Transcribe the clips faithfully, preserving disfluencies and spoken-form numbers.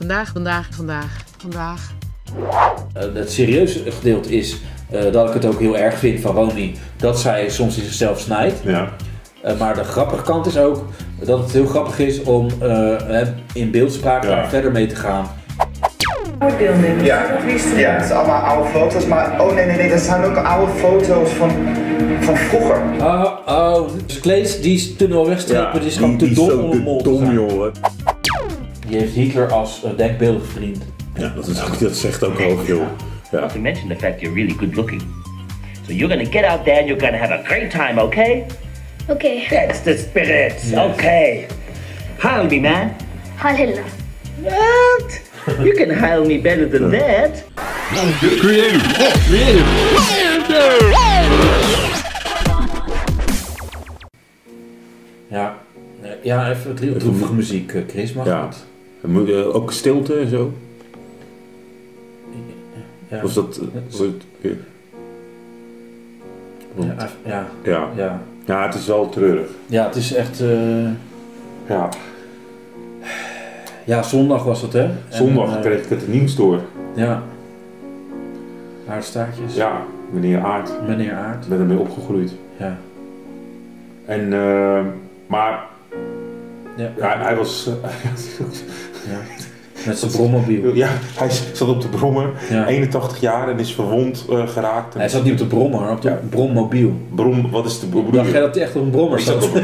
vandaag, vandaag, vandaag, vandaag. Uh, het serieuze gedeelte is uh, dat ik het ook heel erg vind van Romy dat zij soms in zichzelf snijdt. Ja. Uh, maar de grappige kant is ook dat het heel grappig is om uh, in beeldspraak ja. daar verder mee te gaan. Beelding. Ja, ja, het zijn allemaal oude foto's, maar oh nee, nee, nee, dat zijn ook oude foto's van, van vroeger. Oh, oh, dus Klees die is te nul wegstrepen, ja, die is gewoon die, te die dom om een mol te zijn. Jongen. Die heeft Hitler als uh, denkbeeldige vriend. Ja, dat, is ook, dat zegt ook heel veel. Ja. Not to mention the fact you're really good looking. So you're gonna get out there and you're gonna have a great time, okay? Okay. That's the spirit, yes. Okay. Hail me, man. Halilla. What? You can hail me better than that. Creative. Creative. Ja, ja, even wat droevige muziek, Chris, mag ja. het? Ja, ook stilte en zo. Ja. Of dat... Wordt, ja. Ja, ja. Ja. Ja. Ja, het is wel treurig. Ja, het is echt... Uh... Ja. Ja, zondag was het, hè? Zondag en, uh, kreeg ik het nieuws door. Ja. Aardstaartjes. Ja, meneer Aard. Meneer Aard. Ik ben ermee opgegroeid. Ja. En, uh, maar... Ja. Ja, hij was... Uh, ja. Met zijn brommobiel. Ja, hij zat op de brommer, ja. eenentachtig jaar en is verwond uh, geraakt. Hij zat niet op de brommer, maar op de ja. brommobiel. Brom, wat is de brommer? Dacht jij dat hij echt op een brommer zat? Op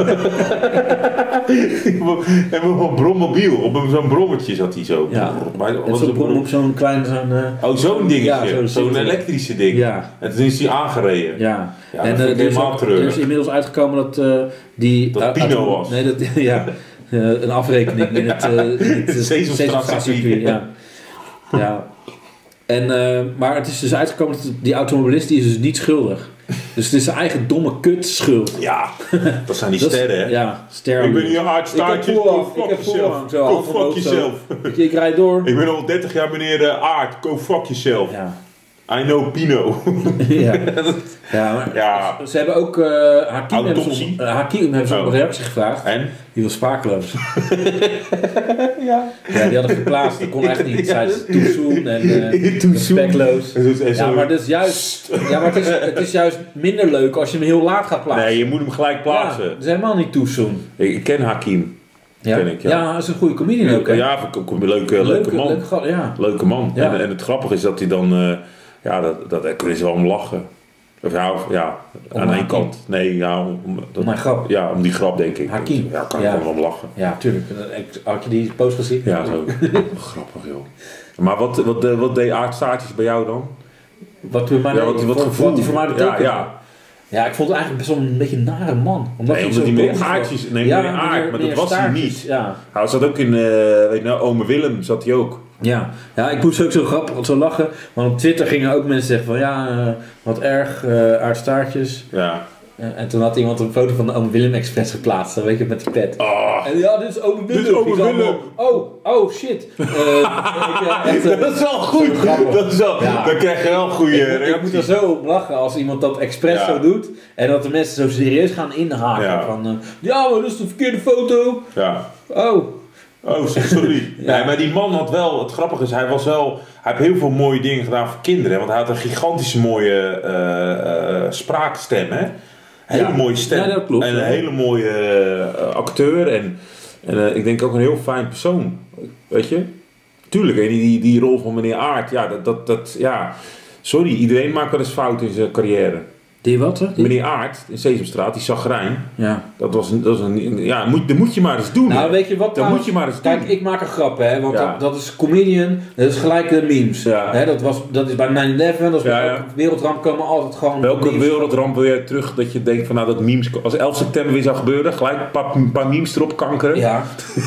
een brommobiel, op zo'n brommertje zat hij zo. Ja, maar, en zo'n brom op zo'n klein... Zo'n, uh, oh, zo'n dingetje, ja, zo'n, zo'n elektrische ding. Ja. En toen is hij aangereden. Ja, ja en uh, er, is ook, er is inmiddels uitgekomen dat uh, die... Dat uh, Pino was. Nee, dat, ja. Uh, een afrekening in het, uh, in het Sesamstraatcircuit. Ja. Ja. En, uh, maar het is dus uitgekomen dat die automobilist die is dus niet schuldig. Dus het is zijn eigen domme kut schuld. Ja, dat zijn die dat sterren, hè? Ja, sterren. Ik ben hier aardstaartje. Go fuck jezelf. Go fuck jezelf. Ik rijd door. Ik ben al dertig jaar meneer uh, Aard. Go fuck jezelf. Ja. I know Pino. Ja, ja, maar ja. Ze hebben ook uh, Hakim hebben ze, uh, Hakim hebben ze oh. op een reactie gevraagd. En? Die was spaarloos. Ja. Ja, die hadden geplaatst. Dat kon echt niet. Zij is toezoen en uh, spekloos. Ja, maar het is juist, ja, maar het is, het is juist minder leuk als je hem heel laat gaat plaatsen. Nee, je moet hem gelijk plaatsen. Ja, dat is helemaal niet toezoen. Ik ken Hakim. Ja, ken ik, ja. Ja, dat is een goede comedian ook. Hè? Ja, een leuke, leuke, leuke man. Leuke, ja. leuke man. Ja. En, en het grappige is dat hij dan... Uh, ja, dat, dat, daar kunnen ze wel om lachen. Of ja, of, ja om aan één kant. Nee, ja, om, dat, om mijn grap. Ja, om die grap denk ik. Hakim. Ja, kan ik ja. wel om lachen. Ja, tuurlijk. Had je die post gezien? Ja, zo. Grappig, joh. Maar wat, wat, wat deed aardstaartjes bij jou dan? Wat, mij ja, wat, wat, gevoel, wat die voor mij betekent? Ja, ja. Ja, ik vond het eigenlijk best wel een beetje een nare man. Omdat nee, hij omdat zo hij meer aardjes... Nee, ja, meer aard, maar dat was staartjes, hij niet. Ja. Hij zat ook in... Uh, weet je nou, Ome Willem zat hij ook. Ja. Ja, ik moest ook zo grappig, zo lachen. Want op Twitter gingen ook mensen zeggen van... Ja, uh, wat erg, uh, aardstaartjes. Ja. Uh, en toen had iemand een foto van de Ome Willem Express geplaatst. Dan weet je, met die pet. Oh. En ja, dit is Ome Willem. Dit is Ome Willem. Oh, oh shit. Uh, ik, echt, uh, dat is wel goed. Dat is wel, ja. Dan krijg je wel goede reacties. Ik moet er zo op lachen als iemand dat expres ja. zo doet. En dat de mensen zo serieus gaan inhaken. Ja, van, uh, ja maar dat is de verkeerde foto. Ja. Oh. Oh, sorry. ja. Nee, maar die man had wel, het grappige is, hij was wel, hij heeft heel veel mooie dingen gedaan voor kinderen. Want hij had een gigantische mooie uh, uh, spraakstem, hè. Een hele ja. mooie stem. Ja, dat klopt. En een hele mooie uh, acteur. En, en uh, ik denk ook een heel fijn persoon. Weet je? Tuurlijk, en die, die rol van meneer Aard, ja, dat, dat, dat, ja. Sorry, iedereen maakt wel eens fout in zijn carrière. Die wat, hè? Die? Meneer Aard in Sesamstraat, die zagrijn. Ja. Dat was een, dat was een ja, moet, dat moet je maar eens doen. Nou, hè. weet je wat? Dat moet je maar eens kijk, doen. ik maak een grap, hè, want ja. dat, dat is comedian, dat is gelijk de memes. Ja. Hè, dat, was, dat is bij nine eleven, dat is bij ja, ja. wereldramp komen altijd gewoon. Welke memes. wereldramp wil je terug dat je denkt van nou dat memes, als elf september weer zou gebeuren, gelijk een paar, paar memes erop kankeren? Ja.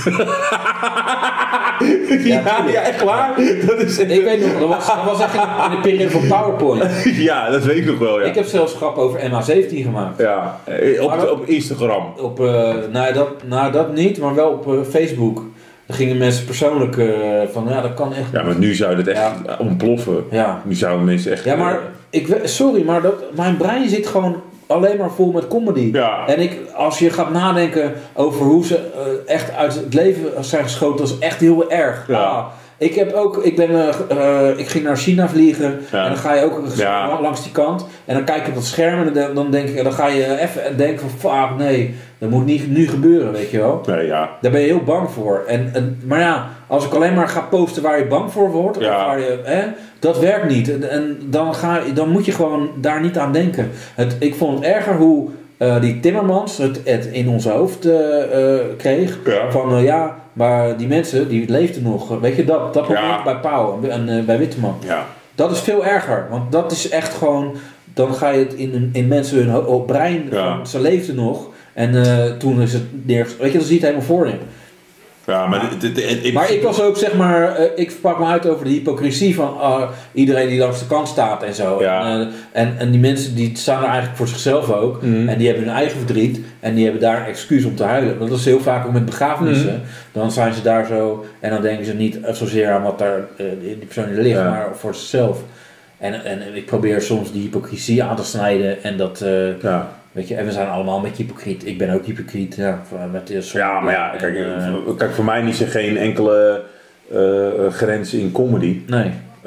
ja, ja, ja, echt waar. Dat is echt... Ik weet nog, dat was, dat was eigenlijk in de periode van PowerPoint. Ja, dat weet ik nog wel, ja. Ik heb zelfs grap over M H zeventien gemaakt. Ja, op, dat, op Instagram. Op, uh, nou, dat, nou, dat niet, maar wel op uh, Facebook. Dan gingen mensen persoonlijk uh, van, ja, dat kan echt. Ja, maar nu zou het echt ja. ontploffen. Ja. Nu zouden mensen echt... Ja, maar, ik, sorry, maar dat, mijn brein zit gewoon alleen maar vol met comedy. Ja. En ik, als je gaat nadenken over hoe ze uh, echt uit het leven zijn geschoten, dat is echt heel erg. Ja. Ah, ik heb ook, ik ben, uh, uh, ik ging naar China vliegen ja. en dan ga je ook ja. langs die kant en dan kijk je op dat scherm en dan, dan denk ik, dan ga je even denken van, fuck, nee, dat moet niet nu gebeuren, weet je wel. Nee, ja. Daar ben je heel bang voor. En, en, maar ja, als ik alleen maar ga posten waar je bang voor wordt, ja. of waar je, hè, dat werkt niet. En, en dan, ga, dan moet je gewoon daar niet aan denken. Het, ik vond het erger hoe uh, die Timmermans het, het in ons hoofd uh, uh, kreeg. Ja. Van uh, ja, maar die mensen die leefden nog. Weet je, dat, dat moment ja. bij Pauw en uh, bij Witteman. Ja. Dat is veel erger. Want dat is echt gewoon, dan ga je het in, in mensen hun ho- brein, Ja. van, ze leefden nog. En uh, toen is het neergezet. Weet je, dat zie je het helemaal voor je. Ja, maar, dit, dit, dit, dit, Maar ik was ook, zeg maar, uh, ik sprak me uit over de hypocrisie van uh, iedereen die langs de kant staat en zo. Ja. En, uh, en, en die mensen die staan er eigenlijk voor zichzelf ook. Mm. En die hebben hun eigen verdriet. En die hebben daar een excuus om te huilen. Want dat is heel vaak ook met begrafenissen. Mm. Dan zijn ze daar zo. En dan denken ze niet zozeer aan wat daar uh, die persoon in ligt, Ja. maar voor zichzelf. En, en ik probeer soms die hypocrisie aan te snijden. En dat... Uh, ja. Weet je, en we zijn allemaal met hypocriet. Ik ben ook hypocriet. Ja, met de Ja, maar ja, kijk, en, uh, kijk voor mij niet er geen enkele uh, grens in comedy. Nee. Uh,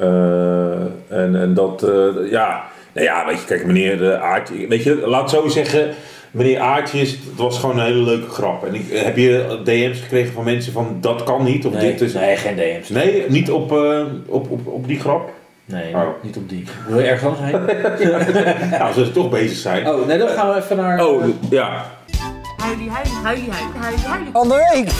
en, en dat, uh, ja, nou ja, weet je, kijk, meneer uh, Aartje, weet je, laat zo zeggen, meneer Aartjes, het was gewoon een hele leuke grap. En ik, heb je D M's gekregen van mensen van, dat kan niet, of nee, dit is... Nee, geen D M's. Nee, niet op, uh, op, op, op die grap? Nee, oh. niet op die. Wil je ergens anders heen? Nou, als we toch bezig zijn. Oh, nee, dan gaan we even naar... Oh, ja. Huilie, huilie, huilie, huilie, huilie. Van de week!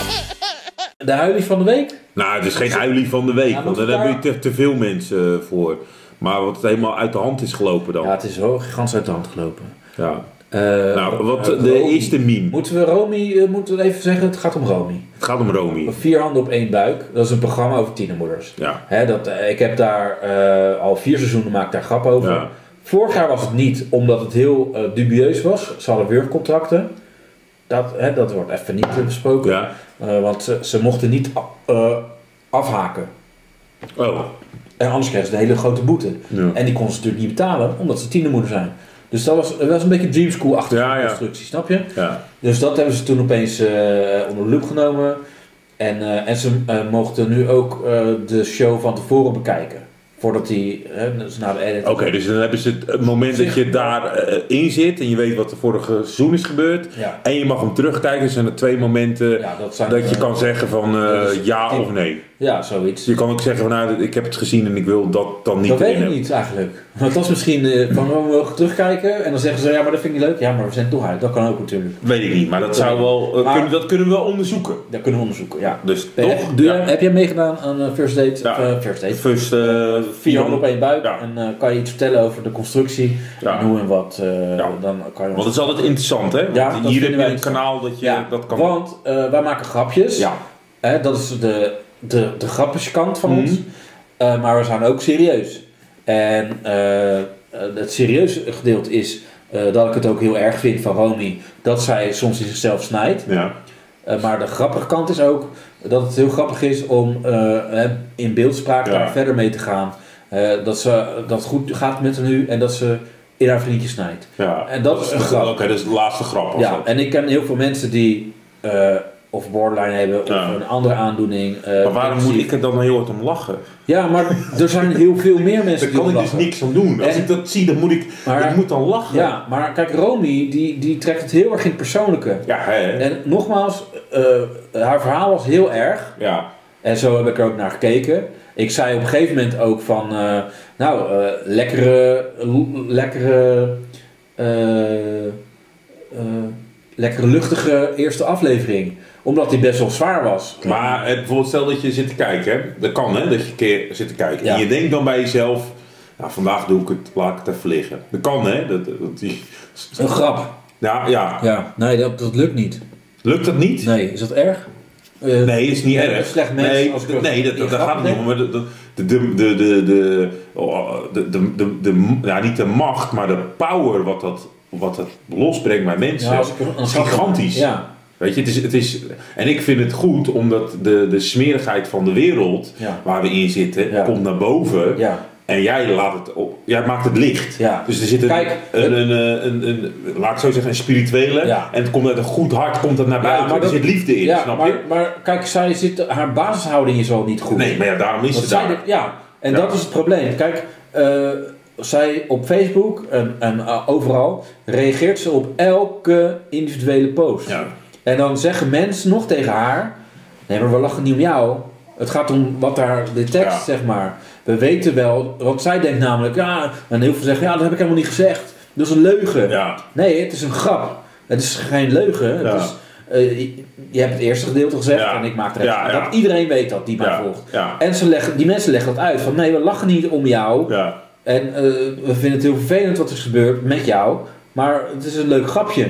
De huilie van de week? Nou, het is geen huilie van de week, Ja, want daar daar... heb je te, te veel mensen uh, voor. Maar wat het helemaal uit de hand is gelopen dan. Ja, het is wel gigantisch uit de hand gelopen. Ja. Uh, nou, wat uh, de Romy. eerste meme. Moeten we Romy, uh, moeten we even zeggen, het gaat om Romy. Het gaat om Romy. Vier handen op één buik, dat is een programma over tienermoeders. Ja. Hè, dat, uh, ik heb daar uh, al vier seizoenen maak ik daar grap over. Ja. Vorig jaar was het niet, omdat het heel uh, dubieus was. Ze hadden werkcontracten. Dat, hè, dat wordt even niet uh, besproken. Ja. Uh, want ze, ze mochten niet uh, afhaken. Oh. En anders kregen ze de hele grote boete. Ja. En die konden ze natuurlijk niet betalen, omdat ze tienermoeder zijn. Dus dat was, dat was een beetje Dream School-achtige ja, ja. constructie, snap je? Ja. Dus dat hebben ze toen opeens uh, onder de loep genomen. En, uh, en ze uh, mochten nu ook uh, de show van tevoren bekijken. Voordat die, uh, dus na de edit... Oké, okay, dus dan hebben ze het, het moment dat je daar uh, in zit en je weet wat er vorige seizoen is gebeurd. Ja. En je mag hem terugkijken. Er zijn er twee momenten ja, dat, zijn, dat je uh, kan zeggen van uh, ja tip. of nee. Ja, zoiets. Je kan ook zeggen van nou, ik heb het gezien en ik wil dat dan niet Dat weet ik hebben. niet eigenlijk. Want dat is misschien uh, van we mogen terugkijken en dan zeggen ze ja, maar dat vind ik niet leuk. Ja, maar we zijn toch uit. Dat kan ook natuurlijk. Weet ik niet, maar dat, zou wel, uh, maar, kunnen, dat kunnen we wel onderzoeken. Dat kunnen we onderzoeken, ja. Dus toch? toch? De, Ja. Heb jij meegedaan aan uh, First Date? Ja. Uh, first Date. First, uh, Vier handen op één buik. Ja. En uh, kan je iets vertellen over de constructie Ja. en hoe en wat. Uh, Ja. dan kan je Want het is altijd interessant, hè? Want Ja, dat hier heb vinden je wij een kanaal dat je ja, dat kan. want uh, wij maken grapjes. Ja. Hè, dat is de, de, de grapjeskant van Mhm. ons. Uh, maar we zijn ook serieus. En uh, het serieuze gedeelte is uh, dat ik het ook heel erg vind van Romy dat zij soms in zichzelf snijdt. Ja. Uh, maar de grappige kant is ook dat het heel grappig is om uh, in beeldspraak Ja. daar verder mee te gaan. Uh, dat, ze, dat het goed gaat met haar nu en dat ze in haar vriendje snijdt. Ja. En dat is een grap. Oké, okay, dat is de laatste grap. was Ja, dat. en ik ken heel veel mensen die uh, of borderline hebben of Ja. een andere aandoening. Uh, Maar waarom moet ik er dan heel hard om lachen? Ja, maar er zijn heel veel meer mensen Daar die kan om ik dus lachen. niks aan doen. Als En- ik dat zie, dan moet ik, Maar- ik moet dan lachen. Ja, maar kijk, Romy die, die trekt het heel erg in het persoonlijke. Ja, hè? En nogmaals, uh, haar verhaal was heel erg. Ja. En zo heb ik er ook naar gekeken. Ik zei op een gegeven moment ook van, uh, nou, uh, lekkere, l- lekkere, uh, uh, lekkere luchtige eerste aflevering. Omdat die best wel zwaar was. Maar eh, bijvoorbeeld stel dat je zit te kijken, hè? Dat kan hè, dat je een keer zit te kijken. Ja. En je denkt dan bij jezelf, nou vandaag doe ik het, laat ik het even liggen. Dat kan hè. Dat, dat die... Een grap. Ja, ja. Ja, nee, dat, dat lukt niet. Lukt dat niet? Nee, is dat erg? Uh, Nee, is niet ben je erg. een slecht mens nee, als ik nee, dat, in dat, dat grap gaat niet denk? om. Maar de, de, de, de, de, de, oh, de, de, de, de, ja, niet de macht, maar de power wat dat, wat dat losbrengt bij mensen. Ja, als ik een is grap- gigantisch. Ja. Weet je, het is, het is, en ik vind het goed omdat de, de smerigheid van de wereld Ja. waar we in zitten, Ja. komt naar boven. Ja. En jij laat het op, jij maakt het licht. Ja. Dus er zit een, Kijk, een, een, een, een, een, laat ik zo zeggen, een spirituele. Ja. En het komt uit een goed hart, komt dat naar buiten. Ja, maar er dat- zit liefde in, Ja, snap maar, je? maar kijk, zij zit, haar basishouding is al niet goed. Nee, maar ja, daarom is Want het zij daar. dit- ja, en Ja. dat is het probleem. Kijk, eh, zij op Facebook en, en uh, overal reageert ze op elke individuele post. Ja. En dan zeggen mensen nog tegen haar: nee, maar we lachen niet om jou. Het gaat om wat daar, de tekst, Ja. zeg maar. We weten wel, want zij denkt namelijk, ja, en heel veel zeggen, ja, dat heb ik helemaal niet gezegd. Dat is een leugen. Ja. Nee, het is een grap. Het is geen leugen. Ja. Het is, eh, je, je hebt het eerste gedeelte gezegd Ja. en ik maak het recht. Ja, ja. Dat iedereen weet dat, die mij Ja. volgt. Ja. En ze leggen, die mensen leggen dat uit. Van nee, we lachen niet om jou. Ja. En eh, we vinden het heel vervelend wat er is gebeurd met jou. Maar het is een leuk grapje.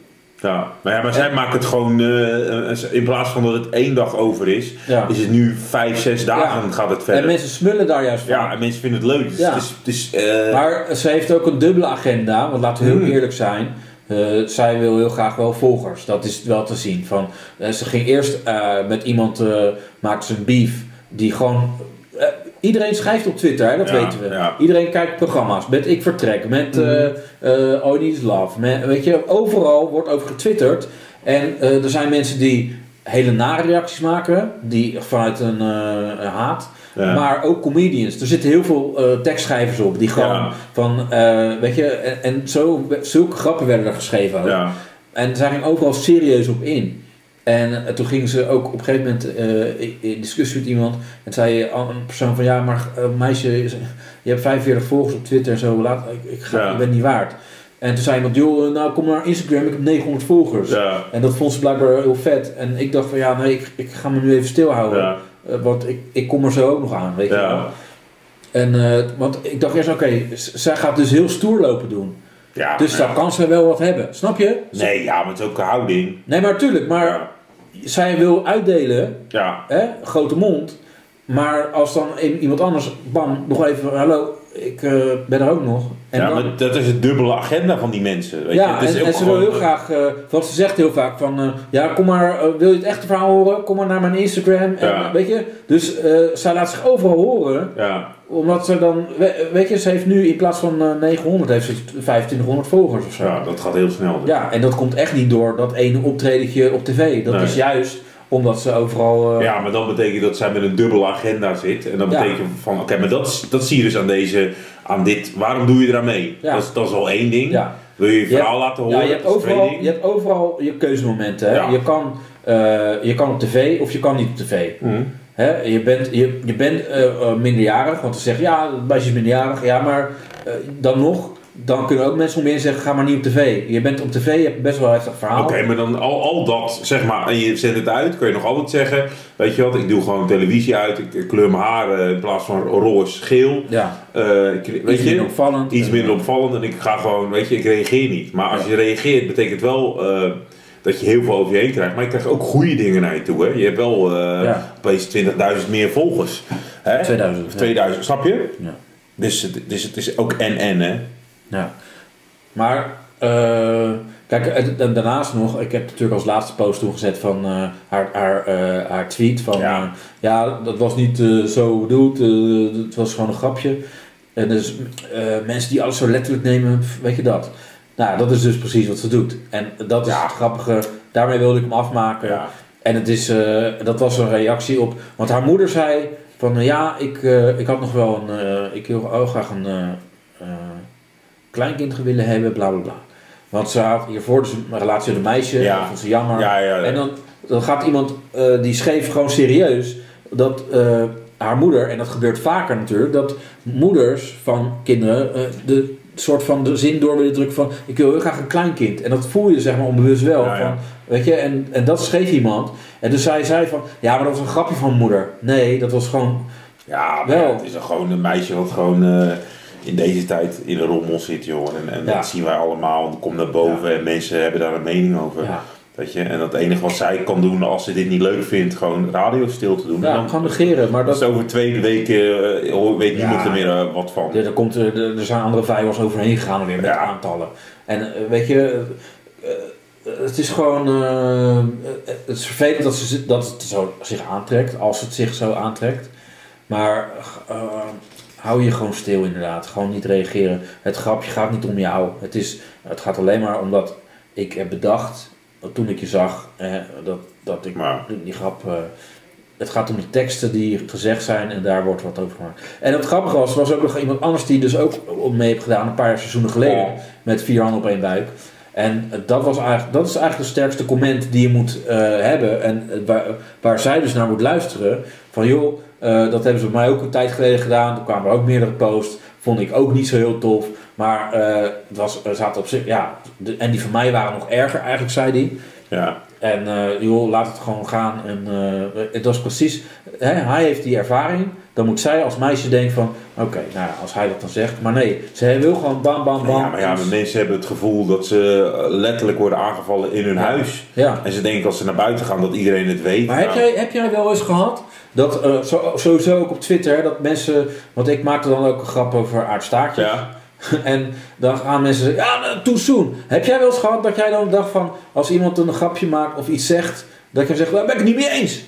Ja, maar, ja, maar zij maakt het gewoon, uh, in plaats van dat het één dag over is, Ja. is het nu vijf, zes dagen Ja. gaat het verder. En mensen smullen daar juist van. Ja, en mensen vinden het leuk. Dus Ja. het is, het is, eh, Maar ze heeft ook een dubbele agenda. Want laten we heel Hmm. eerlijk zijn. Eh, zij wil heel graag wel volgers. Dat is wel te zien. Van, eh, ze ging eerst eh, met iemand, uh, maakte ze een beef. Die gewoon... eh, iedereen schrijft op Twitter, hè, dat Ja, weten we. ja. Iedereen kijkt programma's. Met Ik Vertrek. Met Mhm. eh eh, Oh Needs Love. Met, weet je, overal wordt over getwitterd. En eh, er zijn mensen die hele nare reacties maken. Die vanuit een eh, haat. Ja. Maar ook comedians. Er zitten heel veel eh, tekstschrijvers op. Die gewoon Ja. van, eh, weet je, en, en zo, zulke grappen werden er geschreven ook. ja. En zij ging overal serieus op in. En eh, toen gingen ze ook op een gegeven moment eh, in, in discussie met iemand. En zei een persoon van, ja maar uh, meisje, je hebt vijfenveertig volgers op Twitter en zo. Laat, ik, ik, ga, Ja. ik ben niet waard. En toen zei iemand, joh, nou kom naar Instagram, ik heb negenhonderd volgers. Ja. En dat vond ze blijkbaar heel vet. En ik dacht van, ja nee, ik, ik ga me nu even stilhouden. Ja. Uh, want ik, ik kom er zo ook nog aan, weet je Ja. wel. En, uh, want ik dacht eerst, oké, okay, zij gaat dus heel stoer lopen doen. Ja, Dus ja. dan kan ze wel wat hebben, snap je? Nee, ja, maar het is ook een houding. Nee, maar tuurlijk, maar Ja. zij wil uitdelen, Ja. hè, grote mond. Maar als dan i- iemand anders, bam, nog even, hallo, ik uh, ben er ook nog. En ja, dan, maar dat is het dubbele agenda van die mensen. Weet je? ja, Het is en, ook en ze wil gewoon- heel graag, uh, want ze zegt heel vaak van, uh, ja, kom maar, uh, wil je het echte verhaal horen? Kom maar naar mijn Instagram. En, Ja. weet je, dus uh, zij laat zich overal horen. Ja, Omdat ze dan, we- weet je, ze heeft nu in plaats van uh, negenhonderd, heeft ze vijfentwintighonderd volgers of zo. ja, dat gaat heel snel. Ja, en dat komt echt niet door dat ene optredentje op tv. Dat Nee. is juist omdat ze overal... uh, Ja, maar dan betekent dat zij met een dubbele agenda zit. En dan Ja. betekent van, oké, maar dat, is- dat zie je dus aan deze, aan dit, waarom doe je eraan mee? Ja. Dat, is, dat is al één ding. Ja. Wil je je Je verhaal hebt- laten horen? Ja, je hebt, Dat is twee overal, dingen. je hebt overal je keuzemomenten. Hè? Ja. Je, kan, uh, je kan op tv of je kan niet op tv. Mhm. Hè? Je bent, je, je bent uh, uh, minderjarig, want ze zeggen ja, het meisje is minderjarig. Ja, maar uh, dan nog, dan kunnen ook mensen om je heen zeggen, ga maar niet op tv. Je bent op tv, je hebt best wel een heftig verhaal. Oké, maar dan al, al dat, zeg maar, en je zendt het uit, kun je nog altijd zeggen, weet je wat, ik doe gewoon televisie uit, ik, ik kleur mijn haren in plaats van roze, geel. Ja, Uh, ik, weet iets je, minder opvallend. iets minder opvallend en ik ga gewoon, weet je, ik reageer niet. Maar als Ja. je reageert, betekent wel uh, dat je heel veel over je heen krijgt. Maar je krijgt ook goede dingen naar je toe, hè. Je hebt wel uh, Ja. opeens twintigduizend meer volgers. Hè? tweeduizend. ja. tweeduizend, snap je? Ja. Dus, het- dus het is ook en-en, hè. Ja, maar uh, kijk, en- en daarnaast nog, ik heb natuurlijk als laatste post toen gezet van uh, haar, haar, uh, haar tweet van Ja. ja, ja dat was niet uh, zo bedoeld, uh, het was gewoon een grapje. En dus uh, mensen die alles zo letterlijk nemen, weet je dat. Nou, dat is dus precies wat ze doet. En dat is Ja. het grappige, daarmee wilde ik hem afmaken. Ja. En het is, uh, dat was een reactie op, want haar moeder zei van uh, ja, ik, uh, ik had nog wel een, uh, ik wil ook graag een... Uh, uh, kleinkind willen hebben, bla bla bla. Want ze had hiervoor dus een relatie met een meisje, Ja. dat vond ze jammer. Ja, ja, ja. En dan, dan gaat iemand, uh, die schreef gewoon serieus, dat uh, haar moeder, en dat gebeurt vaker natuurlijk, dat moeders van kinderen uh, de soort van de zin door willen drukken van, ik wil heel graag een kleinkind. En dat voel je zeg maar onbewust wel. Ja, ja. Van, weet je, en, en dat schreef iemand. En dus zij zei van, ja, maar dat was een grapje van moeder. Nee, dat was gewoon... Ja, maar Wel. het is dan gewoon een meisje wat gewoon uh, in deze tijd in een rommel zit, joh. En, en Ja. dat zien wij allemaal. Dat komt naar boven en mensen hebben daar een mening over. Ja. Weet je? En het enige wat zij kan doen als ze dit niet leuk vindt, gewoon radio stil te doen. Ja, En dan gewoon negeren. Maar dat dat, is over twee weken, uh, weet Ja. niemand er meer uh, wat van. Ja, er, komt, er, er zijn andere vijvers overheen gegaan weer met Ja. aantallen. En uh, weet je, uh, uh, het is gewoon, uh, het is vervelend dat, ze, dat het zo zich aantrekt, als het zich zo aantrekt. Maar uh, hou je gewoon stil inderdaad. Gewoon niet reageren. Het grapje gaat niet om jou. Het, is, het gaat alleen maar omdat ik heb bedacht, toen ik je zag, eh, dat, dat ik Maar. die grap... Uh, het gaat om de teksten die gezegd zijn en daar wordt wat over gemaakt. En het grappige was, er was ook nog iemand anders die dus ook mee heeft gedaan, een paar seizoenen geleden, Ja. met vier handen op één buik. En dat, was eigenlijk, dat is eigenlijk de sterkste comment die je moet uh, hebben. En uh, waar, waar zij dus naar moet luisteren. Van joh, uh, dat hebben ze bij mij ook een tijd geleden gedaan. Toen kwamen er ook meerdere posts. Vond ik ook niet zo heel tof. Maar uh, het was, er zaten op zich, ja. De, en die van mij waren nog erger eigenlijk, zei hij. Ja. En uh, joh, laat het gewoon gaan. En uh, het was precies, hè, hij heeft die ervaring. Dan moet zij als meisje denken van, oké, okay, nou ja, als hij dat dan zegt. Maar nee, ze wil gewoon bam, bam, bam. Ja, maar ja, maar mensen hebben het gevoel dat ze letterlijk worden aangevallen in hun ja. huis. Ja. En ze denken als ze naar buiten gaan dat iedereen het weet. Maar heb jij, heb jij wel eens gehad, dat uh, zo, sowieso ook op Twitter, dat mensen, want ik maakte dan ook een grap over aardstaartjes. Ja. En dan gaan mensen zeggen, ja, too soon. Heb jij wel eens gehad dat jij dan dacht van, als iemand een grapje maakt of iets zegt, dat je zegt, daar ben ik het niet mee eens.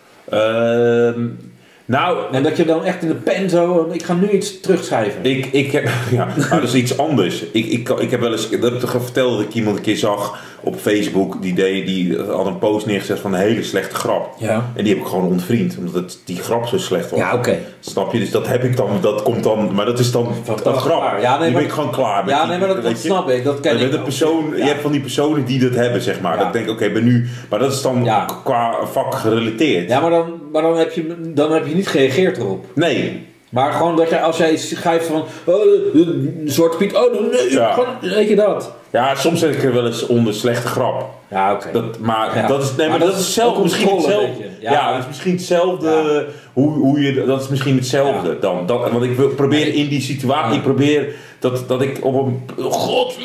Uh, nou, En dat je dan echt in de pen zo, ik ga nu iets terugschrijven. Ik, ik heb, ja, maar dat is iets anders. Ik, ik, ik heb wel eens, dat heb ik toch verteld dat ik iemand een keer zag op Facebook, die, deed, die had een post neergezet van een hele slechte grap. Ja. En die heb ik gewoon ontvriend, omdat het, die grap zo slecht was. Ja, oké. Okay. Snap je? Dus dat heb ik dan, dat komt dan, maar dat is dan een grap. Ja, nee, die maar, ben ik gewoon klaar met. Ja, nee, maar dat, dat snap ik, dat ken je ik de persoon, ja. Je hebt van die personen die dat hebben, zeg maar. Ja. Dat denk ik, oké, okay, ben nu, maar dat is dan ja. qua vak gerelateerd. Ja, maar dan, maar dan, heb je, dan heb je niet gereageerd erop. Nee. Maar gewoon dat jij, als jij schrijft van, oh, Zwarte Piet, oh, nee, ja. gewoon, weet je dat? Ja, soms zet ik er wel eens onder slechte grap. Ja, oké. Okay. Maar, ja. dat is, nee, maar, maar dat, dat is zelf misschien hetzelfde. Ja, ja, dat is misschien hetzelfde. Ja. Hoe, hoe je, dat is misschien hetzelfde ja. dan. Dat, want ik wil, probeer in die situatie, ja. ik probeer dat, dat ik op een, god,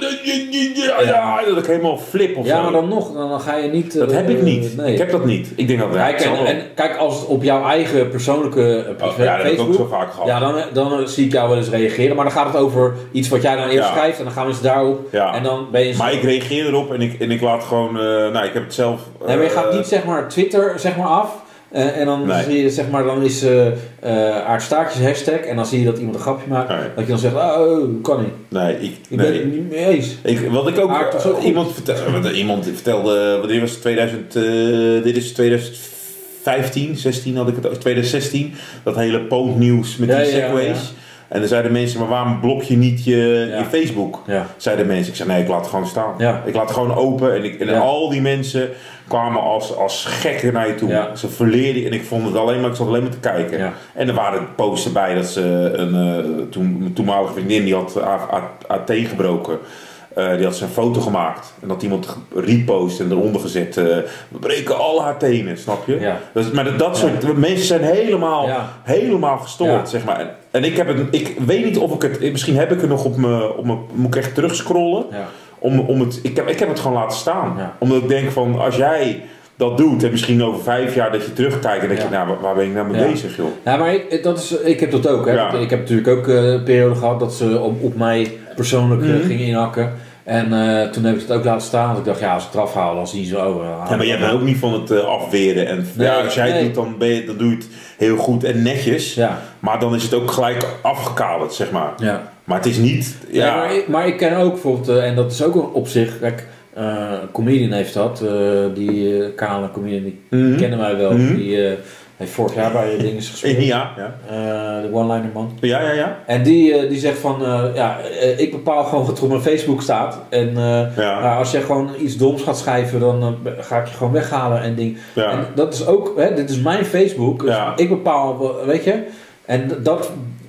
ja, ja, dat ik helemaal flip of Ja, zo. maar dan nog, dan ga je niet. Dat uh, heb ik niet. Nee. Ik heb dat niet. Ik denk dat kijk, en, en kijk, als het op jouw eigen persoonlijke uh, oh, ja, dat Facebook, heb ik ook zo vaak gehad. Ja, dan, dan uh, zie ik jou wel eens reageren, maar dan gaat het over iets wat jij dan eerst ja. schrijft en dan gaan we eens daarop. Ja. En dan ben je zo... Maar ik reageer erop en ik, en ik laat gewoon, uh, nou, ik heb het zelf. Uh, nee, maar je gaat niet zeg maar Twitter zeg maar af. Uh, en dan nee. zie je, zeg maar, dan is uh, uh, aardstaartjes hashtag en dan zie je dat iemand een grapje maakt. Nee. Dat je dan zegt, oh, kan niet. Nee, ik, ik nee. ben het niet mee eens. Ik, wat ik ook, Aard, uh, iemand, vertelde, iemand vertelde, wat dit was tweeduizend, uh, dit is tweeduizend vijftien, zestien had ik het, tweeduizend zestien, dat hele pontnieuws met ja, die segways. Ja, ja. En dan zeiden mensen, maar waarom blok je niet je, ja. je Facebook? Ja. Zeiden mensen, ik zei nee, ik laat het gewoon staan. Ja. Ik laat het gewoon open en, ik, en ja. al die mensen kwamen als, als gekken naar je toe. Ja. Ze verleerden en ik vond het alleen maar, ik zat alleen maar te kijken. Ja. En er waren posts erbij dat ze een, uh, toen, mijn toenmalige vriendin die had A T gebroken. Uh, die had zijn foto gemaakt en dat iemand repost en eronder gezet. Uh, we breken al haar tenen, snap je? Ja. Dus, maar dat, dat soort ja. mensen zijn helemaal, ja. helemaal gestoord, ja. zeg maar. En, en ik heb het, ik weet niet of ik het, misschien heb ik het nog op mijn, op mijn moet ik echt terugscrollen. Ja. Om, om het, ik, heb, ik heb het gewoon laten staan. Ja. Omdat ik denk van, als jij dat doet en misschien over vijf jaar dat je terugkijkt en denk ja. je, nou, waar ben ik nou mee ja. bezig, joh? Ja, maar ik, dat is, ik heb dat ook, hè. Ja. Ik heb natuurlijk ook uh, een periode gehad dat ze op, op mij persoonlijk mm-hmm. uh, gingen inhakken. En uh, toen heb ik het ook laten staan. Want ik dacht, ja, als ik het eraf haal, dan zie je zo. Uh, ja, maar jij bent ook niet van het uh, afweren. En nee, ja, als jij het nee. doet, dan, ben je, dan doe je het heel goed en netjes. Ja. Maar dan is het ook gelijk afgekaderd, zeg maar. Ja. Maar het is niet... Ja. Ja, maar, ik, maar ik ken ook bijvoorbeeld, uh, en dat is ook op zich... Kijk, uh, een comedian heeft dat. Uh, die uh, kale comedian, die mm-hmm. kennen wij wel. Mm-hmm. Die uh, heeft vorig jaar bij dingen gespeeld. Ja, ja. Uh, de one-liner man. Ja, ja, ja. En die, uh, die zegt van, uh, ja, uh, ik bepaal gewoon wat er op mijn Facebook staat. En uh, ja. uh, als je gewoon iets doms gaat schrijven, dan uh, ga ik je gewoon weghalen en ding. Ja. En dat is ook, hè, dit is mijn Facebook. Dus ja. ik bepaal, weet je. En dat...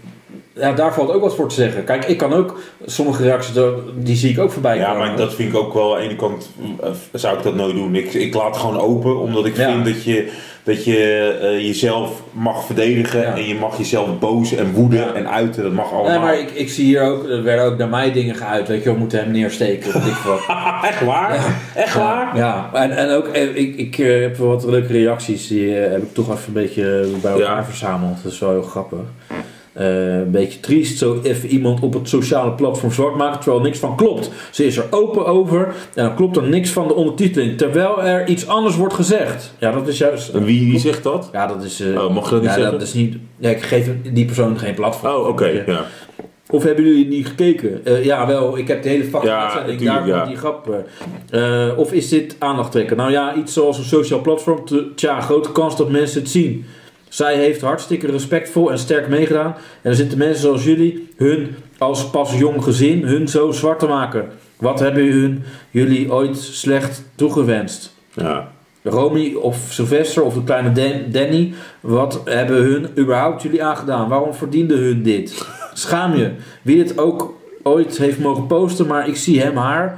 Ja, daar valt ook wat voor te zeggen. Kijk, ik kan ook sommige reacties, die zie ik ook voorbij komen. Ja, maar dat vind ik ook wel, aan de ene kant zou ik dat nooit doen. Ik, ik laat het gewoon open, omdat ik ja. vind dat je, dat je uh, jezelf mag verdedigen. Ja. En je mag jezelf boos en woede ja. en uiten, dat mag allemaal. Nee, maar ik, ik zie hier ook, er werden ook naar mij dingen geuit. Weet je, we moeten hem neersteken. Of ik wat. Echt waar? Ja. Echt waar? Ja, en, en ook, ik, ik uh, heb wat leuke reacties, die uh, heb ik toch even een beetje bij elkaar ja. verzameld. Dat is wel heel grappig. Uh, een beetje triest, zo even iemand op het sociale platform zwart maken, terwijl niks van klopt. Ze is er open over en dan klopt er niks van de ondertiteling, terwijl er iets anders wordt gezegd. Ja, dat is juist... En wie, wie zegt dat? Ja, dat is... Uh, oh, mag je dat niet ja, zeggen? Dat is niet, ja, ik geef die persoon geen platform. Oh, oké, okay, ja. Of hebben jullie niet gekeken? Uh, ja, wel, ik heb de hele fucking ja, uitzending, daar komt ja. die grap. Uh, of is dit aandacht trekken? Nou ja, iets zoals een sociaal platform, te, tja, grote kans dat mensen het zien. Zij heeft hartstikke respectvol en sterk meegedaan. En er zitten mensen zoals jullie, hun als pas jong gezin, hun zo zwart te maken. Wat hebben hun jullie ooit slecht toegewenst? Ja. Romy of Sylvester of de kleine Dan- Danny, wat hebben hun überhaupt jullie aangedaan? Waarom verdienden hun dit? Schaam je. Wie dit ook ooit heeft mogen posten, maar ik zie hem haar,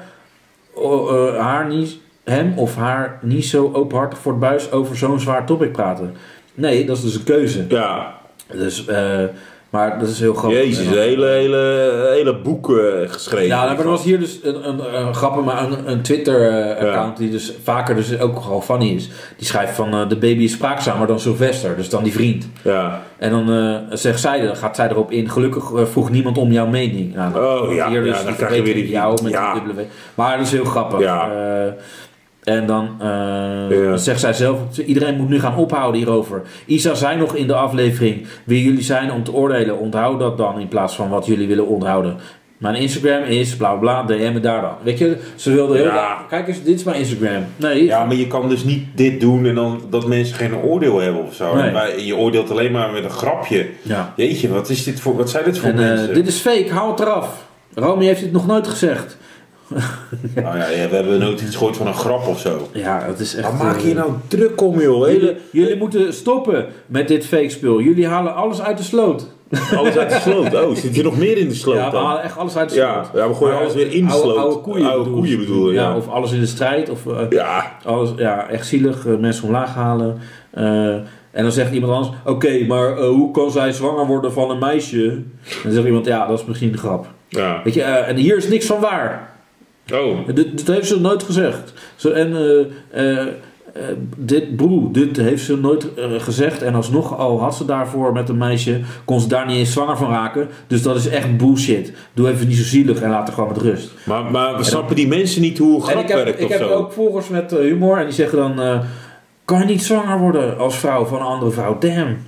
uh, haar niet, hem of haar niet zo openhartig voor het buis over zo'n zwaar topic praten. Nee, dat is dus een keuze. Ja. Dus, uh, maar dat is heel grappig. Jezus, een hele, hele, hele boek uh, geschreven. Ja, maar er was hier dus een, een, een grappig, maar een, een Twitter-account uh, ja. die dus vaker dus ook gewoon funny is. Die schrijft van uh, de baby is spraakzamer dan Sylvester, dus dan die vriend. Ja. En dan uh, zegt zij, dan gaat zij erop in, gelukkig uh, vroeg niemand om jouw mening. Nou, oh ja, hier dus ja, dan krijg je weer die jou met ja. die dubbele W. Maar dat is heel grappig. Ja. Uh, En dan uh, ja. zegt zij zelf, iedereen moet nu gaan ophouden hierover. Isa zei nog in de aflevering, wie jullie zijn om te oordelen, onthoud dat dan in plaats van wat jullie willen onthouden. Mijn Instagram is bla bla, D M me daar dan. Weet je, ze wilde heel ja. Kijk eens, dit is mijn Instagram. Nee. Ja, maar je kan dus niet dit doen en dan dat mensen geen oordeel hebben of zo. Nee. Maar je oordeelt alleen maar met een grapje. Ja. Jeetje, wat is dit voor, wat zijn dit voor en, mensen? Uh, dit is fake, hou het eraf. Romy heeft dit nog nooit gezegd. Nou ja, we hebben nooit iets gehoord van een grap of zo. Ja, dat is echt... Waar maak je nou druk om, joh? Hele... Jullie, jullie moeten stoppen met dit fake spul. Jullie halen alles uit de sloot. Alles uit de sloot? Oh, zit hier nog meer in de sloot ja, dan? we halen echt alles uit de sloot. Ja, ja we gooien maar alles weer in de oude, sloot. Oude koeien, oude bedoel, koeien bedoel ja. ja. Of alles in de strijd. Of uh, ja. Alles, ja, echt zielig. Uh, mensen omlaag halen. Uh, en dan zegt iemand anders... Oké, okay, maar uh, hoe kan zij zwanger worden van een meisje? En dan zegt iemand... Ja, dat is misschien de grap. Ja. Weet je, uh, en hier is niks van waar. Oh. Dit, dit heeft ze nooit gezegd. Zo, en uh, uh, uh, dit, broer, dit heeft ze nooit uh, gezegd. En alsnog al had ze daarvoor met een meisje, kon ze daar niet eens zwanger van raken. Dus dat is echt bullshit. Doe even niet zo zielig en laat haar gewoon met rust. Maar, maar we snappen die mensen niet hoe grap ik heb, werkt ik of heb zo? ook volgers met uh, humor en die zeggen dan... Uh, kan je niet zwanger worden als vrouw van een andere vrouw? Damn.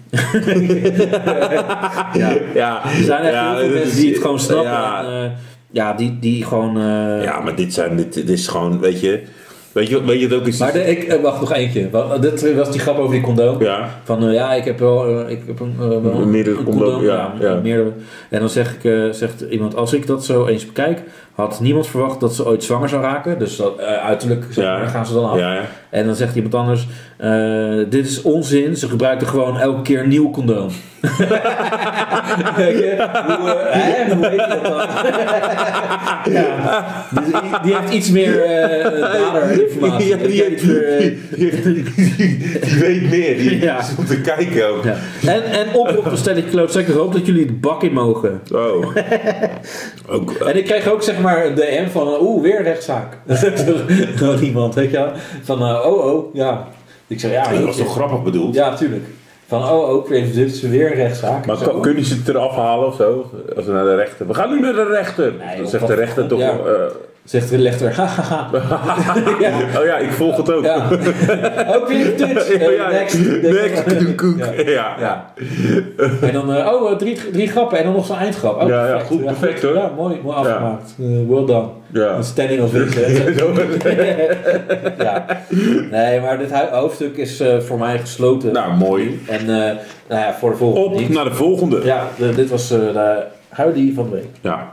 ja. ja. Er zijn echt ja, heel veel mensen die het gewoon snappen. Ja. En, uh, ja, die, die gewoon... Uh... Ja, maar dit, zijn, dit, dit is gewoon, weet je... Weet je, weet je het ook eens... Maar de, ik, wacht nog eentje. Dit was die grap over die condoom. Ja. Van uh, ja, ik heb wel, uh, ik heb een, uh, wel een, meerdere een condoom. condoom. Ja, Ja, ja. Meerdere. En dan zeg ik, uh, zegt iemand, als ik dat zo eens bekijk, had niemand verwacht dat ze ooit zwanger zou raken. Dus dat, uh, uiterlijk zeg maar, ja. gaan ze dan af. Ja, ja. En dan zegt iemand anders, uh, dit is onzin. Ze gebruikten gewoon elke keer een nieuw condoom. Weet je? Hoe, uh, hè? Hoe weet je dat dan? ja. Dus die, die heeft iets meer uh, daderinformatie. Ja, die, heeft, uh, die, heeft, die, die weet meer. Die ja. is om te kijken ook. Ja. En, en oproep dan stel ik klootzak, ik hoop dat jullie de bak in mogen. Oh. Ook, uh, en ik kreeg ook zeg maar een D M van, oeh, weer rechtszaak. Gewoon iemand, weet je wel. Van, uh, oh, oh, ja. Ik zeg, ja. dat was toch grappig bedoeld? Ja, tuurlijk. Van, oh, oh, dit is weer een rechtszaak. Maar zo, kunnen ze het eraf halen of zo? Als we naar de rechter... We gaan nu naar de rechter. Nee, dan zegt de rechter toch... Ja. Uh, zegt de rechter, hahaha. ja. Oh ja, ik volg het ook. Ja. Ook weer Dutch. Uh, ja, next. Next. Koek. Ja. Ja. ja. En dan, uh, oh, drie, drie grappen en dan nog zo'n eindgrap. Oh, ja, perfect. ja, goed, perfect hoor. Ja, mooi, mooi afgemaakt. Ja. Uh, well done. Ja. Een standing ovation. ja. Nee, maar dit hoofdstuk is uh, voor mij gesloten. Nou, mooi. En uh, nou ja, voor de volgende. Op niet. naar de volgende. Ja, de, dit was uh, de huidie van de week. Ja.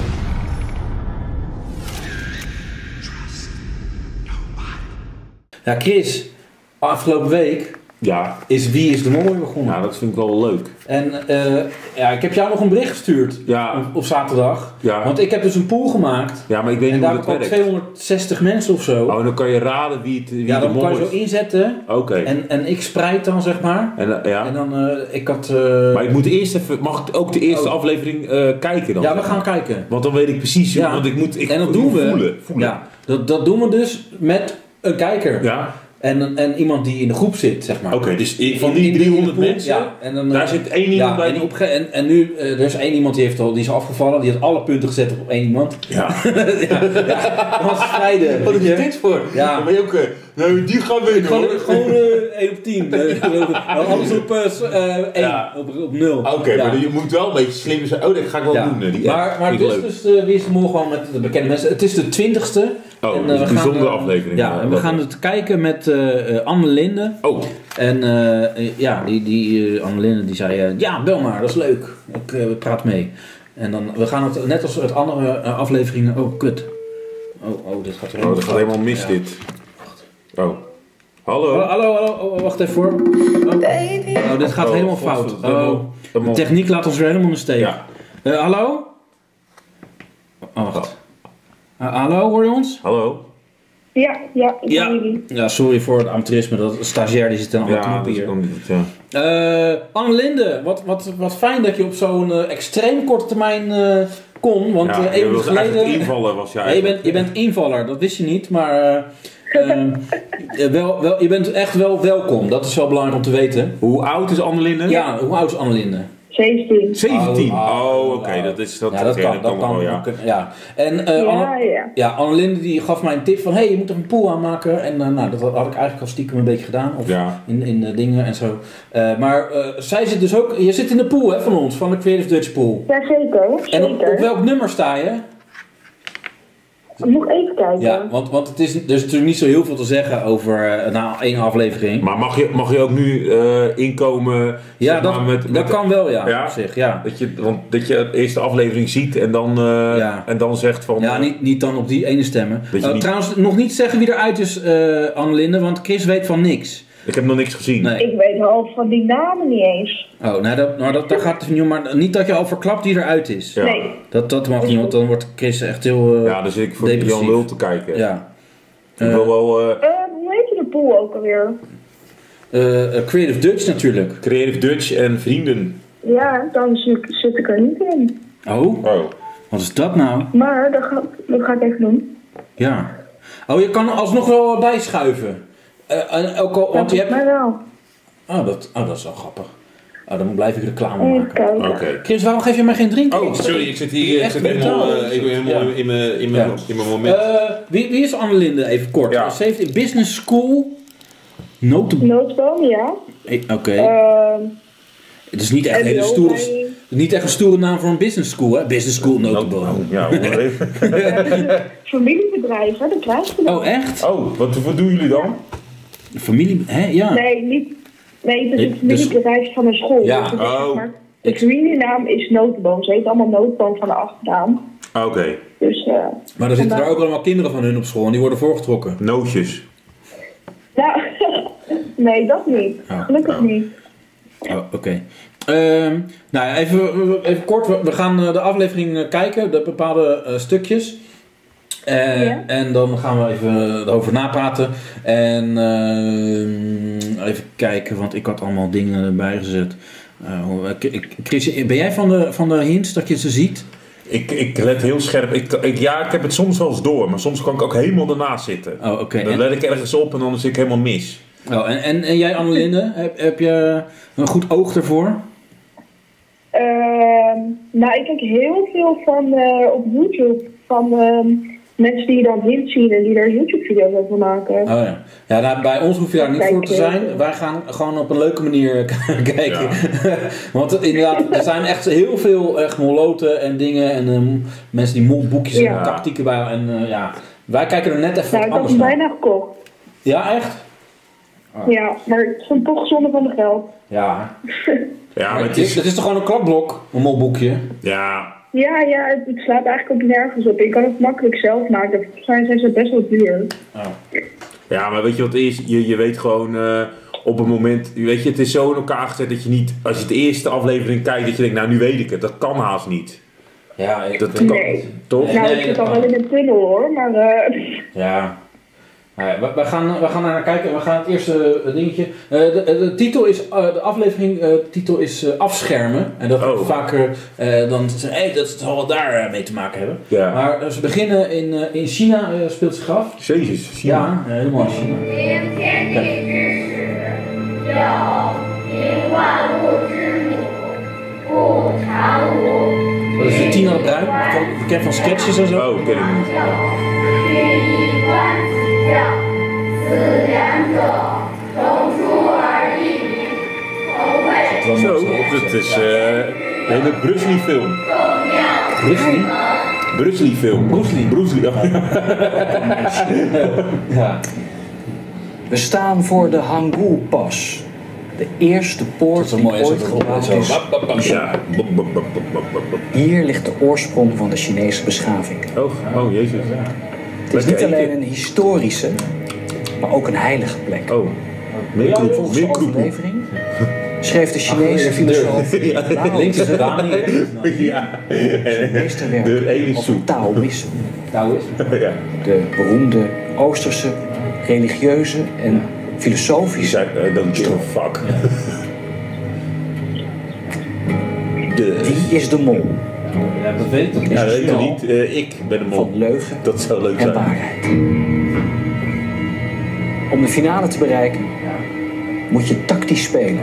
Ja, Chris, afgelopen week Ja. is Wie is de Mol weer begonnen. Ja, dat vind ik wel leuk. En uh, ja, ik heb jou nog een bericht gestuurd Ja. op, op zaterdag. Ja. Want ik heb dus een pool gemaakt. Ja, maar ik weet En niet daar hoe heb ik dat al werkt. tweehonderdzestig mensen of zo. Oh, en dan kan je raden wie het wie ja, de dan mol kan je is. zo inzetten. Oké. Okay. En, en ik spreid dan, zeg maar. En, uh, ja. En dan, uh, ik had... Uh, Maar ik moet eerst even... Mag ik ook de eerste oh. aflevering uh, kijken dan? Ja, we gaan kijken. Want dan weet ik precies... Ja. Want ik moet... Ik en dat moet doen we... Voelen. voelen. Ja, dat, dat doen we dus met een kijker. Ja. En, en iemand die in de groep zit, zeg maar. Oké, dus i- In- van in- die in- in driehonderd de pool, mensen, ja, en dan, daar eh, zit één iemand ja, bij en, die... op, ge- en, en nu, uh, er is één iemand die, heeft al, die is afgevallen, die had alle punten gezet op één iemand. Ja. ja, ja, dat was strijden. Wat is weet je. dit voor? Ja. Dan ben je ook... eh, nou, die gaan winnen Gewoon, hoor. gewoon uh, één op tien. Uh, alles op uh, één, Ja. op, op nul. Oké, ja. maar je moet wel een beetje slim zijn. Oh, dat ga ik wel Ja. doen. eh, Die Maar, app. maar Vind ik dus, leuk. dus uh, Wie is de Mol gewoon met de bekende mensen. Het is de twintigste. Oh, en, uh, dat is een we gaan, bijzondere uh, aflevering. Ja, en we gaan het kijken met uh, uh, Anne Linde. Oh, En uh, ja, die, die uh, Anne Linde die zei, uh, ja bel maar, dat is leuk. Ik uh, praat mee. En dan, we gaan het net als uit andere uh, afleveringen, oh kut. Oh, oh, dit gaat er oh dat gaat fout. helemaal mis Ja. dit. Oh. Hallo, Hallo? hallo, hallo, oh, wacht even hoor. Oh, oh dit gaat Oh, helemaal God, fout. dat is helemaal- Oh, de helemaal- techniek laat ons weer helemaal in de steek. Ja. Uh, hallo? Oh, wacht. Uh, hallo, hoor je ons? Hallo? Ja, ja, ik Ja. hoor jullie. Ja, sorry voor het amateurisme. Dat stagiair die zit dan allemaal Ja, knoppen dat hier. kan niet. Ja. Uh, Anne Linde, wat, wat, wat fijn dat je op zo'n uh, extreem korte termijn uh, kon. Want Ja, uh, je één minuut wilde eigenlijk geleden... invallen was je Ja, je, eigenlijk. bent, je bent invaller, dat wist je niet. Maar uh, uh, wel, wel, je bent echt wel welkom. Dat is wel belangrijk om te weten. Hoe oud is Annelinde? Ja, hoe oud is Anne Linde? zeventien. zeventien. Oh, Oh, oh, oké. oh. Dat is dat. Ja, dat kan. ja, Dat kan, wel, ja. dat kan- ja. En uh, Ja, Anne, ja. ja, Anne Linde die gaf mij een tip van... Hé, hey, je moet er een pool aanmaken. En uh, nou, dat had ik eigenlijk al stiekem een beetje gedaan. Of Ja. in, in uh, dingen en zo. Uh, maar uh, zij zit dus ook... Je zit in de pool hè, van ons, van de Creative Dutch Pool. Ja, zeker. En op, zeker. op welk nummer sta je? Moet ik even kijken. Ja, want, want het is, er is natuurlijk niet zo heel veel te zeggen over uh, nou, één aflevering. Maar mag je, mag je ook nu uh, inkomen? Ja, zeg dat, maar, met, dat met, kan wel, ja, Ja? op zich, ja. Dat je, want dat je de eerste aflevering ziet en dan, uh, Ja. en dan zegt van... Ja, niet, niet dan op die ene stemmen. Dat je Uh, niet- Trouwens, nog niet zeggen wie eruit is, uh, Anne Linde, want Chris weet van niks. Ik heb nog niks gezien. Nee. Ik weet al van die namen niet eens. Oh, nou, dat, nou dat, daar gaat het niet om, maar niet dat je al verklapt wie eruit is. Ja. Nee. Dat, dat mag niet, want dan wordt Chris echt heel uh, Ja, dan zit ik voor depressief. Jan Lul te kijken. Ja. Ik Uh, wil wel uh, Uh, hoe heet je de pool ook alweer? uh, uh, Creative Dutch natuurlijk. Creative Dutch en vrienden. Ja, dan zit, zit ik er niet in. Oh, Oh. wat is dat nou? Maar dat ga, dat ga ik even doen. Ja. Oh, je kan alsnog wel bijschuiven. Uh, en ook al, want je hebt... Maar wel. Oh dat, oh, dat is wel grappig. Oh, dan blijf ik reclame Even maken. kijken. Oké. Chris, waarom geef je mij geen drink? Oh, sorry, ik zit hier ik Echt zit helemaal, mentaal. uh, ik ben helemaal Ja. in mijn in mijn Ja. in mijn moment. Uh, wie, wie is Anne Linde? Even kort. Ja. Ze heeft in business school... Noten... Noodboom, ja. Eh, Oké. Ehm Het is niet echt een hele M B O stoere... bij- Niet echt een stoere naam voor een business school, hè? Business school notenboom. Oh, ja, maar even. familiebedrijf, hè, dat krijg je dan. Oh, echt? Oh, wat, wat doen jullie dan? Familie... Hè? Ja. Nee, niet. Nee, het is Nee, een familiebedrijf van een school. Ja. Dus het is, zeg Oh. maar, de familienaam is Notenboom. Ze heet allemaal Notenboom van de achternaam. Ah, Oké, Dus, eh Maar er zitten er ook allemaal kinderen van hun op school en die worden voorgetrokken. nootjes. nou, nee, dat niet. Oh. Gelukkig Oh. niet. Oh, oké. Ehm, nou ja, even, even kort. We, we gaan uh, de aflevering uh, kijken, de bepaalde uh, stukjes. Uh, Ja. En dan gaan we even erover napraten. En uh, even kijken, want ik had allemaal dingen erbij gezet. Uh, ik- Chris, ben jij van de, van de hints dat je ze ziet? Ik, ik let heel scherp. Ik, ik, ja, ik heb het soms wel eens door, maar soms kan ik ook helemaal ernaast zitten. Oh, oké. Dan En- let ik ergens op en dan zit ik helemaal mis. Oh, en, en, en jij, Anne Linde, heb, heb je een goed oog ervoor? Ehm, nou, ik kijk heel veel van eh, op YouTube. Van ehm, mensen die dan hints zien en die daar YouTube-video's over maken. Oh ja. Ja, nou, bij ons hoef je daar niet Kijk, voor te eh, zijn. Wij gaan gewoon op een leuke manier k- kijken. Want inderdaad, er zijn echt heel veel echt moloten en dingen. En ehm, mensen die mondboekjes Ja. en tactieken bij. En eh, ja, wij kijken er net even Nou, wat ik had anders hem naar. bijna gekocht. Ja, echt? Ja, maar het is dan toch zonde van de geld. Ja. Ja, maar Maar het het, is... is, het is toch gewoon een klapblok, een molboekje? Ja, Ja, ja, het, het slaat eigenlijk ook nergens op. Je kan het makkelijk zelf maken. Volgens mij zijn ze best wel duur. Oh. ja, maar weet je wat het is? Je, je weet gewoon uh, op een moment... Weet je, het is zo in elkaar gezet dat je niet... Als je de eerste aflevering kijkt, dat je denkt, nou nu weet ik het. Dat kan haast niet. Ja, ik Dat weet- kan, Nee. toch? Nee, Nou, nee, ik zit dat al kan. wel in een tunnel hoor, maar... eh Ja. Nou ja, we, we, gaan, we gaan naar kijken. We gaan het eerste uh, dingetje. Uh, de, de titel is, uh, de aflevering uh, titel is uh, afschermen. En dat wordt oh. vaker uh, dan zeggen, hey, dat zal wel daar uh, mee te maken hebben. Ja. Maar uh, ze beginnen in, uh, in China, uh, speelt zich af. Jezus, China. Ja, uh, helemaal in China. Dat is de Tina de Bruin, bekend van sketches en zo. Oh, ken ik niet. Zo, dat is uh, een hele Bruce Lee film. Bruce Lee? Bruce Lee film. Bruce Lee. Bruce Lee. Ja. We staan voor de Hangul Pas. De eerste poort die mooi, ooit gebouwd is. Ja. Hier ligt de oorsprong van de Chinese beschaving. Oh, oh jezus. Het is niet alleen een historische, maar ook een heilige plek. Oh, volgens de overlevering schreef de Chinese filosoof links is Rani. Ja. Zijn meesterwerk over Taoïsme. Taoïsme? Ja. De beroemde Oosterse, religieuze en filosofische don't give a fuck. De. Die is de mol. Ja, dat weet ik. Ja, dat weet ik niet. Uh, ik ben de mol. Van leugen dat zou leuk en zijn. waarheid. Om de finale te bereiken moet je tactisch spelen.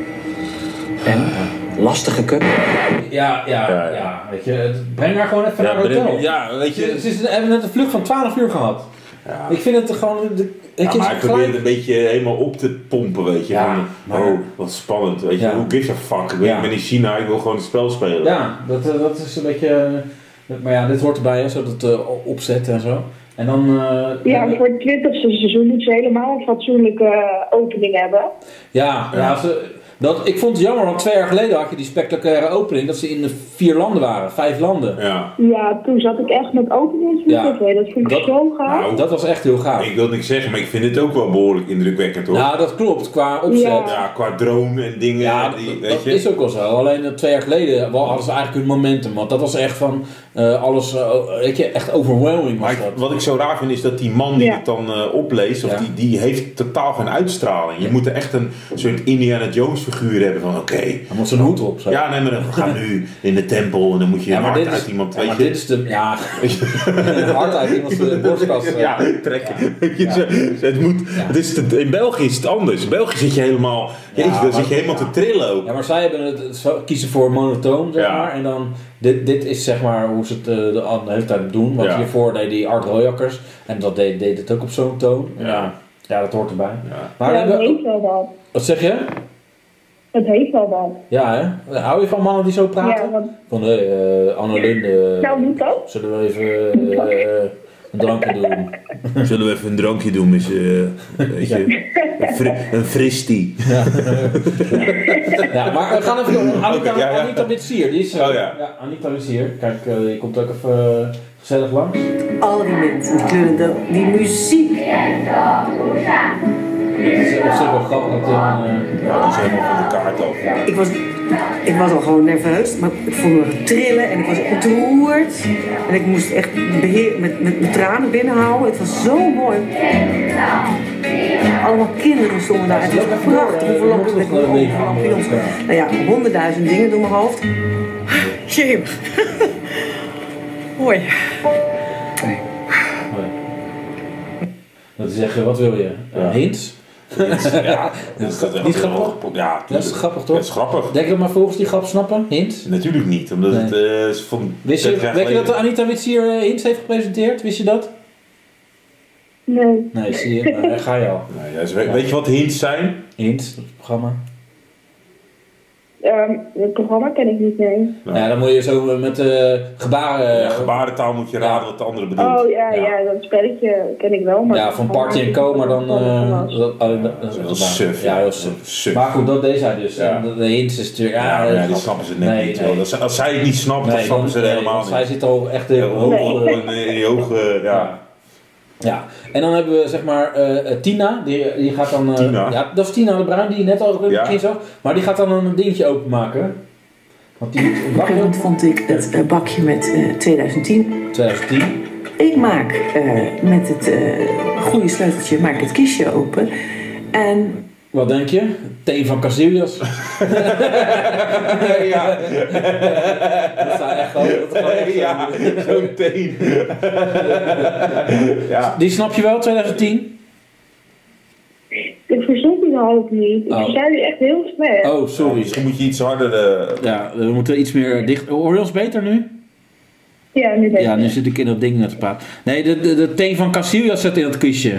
En lastige cup. Ja, ja, ja, ja. Weet je, breng haar gewoon even ja, naar het hotel. Ja, weet je. Ze, ze hebben net een vlucht van twaalf uur gehad. Ja. Ik vind het gewoon... De, ja, maar ik probeer het een beetje helemaal op te pompen, weet je. Ja, van, maar... Oh, wat spannend, weet je. Ja. Who gives a fuck? Ik, ja. ik ben in China, ik wil gewoon het spel spelen. Ja, dat, dat is een beetje... Maar ja, dit hoort erbij, hè, zo dat uh, opzetten en zo. En dan... Uh, ja, voor het twintigste seizoen moeten ze helemaal een fatsoenlijke uh, opening hebben. Ja, ja. ja ze, dat, ik vond het jammer, want twee jaar geleden had je die spectaculaire opening dat ze in de vier landen waren, vijf landen. Ja, ja toen zat ik echt met openings met ja. tv, dat vond ik dat, zo gaaf. Nou, dat was echt heel gaaf. Ik wil niks zeggen, maar ik vind het ook wel behoorlijk indrukwekkend hoor. Nou, dat klopt, qua opzet. Ja, ja qua drone en dingen. Ja, die, dat, weet dat je. is ook wel zo. Alleen twee jaar geleden hadden ze eigenlijk hun momentum, want dat was echt van uh, alles, uh, weet je, echt overwhelming was maar dat. Wat ik zo raar vind is dat die man die ja. het dan uh, opleest, of ja. die, die heeft totaal geen uitstraling. Je ja. moet er echt een soort Indiana Jones figuur hebben van oké. Okay, dan moet zijn hoed op. Zo. Ja, nee, maar dan gaan we nu in de tempel en dan moet je ja, een hart is, uit iemand, ja, weet maar je. dit is de, ja, een hart uit iemands borstkast. Ja, trekken. Ja. Ja. Het, moet, ja. het is te, in België is het anders. In België zit je helemaal, ja, jezus, dan zit je helemaal ja. te trillen ook. Ja, maar zij hebben het, het kiezen voor monotoon, zeg ja. maar, en dan, dit, dit is zeg maar hoe ze het uh, de, de hele tijd doen, want ja. hiervoor deed die Art Royakkers, en dat deed, deed het ook op zo'n toon. Ja. Ja, ja, dat hoort erbij. Ja, maar ja, dat heeft wel wat. Wat zeg je? Het heeft wel wat. Ja, hè? Hou je van mannen die zo praten? Ja, want... Van, hé, hey, uh, Annelinde. Uh, nou, moet dat? Zullen we even uh, uh, een drankje doen? Zullen we even een drankje doen met je, weet je, een, fri een fristie. Ja. Ja, maar we gaan even door. Anita, okay, ja, ja. Anita Witsier, die is, uh, oh, ja. Ja, Anita Witsier. Kijk, uh, je komt ook even uh, gezellig langs. Al die mensen, kleurende, die muziek. Het is op zich wel grappig dat uh, ja, dat is helemaal van de kaart af. Ja. Ik was, ik was al gewoon nerveus, maar ik vond me trillen en ik was ontroerd. En ik moest echt beheer, met, met mijn tranen binnenhouden. Het was zo mooi. Allemaal kinderen stonden daar. Het was prachtig. Hoeveel lampions. Nou ja, honderdduizend dingen door mijn hoofd. Jim. Mooi. Dat is echt, wat wil je? Uh, ja. Hints? Ja, dat is dat niet grappig. Ja, dat is grappig toch? Dat is grappig. Denk je maar volgens die grap snappen? Hints? Natuurlijk niet, omdat nee. het uh, is van. Wist je, weet je dat Anita Witsier uh, Hints heeft gepresenteerd? Wist je dat? Nee. Nee, zie je, uh, ga je al. Nou, ja, dus weet, weet je wat Hints zijn? Hints, dat programma. Um, het programma ken ik niet, nee. Nou, ja, dan moet je zo met uh, gebaren... Ja, gebarentaal moet je raden ja. wat de andere bedoelt. Oh ja, ja, ja, dat spelletje ken ik wel. Maar ja, van Party en Co, maar dan... Uh, dat, oh, dat, dat is heel suf. Ja, heel suf. suf. Maar goed, dat deed zij dus. Ja. De, de hints is natuurlijk... Ja, ja, ja die snappen ze net nee, niet. Nee. Als, als zij het niet snapt, nee, dan snappen ze het helemaal niet. Zij zit al echt heel hoog in die ogen, ja. Ja, en dan hebben we zeg maar uh, Tina, die, die gaat dan... Uh, Tina? Ja, dat is Tina de Bruin, die je net al ja. begin zag. Maar die gaat dan een dingetje openmaken. Want die bakje vond ik het uh, bakje met uh, twintig tien. twintig tien. Ik maak uh, met het uh, goede sleuteltje maak het kistje open. En... Wat denk je? Teen van Casillas. Ja. Dat zou echt gewoon... Ja, zo'n teen. Ja. Die snap je wel, twintig tien? Ik verstond die half niet. Ik Oh. zei die echt heel slecht. Oh, sorry. Misschien moet je iets harder... Uh... Ja, we moeten iets meer dicht... Hoor je ons beter nu? Ja, nu denk Ja, ik. nu zit ik in dat ding net te praten. Nee, de, de, de teen van Casillas zit in het kistje.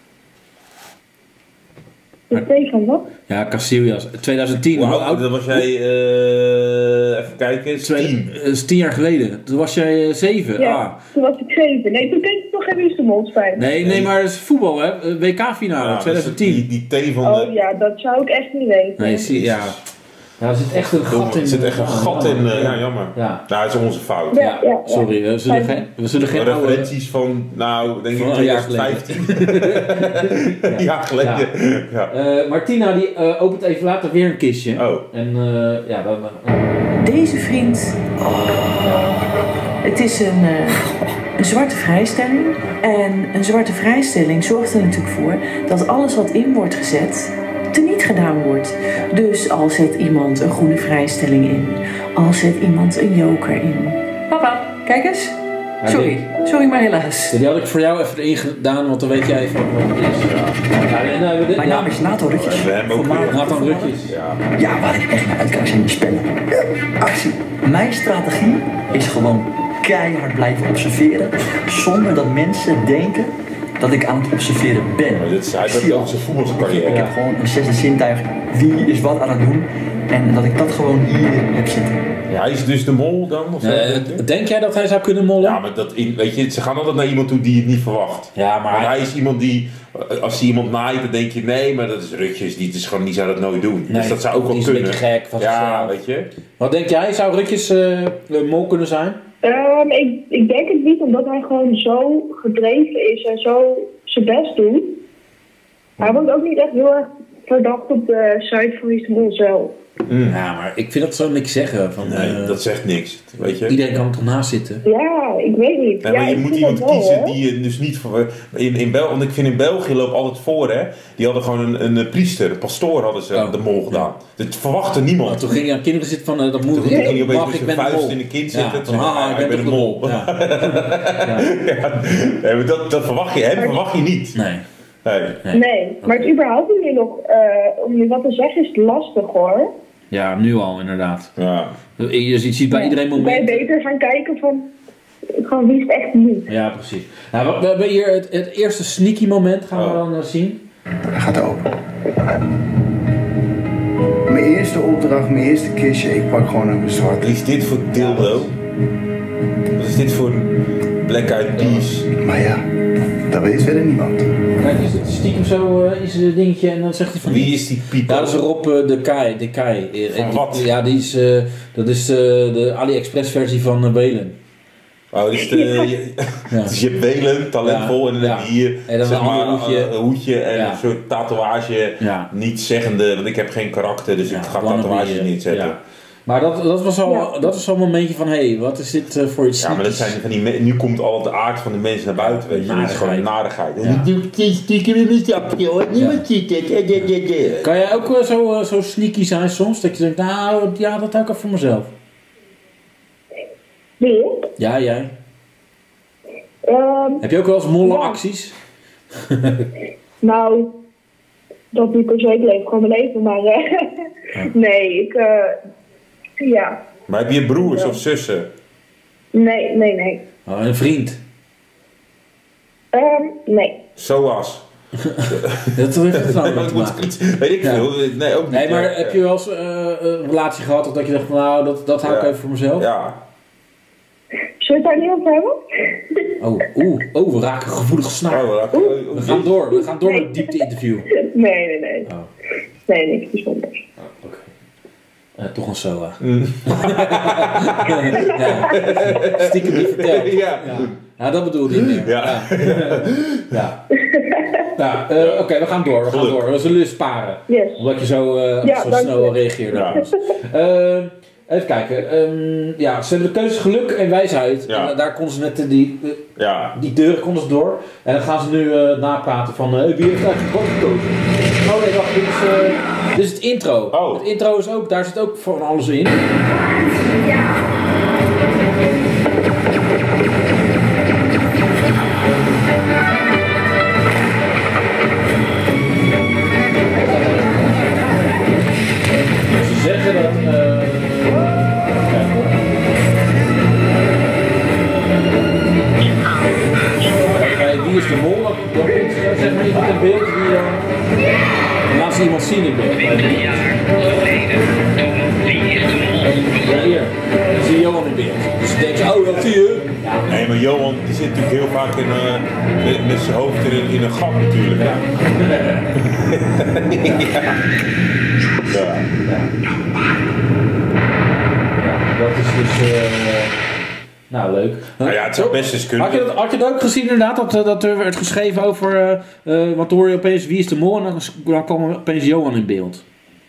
De thee van wat? Ja, Casillas. twintig tien. Hoe Hoe oud? oud? Dat was jij... Uh, even kijken. Twee- tien. Dat is tien jaar geleden. Toen was jij uh, zeven. Ja, Ah. toen was ik zeven. Nee, toen deed ik nog geen Wüstenmond fijn. Nee, nee, maar het is voetbal, hè? W K-finale, Ja, twintig tien. dus Die, die thee van Oh de... ja, dat zou ik echt niet weten. Nee, zie, ja. Ja, er zit echt een gat in. Er zit echt een gat in. Uh, ja, jammer. Ja. Nou, dat is onze fout. Ja, Ja, ja, ja. sorry. We zullen geen, we zullen geen oude... Referenties van, nou, denk ik Van een jaar twintig vijftien. Ja, geleden. Ja. Uh, Martina die uh, opent even later weer een kistje. Oh. En uh, ja, dan... Uh, Deze vriend, het is een, uh, een zwarte vrijstelling. En een zwarte vrijstelling zorgt er natuurlijk voor dat alles wat in wordt gezet teniet gedaan wordt. Dus al zet iemand een groene vrijstelling in, al zet iemand een joker in. Papa, kijk eens. Sorry, sorry maar helaas. die had ik voor jou even erin gedaan, want dan weet jij van wat het is. Ja, en, uh, we dit, Mijn ja, naam is Nathan Rutjes. We hebben ook Voormalig- weer. Nathan Rutjes. Ja. Ja, waar ik echt naar uitkijk zijn de spellen. Actie. Mijn strategie is gewoon keihard blijven observeren. Zonder dat mensen denken dat ik aan het observeren ben. Maar dit is eigenlijk ook zijn voetbalcarrière. Ik heb gewoon een zesde zintuig. Wie is wat aan het doen. En dat ik dat gewoon hier heb zitten. Ja, hij is dus de mol dan? Of zo? Uh, denk jij dat hij zou kunnen mollen? Ja, maar dat, in- weet je, ze gaan altijd naar iemand toe die het niet verwacht. Ja, maar Want hij- hij is iemand die, als hij iemand naait, dan denk je, nee, maar dat is Rutjes, die, is gewoon, die zou dat nooit doen. Nee, dus dat zou ook wel die is een kunnen. beetje gek van ja, zichzelf. weet je. Wat denk jij? Zou Rutjes uh, mol kunnen zijn? Um, ik, ik denk het niet, omdat hij gewoon zo gedreven is en zo zijn best doet. Hij wordt ook niet echt heel erg verdacht op de site van Wüstenmond zelf. Mm. Ja, maar ik vind dat zo niks zeggen. Van, Nee, uh, dat zegt niks, weet je. Iedereen kan er toch naast zitten? Ja, ik weet niet. Nee, ja, maar je ik moet vind iemand dat wel, kiezen hoor. die je dus niet... voor- In, in Bel, want ik vind in België loopt altijd voor, hè. Die hadden gewoon een, een, priester, een pastoor hadden ze Oh. de mol gedaan. Dat verwachtte Want niemand. toen ging je aan kinderen zitten van, uh, dat moet Toen ging hij opeens mag, met ik zijn ben de vuist mol. in een kind Ja, zitten. van, en ah, zeggen, ik ben een toch de mol. Ja. Ja. Ja, nee, maar dat, dat verwacht je, hem verwacht je niet. Nee. Nee. Nee. Nee, maar het überhaupt nu nog, uh, om nu wat te zeggen, is het lastig hoor. Ja, nu al inderdaad. Ja. Je, je ziet bij iedereen Dan kan je momenten. beter gaan kijken van, gewoon wie is het echt niet. Ja, precies. Nou, we, we hebben hier het, het eerste sneaky moment, gaan we Oh. dan uh, zien. Hij gaat open. Mijn eerste opdracht, mijn eerste kistje, ik pak gewoon een zwart. Wat is dit voor dildo? Wat is dit voor Black Eyed Peas? Maar ja, dat weet verder niemand. Kijk, is het stiekem zo uh, is een dingetje en dan zegt hij van... Wie is die Pipo? Ja, dat is Rob uh, de Kai. De Kai. Uh, Van die- wat? Ja, die is, uh, dat is uh, de AliExpress versie van uh, Welen. Oh, dus de, je, Ja. dus je hebt Welen, talentvol, Ja. en dan Ja. heb je hier En dan zeg een maar, ander hoedje. een hoedje en Ja. een soort tatoeage. Ja. Niet zeggende, want ik heb geen karakter, dus Ja, ik ga wannabe, tatoeages uh, niet zetten. ja. Maar dat, dat was al, Ja. dat was al een momentje van, hé, hey, wat is dit uh, voor iets Ja, maar dat sneakies? zijn van die me- nu komt al de aard van de mensen naar buiten, weet je. Dat is gewoon een narigheid. Ja. Doe het stiekem in mijn zakje hoor, niemand ziet het. Eh, eh, eh, eh. Kan jij ook uh, zo, uh, zo sneaky zijn soms? Dat je denkt, nou, ja, dat hou ik even voor mezelf. Wie? Ja, jij. Um, Heb je ook wel eens molle Ja. acties? nou, dat niet per se, ik leef gewoon mijn leven, maar uh, nee, ik, uh, ja, Maar heb je broers of zussen? nee, nee, nee. Oh, een vriend. Um, nee. Zoals? Dat heeft het nou mee Dat te moet maken. iets- Weet ik Ja. veel. Nee, ook niet. Nee, maar Ja. heb je wel eens uh, een relatie gehad of dat je dacht, van, nou, dat, dat hou ik Ja. even voor mezelf? Ja. Zullen we het daar niet over hebben? Oh, oeh, oh, we raken een gevoelige snaar. Oh, We we gaan door, we gaan door met het diepte-interview. Nee, nee, nee. Oh, Nee, niks bijzonders. oké. Uh, toch een S O A. Mm. Ja. Stiekem niet verteld. Ja. Ja, dat bedoelde je meer. Ja. Ja. ja. Nou, uh, oké, we gaan door. We gaan Geluk. door. We zullen sparen. Yes. Omdat je zo, uh, Ja, zo dank snel je. reageerde. Ja. Uh, even kijken. Um, ja, ze hebben de keuzes geluk en wijsheid. Ja. En daar konden ze net uh, die, uh, ja. die deuren konden ze door. En dan gaan ze nu uh, napraten van uh, wie heeft eigenlijk wat gekozen. Oh nee, wacht, dit is, uh, dit is het intro. Oh. Het intro is ook, daar zit ook van alles in. Ja. Ze zeggen dat... Uh, kijk hoor. Bij Wie is de Mol? Dat komt uh, zeg maar iemand in beeld die... Uh, dan laat ze iemand zien in beeld. twintig jaar geleden, toen Wie is de Mol? Ja, hier. Dan zie je Johan in beeld. Dus dan denk je, oh, dat zie je. Ja. Nee, maar Johan die zit natuurlijk heel vaak in, uh, met, met zijn hoofd in, in een gat natuurlijk. Ja. ja. Ja. Ja. Dat is dus... Uh, nou, leuk. Nou ja, het zou best eens kunnen. Had je, dat, had je dat ook gezien inderdaad? Dat, dat er werd geschreven over... Uh, uh, want dan hoor je opeens Wie is de Mol? En dan, dan kwam opeens Johan in beeld.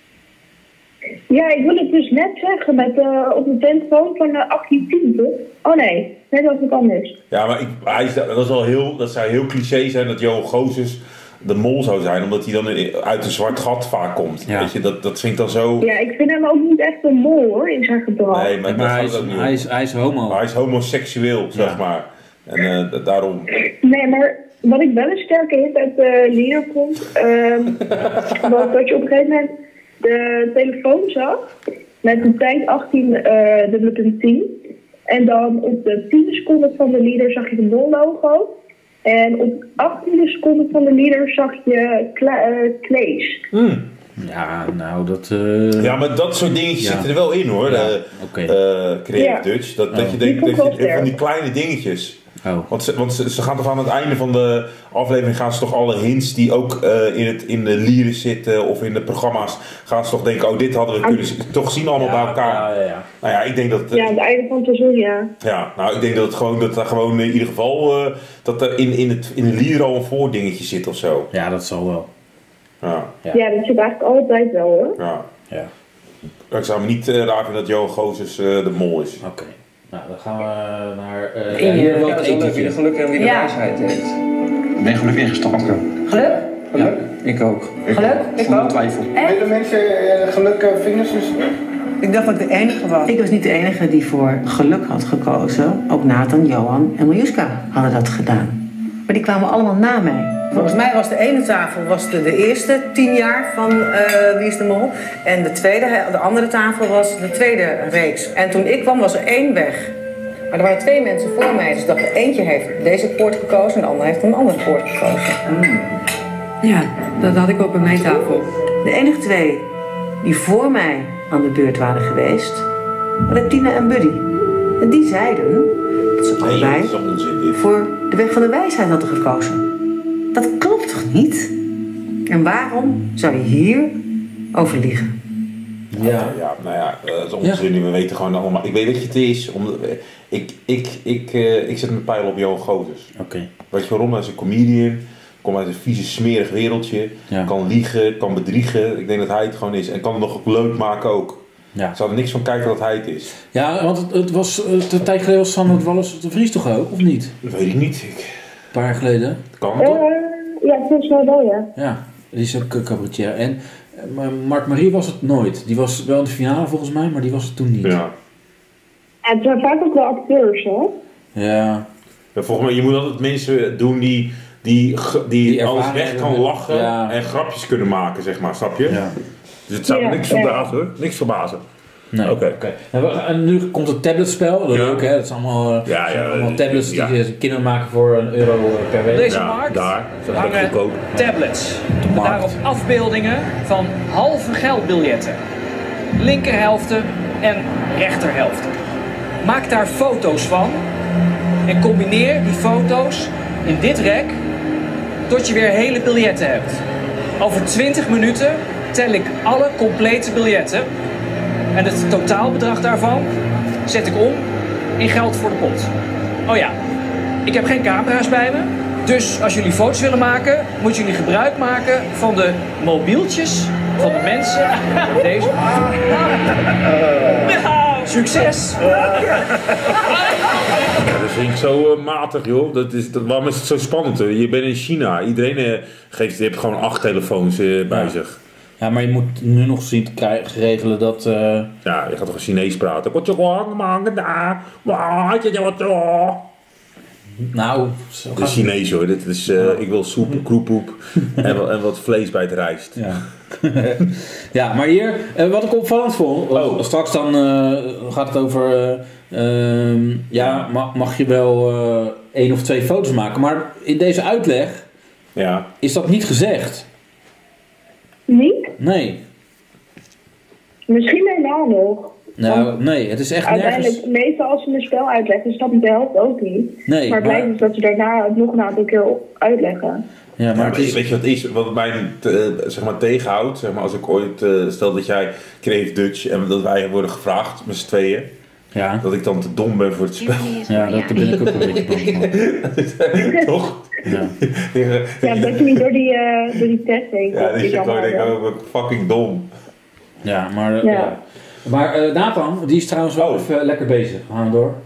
Ja, ik wil het dus net zeggen met, uh, op de telefoon van uh, achttien tien, toch? Oh nee, net was het anders. Ja, maar ik, hij, dat, is al heel, dat zou heel cliché zijn dat Johan Gozes de mol zou zijn, omdat hij dan uit een zwart gat vaak komt. Ja. Weet je, dat, dat vind ik dan zo... Ja, ik vind hem ook niet echt een mol hoor, in zijn gedrag. Nee, maar, ja, maar hij, is, hij, is, hij is homo. Maar hij is homoseksueel, zeg ja. maar. En uh, daarom... Nee, maar wat ik wel een sterke hint uit de lieder vond, um, was dat je op een gegeven moment de telefoon zag met de tijd achttien dubbele punt tien. En dan op de tiende seconde van de lieder zag je de mol-logo. En op achttiende seconde van de lieder zag je Kla- uh, Klees. Mm. Ja, nou dat... Uh... Ja, maar dat soort dingetjes ja. zitten er wel in hoor. Ja. Uh, okay. uh, Creative ja. Dutch. Dat, oh. dat je denkt, dat je, van die kleine dingetjes. Oh. Want, ze, want ze, ze gaan toch aan het einde van de aflevering gaan ze toch alle hints die ook uh, in, het, in de lieren zitten of in de programma's, gaan ze toch denken, oh dit hadden we kunnen zien, toch zien allemaal ja, bij elkaar. Ja, ja, ja. Nou ja, ik denk dat... Uh, ja, aan het einde van het seizoen, ja. Ja, nou ik denk dat het gewoon, dat er gewoon in ieder geval, uh, dat er in, in, het, in de lieren al een voordingetje zit of zo. Ja, dat zal wel. Ja, ja. ja dat zit eigenlijk altijd wel hoor. Ja. Ja. Ik zou me niet uh, raar vinden dat Johan Gozes uh, de mol is. Oké. Okay. Nou, dan gaan we naar... Uh, ja, hier wel het etentje. Wie de geluk en wie de ja. wijsheid heeft. Ik ben gelukkig ingestapt. Geluk? Geluk? Ja, ik ook. Geluk? Ik Zonder ook. twijfel. Weten mensen uh, geluk uh, vingers? Dus... Ik dacht dat ik de enige was. Ik was niet de enige die voor geluk had gekozen. Ook Nathan, Johan en Miljuska hadden dat gedaan. Maar die kwamen allemaal na mij. Volgens mij was de ene tafel was de, de eerste tien jaar van uh, Wie is de Mol. En de, tweede, de andere tafel was de tweede reeks. En toen ik kwam was er één weg. Maar er waren twee mensen voor mij. Dus ik dacht, eentje heeft deze poort gekozen en de ander heeft een andere poort gekozen. Mm. Ja, dat had ik ook bij mijn tafel. De enige twee die voor mij aan de beurt waren geweest, waren Tina en Buddy. En die zeiden dat ze allebei nee, voor de weg van de wijsheid hadden gekozen. Dat klopt toch niet? En waarom zou je hier over liegen? Ja, ja, nou ja, dat is onzin. Ja. We weten gewoon allemaal. Ik weet wat je het is. Om, ik, ik, ik, uh, ik zet mijn pijl op Johan Gozes. Oké. Okay. Weet je waarom? Hij is een comedian. Komt uit een vieze, smerig wereldje. Ja. Kan liegen, kan bedriegen. Ik denk dat hij het gewoon is. En kan het nog leuk maken ook. Ja. Ik zou er niks van kijken dat hij het is. Ja, want het, het was de tijd geleden was Sander Wallis de Vries toch ook, of niet? Dat weet ik niet. Ik... Een paar jaar geleden. Kan het toch? Uh, ja, volgens mij wel, ja. Ja, die is ook uh, cabaretier. En uh, Mark Marie was het nooit. Die was wel in de finale volgens mij, maar die was het toen niet. Ja. Ja, het zijn vaak ook wel acteurs, hè? Ja. Ja, volgens mij, je moet altijd mensen doen die, die, die, die alles weg kan lachen ja. en grapjes kunnen maken, zeg maar, snap je? Ja. Dus het zou ja, niks verbazen, ja. hoor. Niks verbazen. Nee, oké. Okay. Okay. En nu komt het tabletspel. Dat is ja. leuk, hè? Dat is allemaal, uh, ja, ja, allemaal tablets ja. die kinderen maken voor een euro per week. Deze ja, markt daar. hangen tablets. Daarop afbeeldingen van halve geldbiljetten. Linkerhelften en rechterhelften. Maak daar foto's van en combineer die foto's in dit rek tot je weer hele biljetten hebt. Over twintig minuten tel ik alle complete biljetten. En het totaalbedrag daarvan zet ik om in geld voor de pot. Oh ja, ik heb geen camera's bij me. Dus als jullie foto's willen maken, moeten jullie gebruik maken van de mobieltjes van de mensen. Deze. Ja. Succes! Ja, dat vind ik zo uh, matig, joh. Dat is, dat, waarom is het zo spannend? Hè? Je bent in China. Iedereen uh, geeft, je hebt gewoon acht telefoons uh, bij ja. zich. Ja, maar je moet nu nog zien te krijgen, regelen dat... Uh... Ja, je gaat toch Chinees praten? Nou, zo de Chinees hoor. Dit is, uh, ik wil soep, kroepoep en, en wat vlees bij het rijst. Ja, ja maar hier, uh, wat ik opvallend vond, oh. straks dan uh, gaat het over, uh, uh, ja, mag, mag je wel uh, één of twee foto's maken, maar in deze uitleg ja. is dat niet gezegd. Niet? Nee. Misschien helemaal nog. Nou, nee, het is echt uiteindelijk, nergens... meestal als ze een spel uitleggen, snapt de helft ook niet. Nee, maar het blijkt dus dat ze daarna het nog een aantal keer uitleggen. Ja, maar, ja, maar is... weet je wat is? Wat mij te, zeg maar, tegenhoudt, zeg maar, als ik ooit, uh, stel dat jij kreeg Dutch en dat wij worden gevraagd met z'n tweeën. Ja. Dat ik dan te dom ben voor het spel. Ja, dat ben ik ook een beetje bang van. Toch? Ja, ja dat je niet door die, uh, door die test heen komt. Ja, dat je gewoon denkt, oh, fucking dom. Ja, maar... Uh, ja. ja. Maar uh, Nathan, die is trouwens wel even uh, lekker bezig. We gaan door.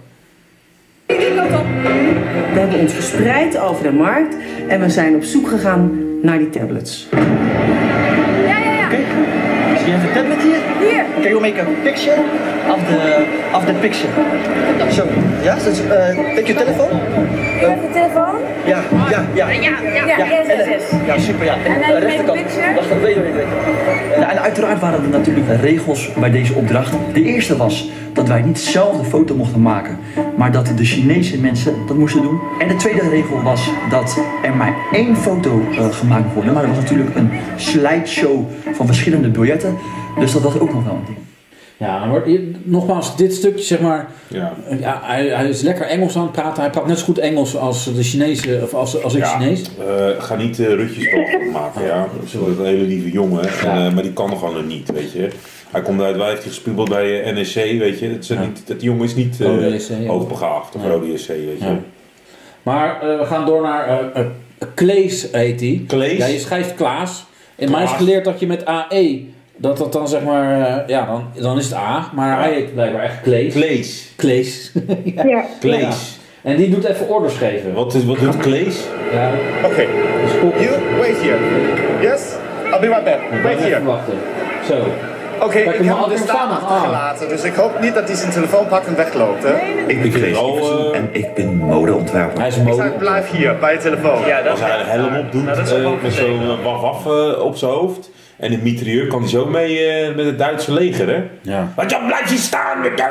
We hebben ons verspreid over de markt en we zijn op zoek gegaan naar die tablets. Ja, ja, ja. Okay. So you have a tablet here? Here. Can you make a picture of the of the picture? So, yeah, so uh, take your telephone. Je hebt de telefoon? Ja, ja, ja. Ja, ja, ja, yes, yes, yes. Ja, super, ja. En dan make a picture? Wacht, wacht, wacht, wacht. Ja, en uiteraard waren er natuurlijk regels bij deze opdracht. De eerste was dat wij niet zelf de foto mochten maken, maar dat de Chinese mensen dat moesten doen. En de tweede regel was dat er maar één foto uh, gemaakt mocht worden, maar er was natuurlijk een slideshow van verschillende biljetten, dus dat was ook nog wel een ding. Ja, maar nogmaals, dit stukje zeg maar, ja. Ja, hij, hij is lekker Engels aan het praten. Hij praat net zo goed Engels als de Chinese, of als, als ik ja, Chinees. Uh, ga niet uh, rutjes maken, ja. Dat is een hele lieve jongen, ja. en, uh, maar die kan nog gewoon niet, weet je. Hij komt uit, wij heeft hij gespeeld bij uh, N S C, weet je. Dat, ja. niet, dat die jongen is niet uh, hoogbegaafd, of Rode S C, weet je. Ja. Maar uh, we gaan door naar uh, uh, Klees heet hij. Klees? Ja, je schrijft Klaas. En mij is geleerd dat je met A E... Dat dat dan zeg maar, uh, ja, dan, dan is het A, maar ja. Hij heet blijkbaar echt Klees. Klees. Klees. ja. ja. Klees. Ja. En die doet even orders geven. Wat, is, wat doet Klees? Ja. Oké. Okay. You wait here. Yes? I'll be right back. Wait here. Wachten. Zo. Oké, okay, ik heb hem dus daar achtergelaten, ah. dus ik hoop niet dat hij zijn telefoon pakt en wegloopt, hè? Ik ben Klees al, uh... en ik ben modeontwerper. Hij is mode. Ik zou blijf hier, bij je telefoon. Ja, dat als hij een helm op doet, nou, uh, met zo'n uh, waf-waf uh, op zijn hoofd. En een mitrailleur kan hij zo mee uh, met het Duitse leger, hè? Ja. Want dan blijft hij staan met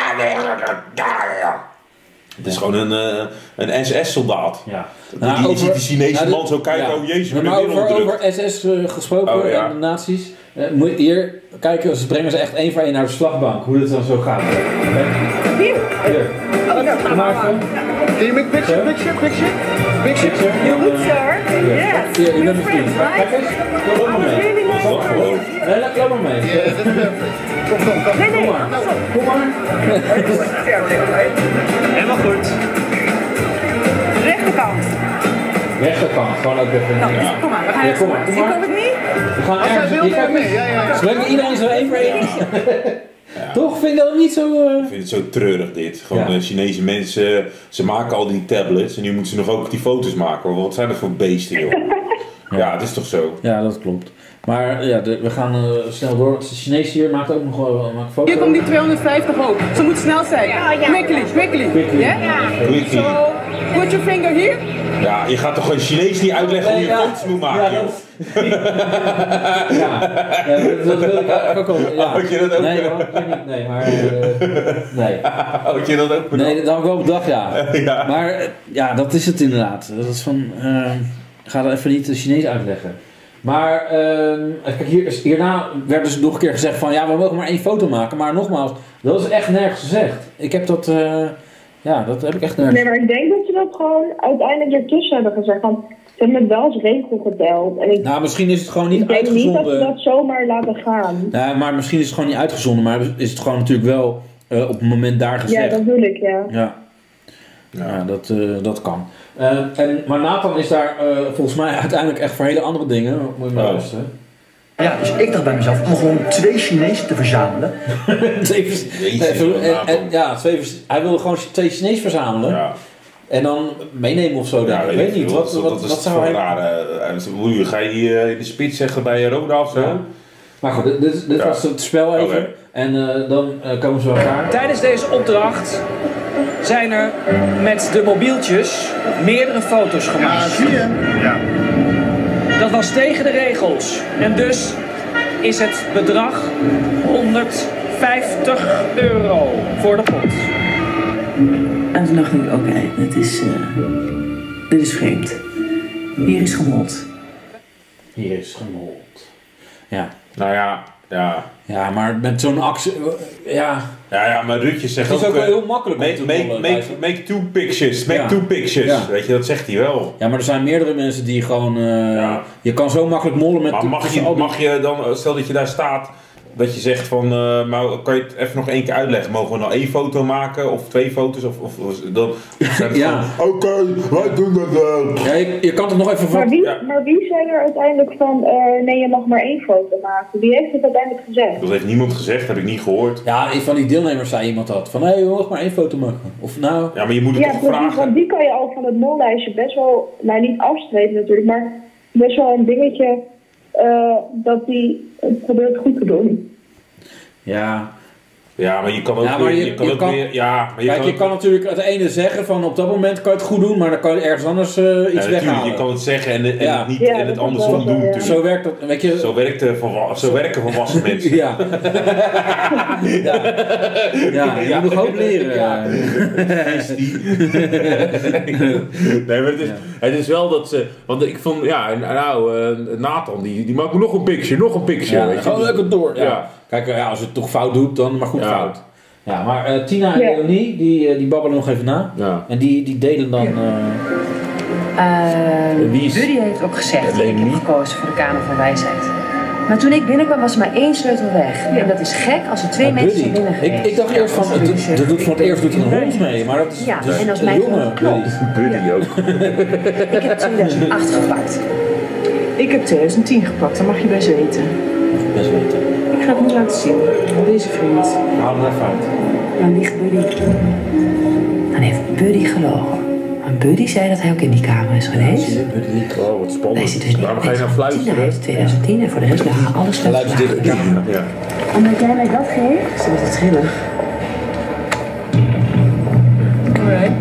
het is gewoon een, uh, een S S-soldaat. Ja. Nou, die, over, ziet die Chinese nou, man zo kijken, ja. oh jezus, maar over, over S S uh, gesproken oh, ja. en de nazi's. Uh, moet je hier kijken, ze brengen ze echt één voor één naar de slagbank, hoe dit dan zo gaat. Hier. Hier. Kom maar even. Can you make picture, picture, picture? Picture? You would, sir. Yes. Hier, je bent een vriend. Kijk eens, loop maar mee. Nee, loop maar mee. Kom, kom, kom. Nee, nee. Kom maar. Kom maar. Helemaal goed. Rechterkant. Rechterkant, gewoon ook even. Nou, ja. Kom maar, we gaan ja, kom maar. Ik kom het niet. We gaan ergens. Je kijkt mee, ja, ja, ja. Ze brengen iedereen zo één voor één. Ja. Toch? Vind je dat niet zo... Uh... Ik vind het zo treurig dit. Gewoon ja. uh, Chinese mensen, ze maken al die tablets en nu moeten ze nog ook die foto's maken. Wat zijn dat voor beesten, joh? Ja, ja het is toch zo? Ja, dat klopt. Maar ja, de, we gaan uh, snel door. De Chinees hier maakt ook nog wel uh, foto's. Hier komt die tweehonderdvijftig ook. Ze moet snel zijn. Ja, ja. Quickly, quickly. Quickly. Yeah? Ja. Quickly. So, put your finger here. Ja, je gaat toch gewoon Chinees niet uitleggen hoe je ja. foto's moet maken, ja, joh? ja, ja dat, dat wil ik ook al. Ja. Houd je dat ook? Nee, hoor, niet. Nee, maar... Uh, nee. Houd je dat ook bedacht? Nee, dat had ik wel bedacht, ja. ja. Maar ja, dat is het inderdaad. Dat is van... Uh, ga dat even niet de Chinees uitleggen. Maar uh, kijk, hier, hierna werd dus nog een keer gezegd van... Ja, we mogen maar één foto maken. Maar nogmaals, dat is echt nergens gezegd. Ik heb dat... Uh, ja, dat heb ik echt nergens. Nee, maar ik denk dat ze dat gewoon uiteindelijk ertussen hebben gezegd. Want ze hebben het wel als regel geteld. En ik, nou, misschien is het gewoon niet ik denk uitgezonden. niet dat ze dat zomaar laten gaan. Ja, maar misschien is het gewoon niet uitgezonden. Maar is het gewoon natuurlijk wel uh, op het moment daar gezegd. Ja, dat bedoel ik, ja. Ja, ja. ja dat, uh, dat kan. Uh, en, maar Nathan is daar uh, volgens mij uiteindelijk echt voor hele andere dingen. Moet je maar luisteren. Ja, dus ik dacht bij mezelf om gewoon twee Chinezen te verzamelen. twee vers- en, en, en, ja, twee vers- hij wilde gewoon twee Chinezen verzamelen. Ja. En dan meenemen of zo. Ja, ik weet niet. Wat, wat, wat, dat wat is zou hij... raar. Ga je die uh, in de spits zeggen bij Roda of zo? Ja. Maar goed, dit, dit ja. was het spel even. Okay. En uh, dan uh, komen ze bij elkaar. Tijdens deze opdracht zijn er met de mobieltjes meerdere foto's gemaakt. Ja, zie je? Ja. Dat was tegen de regels. En dus is het bedrag honderdvijftig euro voor de pot. En toen dacht ik, oké, okay, dit is, uh, dit is vreemd. Hier is gemold. Hier is gemold. Ja. Nou ja, ja. Ja, maar met zo'n actie, ja. Ja, ja, maar Rutje zegt ook... Het is ook, ook wel heel makkelijk make, om te make, rollen, make, make two pictures, make ja. two pictures. Ja. Weet je, dat zegt hij wel. Ja, maar er zijn meerdere mensen die gewoon... Uh, ja. Je kan zo makkelijk mollen met... Maar mag je, mag je dan, stel dat je daar staat... Dat je zegt van, uh, maar kan je het even nog één keer uitleggen? Mogen we nou één foto maken of twee foto's? Of, of, of dan ja. Oké, okay, wij doen dat wel. Ja, je, je kan het nog even... Maar wie, ja. maar wie zei er uiteindelijk van, uh, nee, je mag maar één foto maken? Wie heeft het uiteindelijk gezegd? Dat heeft niemand gezegd, heb ik niet gehoord. Ja, van die deelnemers zei iemand dat. Van, hé, hey, je mag maar één foto maken. Of nou... Ja, maar je moet het ja, toch precies, vragen. Want die kan je al van het nullijstje best wel, nou niet afstrepen natuurlijk, maar best wel een dingetje uh, dat die probeert goed te doen. Ja. Ja, maar je kan ook ja, weer... Je, je kan je ook kan, weer ja, maar je kijk, kan je ook, kan natuurlijk het ene zeggen van op dat moment kan je het goed doen, maar dan kan je ergens anders uh, iets ja, weghalen. Je kan het zeggen en, en ja. het, niet, ja, en het andersom doen. Ja. Zo werkt dat, weet je... Zo, werkt de volwa- zo werken volwassen mensen. Ja. ja. Ja, je ja. moet nog hoop leren. Ja. Nee, maar het is, ja. het is wel dat ze... Want ik vond, ja, nou, uh, Nathan, die, die maakt nog een picture, nog een picture. Ja, weet je? gewoon lekker door. Ja. Ja. Kijk, ja, als het toch fout doet, dan maar goed ja. fout. Ja, maar uh, Tina en ja. Leonie, die, die babbelen nog even na. Ja. En die, die delen dan... Uh, uh, Wie is... Buddy heeft ook gezegd, Leonie? ik heb gekozen voor de Kamer van Wijsheid. Maar toen ik binnenkwam was er maar één sleutel weg. Ja. En dat is gek als er twee ja, mensen zijn binnen geweest. Ik, ik dacht eerst van, het doet, dat doet voor het eerst doet een hond mee, maar dat is ja, dus en als een mijn jongen. klopt. Buddy ja. ook. Ik heb tweeduizend acht gepakt. Ik heb tweeduizend tien gepakt, dat mag je best weten. Best weten. Ik ga het niet laten zien. Deze vriend. Haal hem even uit. Dan ligt Buddy. Dan heeft Buddy gelogen. Maar Buddy zei dat hij ook in die kamer is geweest. Ja, Buddy. Oh, wat spannend. Dus waarom ga je nou fluisteren? Hij heeft tweeduizend tien en voor de rest lagen alle sleutels. Ja. Ja. Omdat jij mij dat geeft, is het grillig. Alright.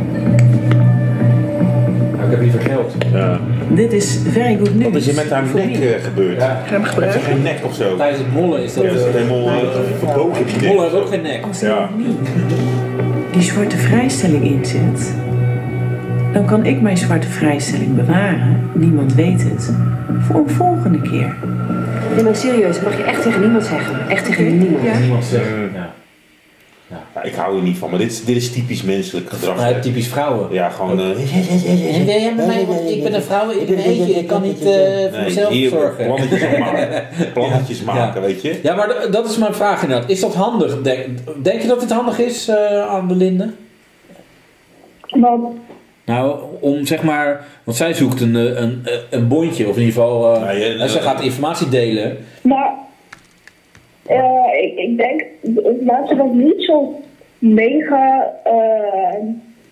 Nou, ik heb liever geld. Ja. Dit is very good news. Wat is er met haar nek uh, gebeurd? Ja. Heeft ze geen nek of zo? Tijdens het mollen is dat... Ja, is het helemaal uh, verbogen die nek. Mollen heeft ook geen nek. Als ja. die zwarte vrijstelling inzet, dan kan ik mijn zwarte vrijstelling bewaren. Niemand weet het. Voor een volgende keer. Nee, maar serieus, dat mag je echt tegen niemand zeggen. Echt tegen niemand. Ja. Niemand zeggen. Ja. Ja. Ja, ik hou er niet van, maar dit is, dit is typisch menselijk gedrag. Ja, typisch vrouwen. Ja, gewoon... Uh, ja, maar mij, want ik ben een vrouw, ik ben een eentje, ik kan niet uh, voor nee, mezelf hier, zorgen. Plannetjes maken, plannetjes ja. maken, ja. weet je. Ja, maar dat is mijn vraag inderdaad. Is dat handig? Denk, denk je dat dit handig is, uh, aan Belinda? Wat? Nou, om zeg maar, want zij zoekt een, een, een bondje, of in ieder geval, uh, ja, je, en zij gaat informatie delen. Nou, uh, ik, ik denk, de informatie was niet zo mega, uh,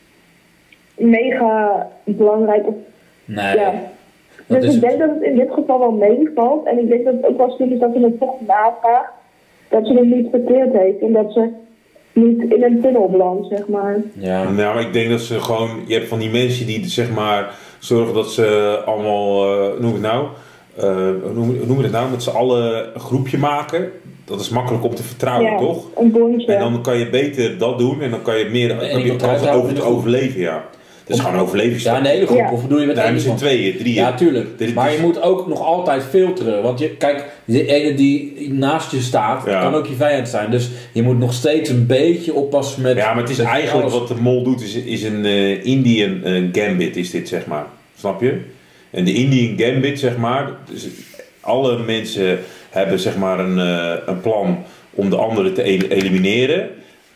mega belangrijk. Nee. Ja. Dus ik het. denk dat het in dit geval wel meevalt. En ik denk dat het ook wel stuk is dat ze het toch navraagt. Dat ze het niet verkeerd heeft. En dat ze niet in een tunnel belandt, zeg maar. Ja, nou, ik denk dat ze gewoon... Je hebt van die mensen die, zeg maar, zorgen dat ze allemaal... Uh, noem het nou... Uh, noem, noem je het nou? Met z'n allen een groepje maken. Dat is makkelijk om te vertrouwen, ja, toch? Een bondje. En dan kan je beter dat doen. En dan kan je meer... Dan heb je kans over te overleven, ja. Het is gewoon overlevingsstap. Ja, een hele groep. Ja. Of bedoel je met één één iemand? Tweeën, drieën. Ja, tuurlijk. Dit, maar dit, je moet ook nog altijd filteren. Want je, kijk, de ene die naast je staat, ja. kan ook je vijand zijn. Dus je moet nog steeds een beetje oppassen met... Ja, maar het is eigenlijk alles. Wat de mol doet, is, is een uh, Indian uh, Gambit, is dit, zeg maar. Snap je? En de Indian Gambit, zeg maar... Dus alle mensen hebben, zeg maar, een, uh, een plan om de anderen te elimineren...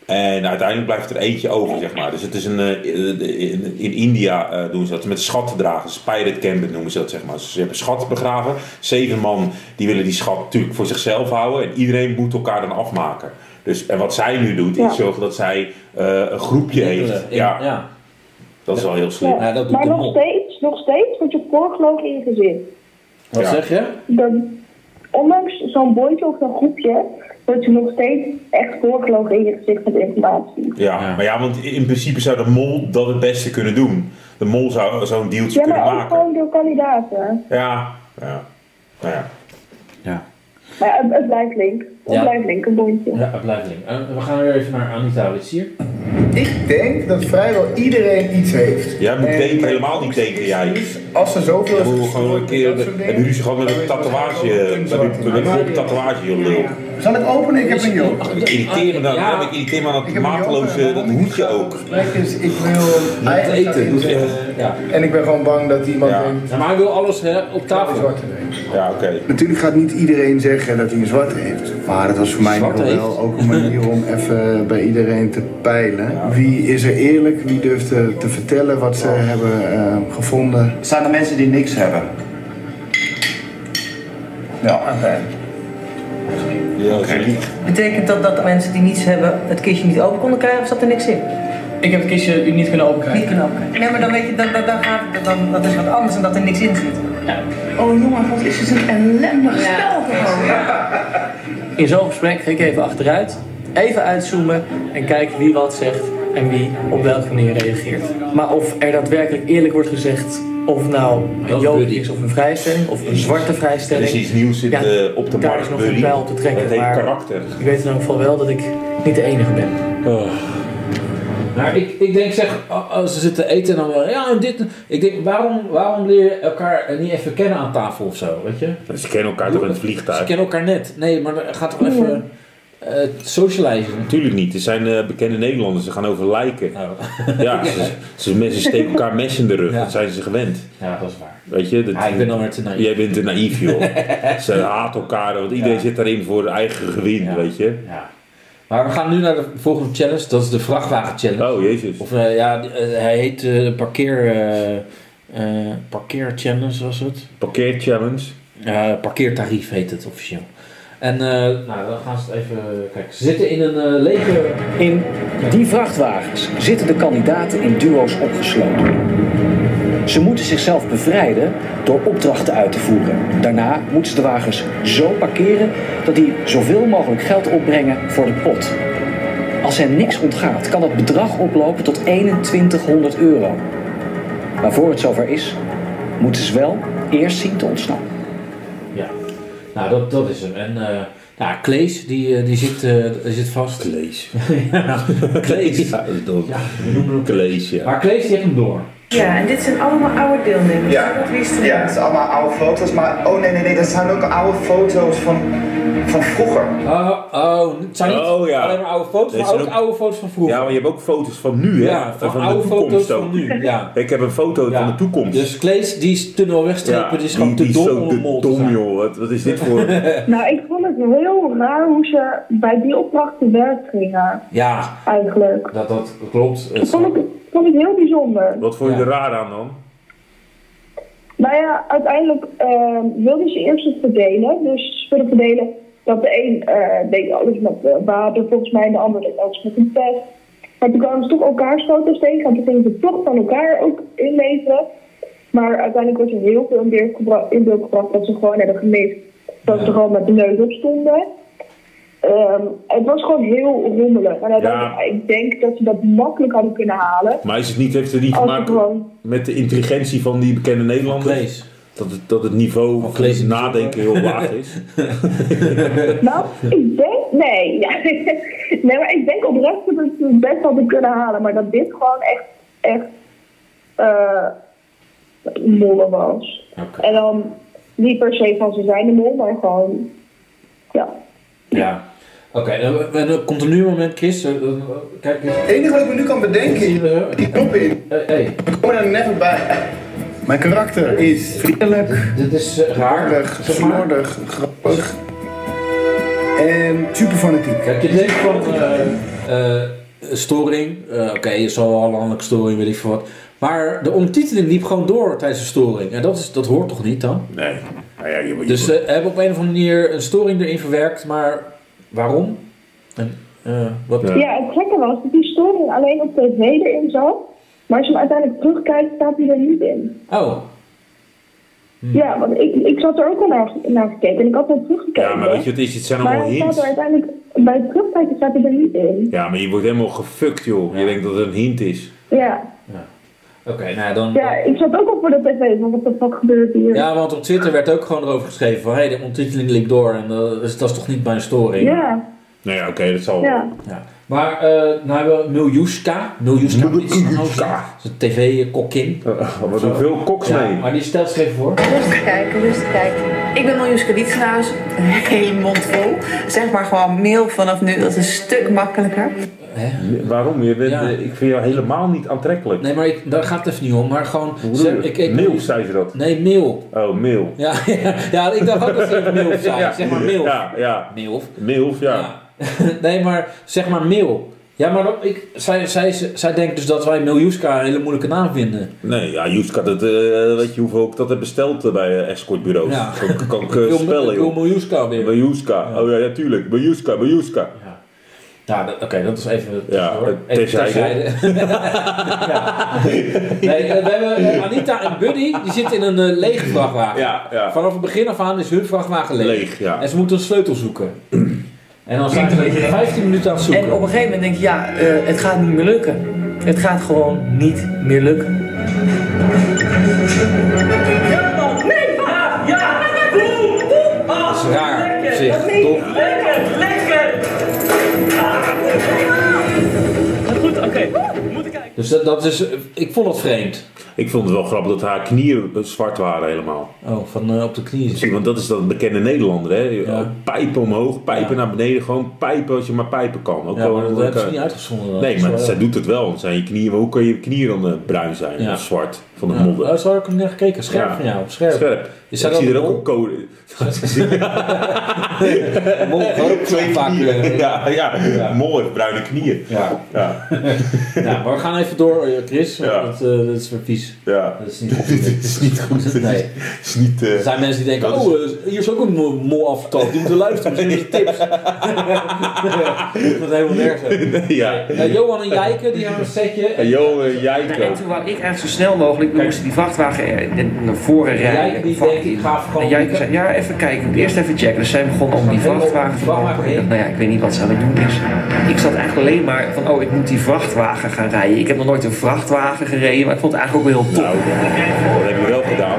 En uiteindelijk blijft er eentje over, zeg maar. Dus het is een, uh, in, in India uh, doen ze dat met schatten dragen. Spirit Camp noemen ze dat, zeg maar. Ze hebben schat begraven. Zeven man die willen die schat natuurlijk voor zichzelf houden. En iedereen moet elkaar dan afmaken. Dus, en wat zij nu doet, ja. is zorgen dat zij uh, een groepje heeft. In, ja. ja. Dat is wel heel slim. Ja. Ja, dat doet maar de nog mol. steeds, nog steeds word je voorgelogen in je gezin. Wat Ja. zeg je? Dat, ondanks zo'n bootje of zo'n groepje, word je nog steeds echt voorgelogen in je gezicht met informatie. Ja, Ja. maar ja, want in principe zou de mol dat het beste kunnen doen. De mol zou zo'n dealtje Ja, kunnen maar ook maken. gewoon door kandidaten. Ja, ja. Nou ja. Ja. Maar ja, het, het blijft link. Het Ja. blijft link, een boontje. Ja, het blijft link. Uh, we gaan weer even naar Anita. Wat is hier? Ik denk dat vrijwel iedereen iets heeft. Jij moet En denken, mijn helemaal niet angst denken, is jij. dus, als er zoveel Dan is moet je gewoon een keer. dat soort dingen, Heb je ruzie gehad met dan een is het tatoeage? waarschijnlijk Met ook een- met een tatoeage, je lul. Zal ik openen? Ik heb een joh. Ik irriteer me dan. Ja. Ja. Ik irriteer me aan Ik dat heb een mateloze joker. dat hoedje ook. Is, ik wil eigenlijk eten, eten. doe je. Ja. En ik ben gewoon bang dat iemand Ja. denkt. Ja, maar hij wil alles hè, op "Oh, tafel. zwarte heeft." Ja, oké. Okay. Natuurlijk gaat niet iedereen zeggen dat hij een zwart heeft. Maar het was voor mij Zwart nog wel heeft? ook een manier om even bij iedereen te peilen. Wie is er eerlijk? Wie durft te, te vertellen wat ze hebben uh, gevonden? Zijn er mensen die niks hebben? Ja, oké. Ja, dat is lief. Betekent dat dat de mensen die niets hebben het kistje niet open konden krijgen of zat er niks in? Ik heb het kistje niet kunnen openkrijgen. Niet kunnen openkrijgen. Nee, maar dan weet je, dan, dan, dan gaat het, dan, dat is wat anders dan dat er niks in zit. Oh jongen, wat is het een ellendig spel gewoon. In zo'n gesprek ga ik even achteruit, even uitzoomen en kijken wie wat zegt en wie op welke manier reageert. Maar of er daadwerkelijk eerlijk wordt gezegd of nou een joodje is of een vrijstelling of een zwarte Er vrijstelling. is iets nieuws in Ja, de, op de daar markt, is nog Bully. een pijl op te trekken, Het heet maar karakter. ik weet in elk geval wel dat ik niet de enige ben. Oh. Maar ik, ik denk zeg, als ze zitten eten en dan wel, ja en dit. Ik denk, waarom, waarom leer je elkaar niet even kennen aan tafel of zo, weet je? Ze kennen elkaar toch in het vliegtuig? Ze kennen elkaar net. Nee, maar ga toch even uh, socializen. Natuurlijk niet. Er zijn uh, bekende Nederlanders, ze gaan over lijken. Oh. Ja, ze, ze, ze steken elkaar mes in de rug, Ja. dat zijn ze gewend. Ja, dat is waar. Weet je, dat, Ah, ik ben dan weer te naïef. Jij bent te naïef, joh. Ze haten elkaar, want iedereen Ja. zit daarin voor eigen gewin, Ja. weet je. Ja. Maar we gaan nu naar de volgende challenge, dat is de vrachtwagen challenge. Oh, jezus. Of uh, ja, uh, hij heet uh, parkeer, uh, uh, parkeer challenge was het. Parkeer challenge. Uh, parkeertarief heet het officieel. En uh, nou, dan gaan ze het even kijken. Ze zitten in een uh, lege... In die vrachtwagens zitten de kandidaten in duo's opgesloten. Ze moeten zichzelf bevrijden door opdrachten uit te voeren. Daarna moeten ze de wagens zo parkeren dat die zoveel mogelijk geld opbrengen voor de pot. Als hen niks ontgaat, kan dat bedrag oplopen tot eenentwintighonderd euro. Maar voor het zover is, moeten ze wel eerst zien te ontsnappen. Ja, nou dat, dat is hem. En uh, nou, Klees, die, die, zit, uh, die zit vast. Klees. Ja, Klees. Ja, dat is dom. Ja, we noemen hem Klees, ja. Maar Klees die heeft hem door. Ja, en dit zijn allemaal oude deelnemers. Ja, Dat wist je. ja, het zijn allemaal oude foto's, maar oh nee, nee, nee, dat zijn ook oude foto's van, van vroeger. Oh, oh, het zijn niet Oh, ja. alleen maar oude foto's, Nee, maar het ook, zijn ook- oude foto's van vroeger. Ja, maar je hebt ook foto's van nu, hè? Ja, van de oude toekomst foto's ook. van nu, ja. Ik heb een foto Ja. van de toekomst. Dus Klees, die is te nul wegstrepen, die is gewoon te die dom is om zo een mol te dom, zijn. joh. Wat, wat is dit voor... Nou, ik vond het heel raar hoe ze bij die opdracht te werk gingen, Ja, eigenlijk. dat, dat klopt. Ik Het vond het, vond het heel bijzonder. Wat vond je Ja. er raar aan dan? Nou ja, uiteindelijk uh, wilden ze eerst het verdelen. Dus spullen verdelen. Dat de een uh, deed alles met uh, water volgens mij en de ander deed alles met een pet. Maar toen kwamen ze toch elkaars foto's tegen en toen gingen ze toch van elkaar ook inleveren. Maar uiteindelijk wordt er heel veel in beeld gebracht, in beeld gebracht dat ze gewoon hebben gemist. Dat ze er gewoon met de neus op stonden. Um, het was gewoon heel rommelig. En uiteindelijk, Ja. ik denk dat ze dat makkelijk hadden kunnen halen. Maar is het niet, heeft het niet te Als ze maken gewoon... met de intelligentie van die bekende Nederlanders? Klees. Dat het, dat het niveau van Klees in de nadenken heel laag is? Nou, ik denk... Nee, ja. Nee, maar ik denk oprecht dat ze het best hadden kunnen halen. Maar dat dit gewoon echt... echt... Uh, mollen was. Okay. En dan niet per se van ze zijn de mol, maar gewoon... Ja. Ja. Oké, okay, dan, dan komt er nu een moment, Chris. Uh, uh, kijk eens. Het enige wat ik me nu kan bedenken is die knop in. Hey, hey. Ik kom er net bij. Mijn karakter is vriendelijk, Dit is uh, raar. aardig, slordig, grappig en super fanatiek. Kijk, je denkt van... Uh, uh, storing. Uh, Oké, okay, er zal wel een landelijke storing, weet ik veel wat. Maar de ondertiteling liep gewoon door tijdens de storing. En dat, is, dat hoort toch niet dan? Nee. Nou ja, je, je dus ze uh, hebben op een of andere manier een storing erin verwerkt, maar waarom? En, uh, wat? Ja. ja, het gekke was dat die storing alleen op tv erin zat. Maar als je hem uiteindelijk terugkijkt, staat hij er niet in. Oh. Hm. Ja, want ik, ik zat er ook al naar, naar gekeken en ik had hem teruggekeken. Ja, maar weet je, het, is, het zijn allemaal hints. Maar staat er uiteindelijk, bij het terugkijken staat hij er niet in. Ja, maar je wordt helemaal gefukt, joh. Ja. Je denkt dat het een hint is. Ja. ja. Oké, okay, nou dan... Ja, ik zat ook al voor de tv, want wat de fuck gebeurt hier? Ja, want op Twitter werd ook gewoon erover geschreven van, hé, hey, de ondertiteling liep door en uh, dus dat is toch niet bij een storing? Ja. Nou ja, oké, okay, dat zal... Ja. ja. Maar uh, nou hebben we Miljuska. Miljuska is een tv-kokkin. Uh, wat doen veel koks ja, mee. Maar die stelt zich even voor. Rustig kijken, rustig kijken. Ik ben Miljuska Wietshuis. Een hele mond vol. Zeg maar gewoon mail vanaf nu, dat is een stuk makkelijker. Hè? Waarom? Je bent, ja. Ik vind jou helemaal niet aantrekkelijk. Nee, maar ik, daar gaat het even niet om. Maar gewoon... Zeg, ik, ik, mail, zei ze dat? Nee, mail. Oh, mail. Ja, ja, ja ik dacht ook dat ze even mail zei. Ja. Zeg maar mail. Ja, ja. Mail. Mail, ja. ja. Nee, maar zeg maar mail. Ja, maar ik, zij, zij, zij denkt dus dat wij Miljuska een hele moeilijke naam vinden. Nee, ja, Juska, dat, uh, weet je hoeveel ik dat heb besteld uh, bij uh, escortbureaus. Ja. Kan, kan ik uh, spellen, joh. Ik wil Miljuska weer. Miljuska, ja. Oh ja, ja, tuurlijk. Miljuska, Miljuska. Ja. Ja, oké, okay, dat is even... Ja, terzijde. ja. Nee, we hebben Anita en Buddy, die zitten in een uh, lege vrachtwagen. Ja, ja. Vanaf het begin af aan is hun vrachtwagen leeg. Leeg, ja. En ze moeten een sleutel zoeken. En dan zijn ze vijftien minuten aan het zoeken. En op een gegeven moment denk je, ja, uh, het gaat niet meer lukken. Het gaat gewoon niet meer lukken. Ja man, nee! Ah, ja! Boem, boem! Dat is raar op zich, toch? Lekker, lekker! Ah, goed, oké. Okay. Moet ik kijken. Dus dat, dat is, ik vond het vreemd. Ik vond het wel grappig dat haar knieën zwart waren helemaal. Oh, van uh, op de knieën. Want dat is dat bekende Nederlander, hè? Ja. Pijpen omhoog, pijpen ja. naar beneden. Gewoon pijpen als je maar pijpen kan. Ook ja, gewoon, maar dat ook, hebben ze niet uitgezonden. Nee, maar zij doet het wel. Want zijn je knieën, maar hoe kan je knieën dan uh, bruin zijn? Ja. Of zwart? Van de ja. modder. Oh, zo heb ik er naar gekeken. Scherp ja. van jou. Scherp. Scherp. Je ik zie er ook een code. Mol ook zo vaak. Ja, ja. ja. Mol heeft bruine knieën. Ja. Ja. ja, maar we gaan even door, Chris. Ja. Dat, uh, dat is weer vies. Ja. Dat is niet goed. Het is niet goed. Nee. Is niet, uh, er zijn mensen die denken, oh, uh, hier is ook een mol afgetaald. Die moeten luisteren, misschien is het tips. Dat is helemaal nergens. Ja. Uh, Johan en Jijke, die hebben een setje. En Johan en Jijke. En toen wou ik eigenlijk zo snel mogelijk, we moesten die vrachtwagen naar voren rijden. Jijke die denkt, ik ga gewoon... En Jijke zei, ja, even kijken, eerst even checken. Dus zij begon om die vrachtwagen te lopen. Ik dacht, nou ja, ik weet niet wat ze aan het doen is. Ik zat eigenlijk alleen maar van, oh, ik moet die vrachtwagen gaan rijden. Ik heb nog nooit een vrachtwagen gereden, maar ik vond het eigenlijk ook wel heel tof. Nou, dat heb je wel gedaan.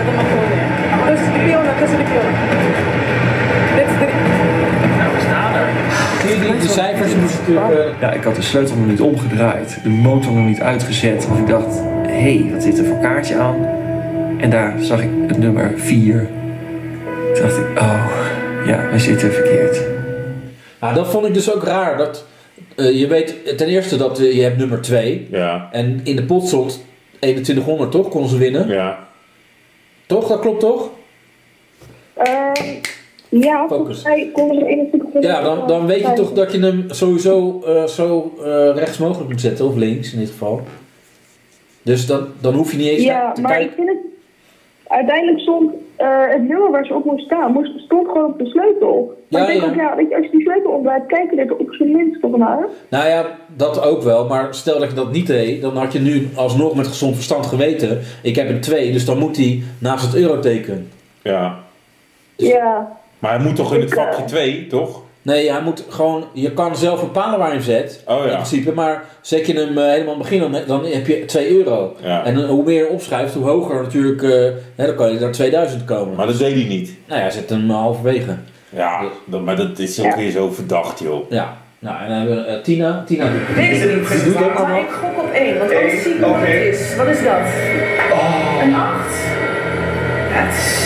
Dat is de pion, dat is de pion. Dit is de... Nou, we staan er. Die, die cijfers moesten natuurlijk... Ja, ik had de sleutel nog niet omgedraaid. De motor nog niet uitgezet. Want ik dacht, hé, hey, wat zit er voor kaartje aan? En daar zag ik het nummer vier. Toen dacht ik, oh, ja, we zitten verkeerd. Nou, dat vond ik dus ook raar. Dat, uh, je weet ten eerste dat uh, je hebt nummer twee. Ja. En in de pot stond eenentwintighonderd, toch? Konden ze winnen. Ja. Toch? Dat klopt toch? Uh, ja, volgens mij konden ze eenentwintighonderd. Ja, dan, dan weet je toch dat je hem sowieso uh, zo uh, rechts mogelijk moet zetten. Of links in dit geval. Dus dan, dan hoef je niet eens ja, te maar kijken. Ik vind het... Uiteindelijk stond uh, het nummer waar ze op moest staan, moest, stond gewoon op de sleutel. Maar ja, ik denk ja. ook, ja, weet je, als je die sleutel omdraait, kijk je er op zijn minst toch naar. Nou ja, dat ook wel. Maar stel dat je dat niet deed, dan had je nu alsnog met gezond verstand geweten. Ik heb een twee, dus dan moet hij naast het euroteken. Ja. Dus, ja. Maar hij moet toch in het vakje twee, toch? Nee, hij moet gewoon, je kan zelf bepalen waar je hem zet, oh, ja. in principe, maar zet je hem uh, helemaal aan het begin, dan, dan heb je twee euro. Ja. En uh, hoe meer je opschrijft, hoe hoger natuurlijk, uh, hè, dan kan je naar tweeduizend komen. Maar dat deed hij niet. Nou ja, zet hem halverwege. Ja, dat, maar dat is ook ja. weer zo verdacht, joh. Ja, nou en dan hebben we uh, Tina. Tina Deze niet. doet ook maar ik gok op één, want anders zie ik nog wat het is. Wat is dat? Oh. Een acht. Ja, het is...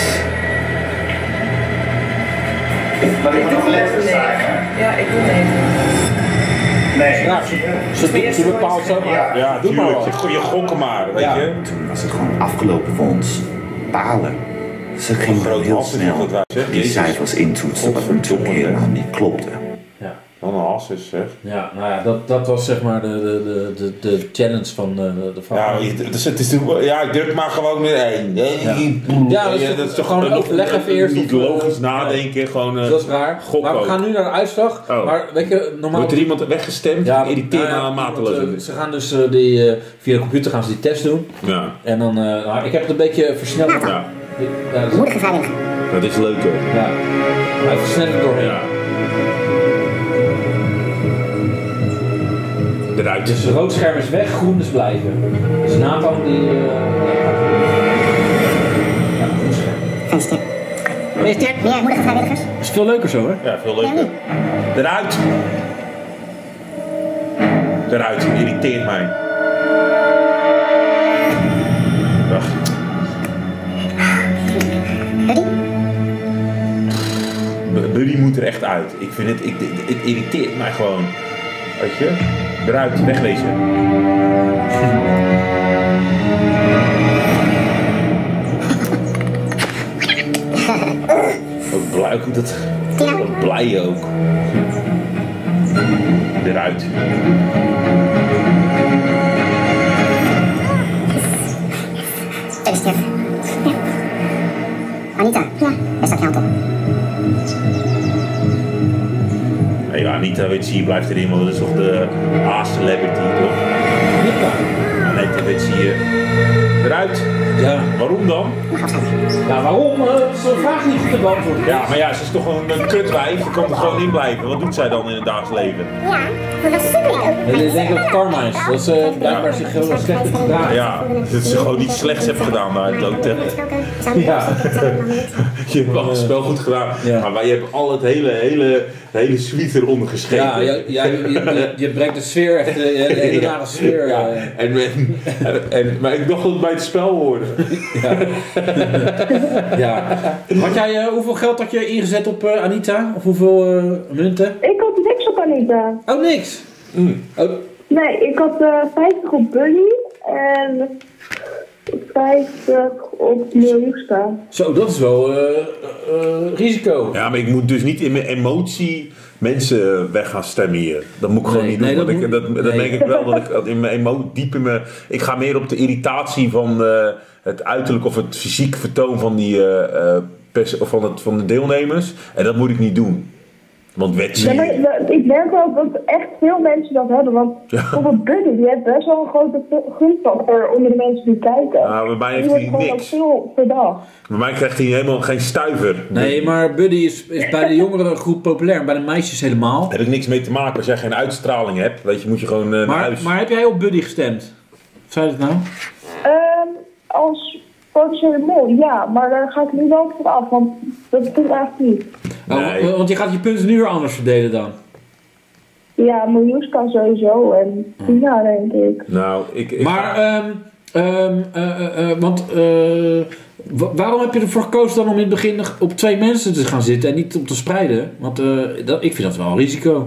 Maar ik doe letters cijfer. Ja, ik doe negen. Nee. Ja, ze, ze, ze bepaalt zo maar. Ja, ja doe maar wat. Je, je gokken maar, weet ja. je. Toen was het gewoon afgelopen voor ons. Balen. Ze ging wel heel snel die cijfers intoetsen, wat natuurlijk helemaal niet klopte. Ja. Wat een asses, zeg. Ja, nou ja, dat, dat was zeg maar de, de, de, de challenge van de, de van. Ja, het is, het is, ja, ik druk maar gewoon weer één. Ja, ja, dat, is, dat is toch gewoon overleg even eerst. Niet logisch nadenken, nee. gewoon uh, dat is raar. Maar we gaan nu naar de uitslag. Oh. Maar weet je, normaal... Wordt er iemand weggestemd? Ja, irriteer me nou ja, mateloos. Ze gaan dus uh, die, uh, via de computer gaan ze die test doen. Ja. En dan, uh, nou, ik heb het een beetje versneld. Ja. Ja. Ja, dat, Moedige veilig. Dat is leuk hoor. Ja. Hij versnelt doorheen. Ja. Eruit. Dus rood scherm is weg, groen is blijven. Dus Nathan die... Uh, ja, groen scherm. Gefeliciteerd. Gefeliciteerd. Meer moedige vrijwilligers. Is veel leuker zo, hè? Ja, veel leuker. Eruit. Eruit, het irriteert mij. Wacht. Buddy? Buddy moet er echt uit. Ik vind het, ik, het irriteert mij gewoon. Weet je? Eruit, wegwezen. Ook blij, ook dat, ook blij ook. Eruit. Gefeliciteerd. Anita, ja, daar staat geld op. Hey, Anita, weet je, hier blijft erin, want dat is toch de A-celebrity, toch? Anita. Anita, weet je, hier eruit. Ja. Waarom dan? Ja, waarom? Uh, Zo'n vraag niet goed te beantwoorden. Ja, maar ja, ze is toch een, een kutwijf, ze kan er gewoon in blijven. Wat doet zij dan in het dagelijks leven? Ja, maar dat is super. Ik denk dat het karma is, dat ze blijkbaar zich heel slecht heeft gedragen. Ja, dat ze gewoon niet slechts heeft gedaan daar in het hotel. Ja. Je hebt wel het spel goed gedaan, ja. Maar wij hebben al het hele, hele, hele suite eronder geschreven. Ja, ja, ja je, je, je brengt de sfeer echt, de hele ja. nare sfeer. Ja. En, en, en, maar ik dacht dat het bij het spel hoorde. Ja. Ja. Had jij, uh, hoeveel geld had je ingezet op uh, Anita? Of hoeveel uh, munten? Ik had niks op Anita. Oh, niks? Mm. Oh. Nee, ik had uh, vijftig op Buddy en vijftig op Miljuska. Zo, dat is wel uh, uh, risico. Ja, maar ik moet dus niet in mijn emotie mensen weg gaan stemmen hier. Dat moet ik gewoon nee, niet doen. Nee, dat want moet, ik, dat, nee. dat denk ik wel dat ik dat in mijn emotie diep in mijn... Ik ga meer op de irritatie van uh, het uiterlijk of het fysiek vertoon van, die, uh, uh, pers- of van, het, van de deelnemers. En dat moet ik niet doen. Want wet ja, maar, ik merk wel dat echt veel mensen dat hebben. Want ja. bijvoorbeeld Buddy, die heeft best wel een grote gunfactor onder de mensen die kijken. Ja, bij mij heeft hij hij niks. Veel per dag. Bij mij krijgt hij helemaal geen stuiver. Nee, maar Buddy is, is bij de jongeren groep populair en bij de meisjes helemaal. Daar heb ik niks mee te maken. Als jij geen uitstraling hebt, weet je, moet je gewoon uh, naar maar, huis. Maar heb jij op Buddy gestemd? Zei je dat nou? Um, als potentiële mol, ja. Maar daar ga ik nu wel voor af, want dat doe ik eigenlijk niet. Oh, nee. Want je gaat je punten nu weer anders verdelen dan? Ja, Miljuska sowieso en Tina denk ik. Nou, ik... ik maar, ga... um, um, uh, uh, uh, want, uh, waarom heb je ervoor gekozen dan om in het begin op twee mensen te gaan zitten en niet om te spreiden? Want uh, dat, ik vind dat wel een risico.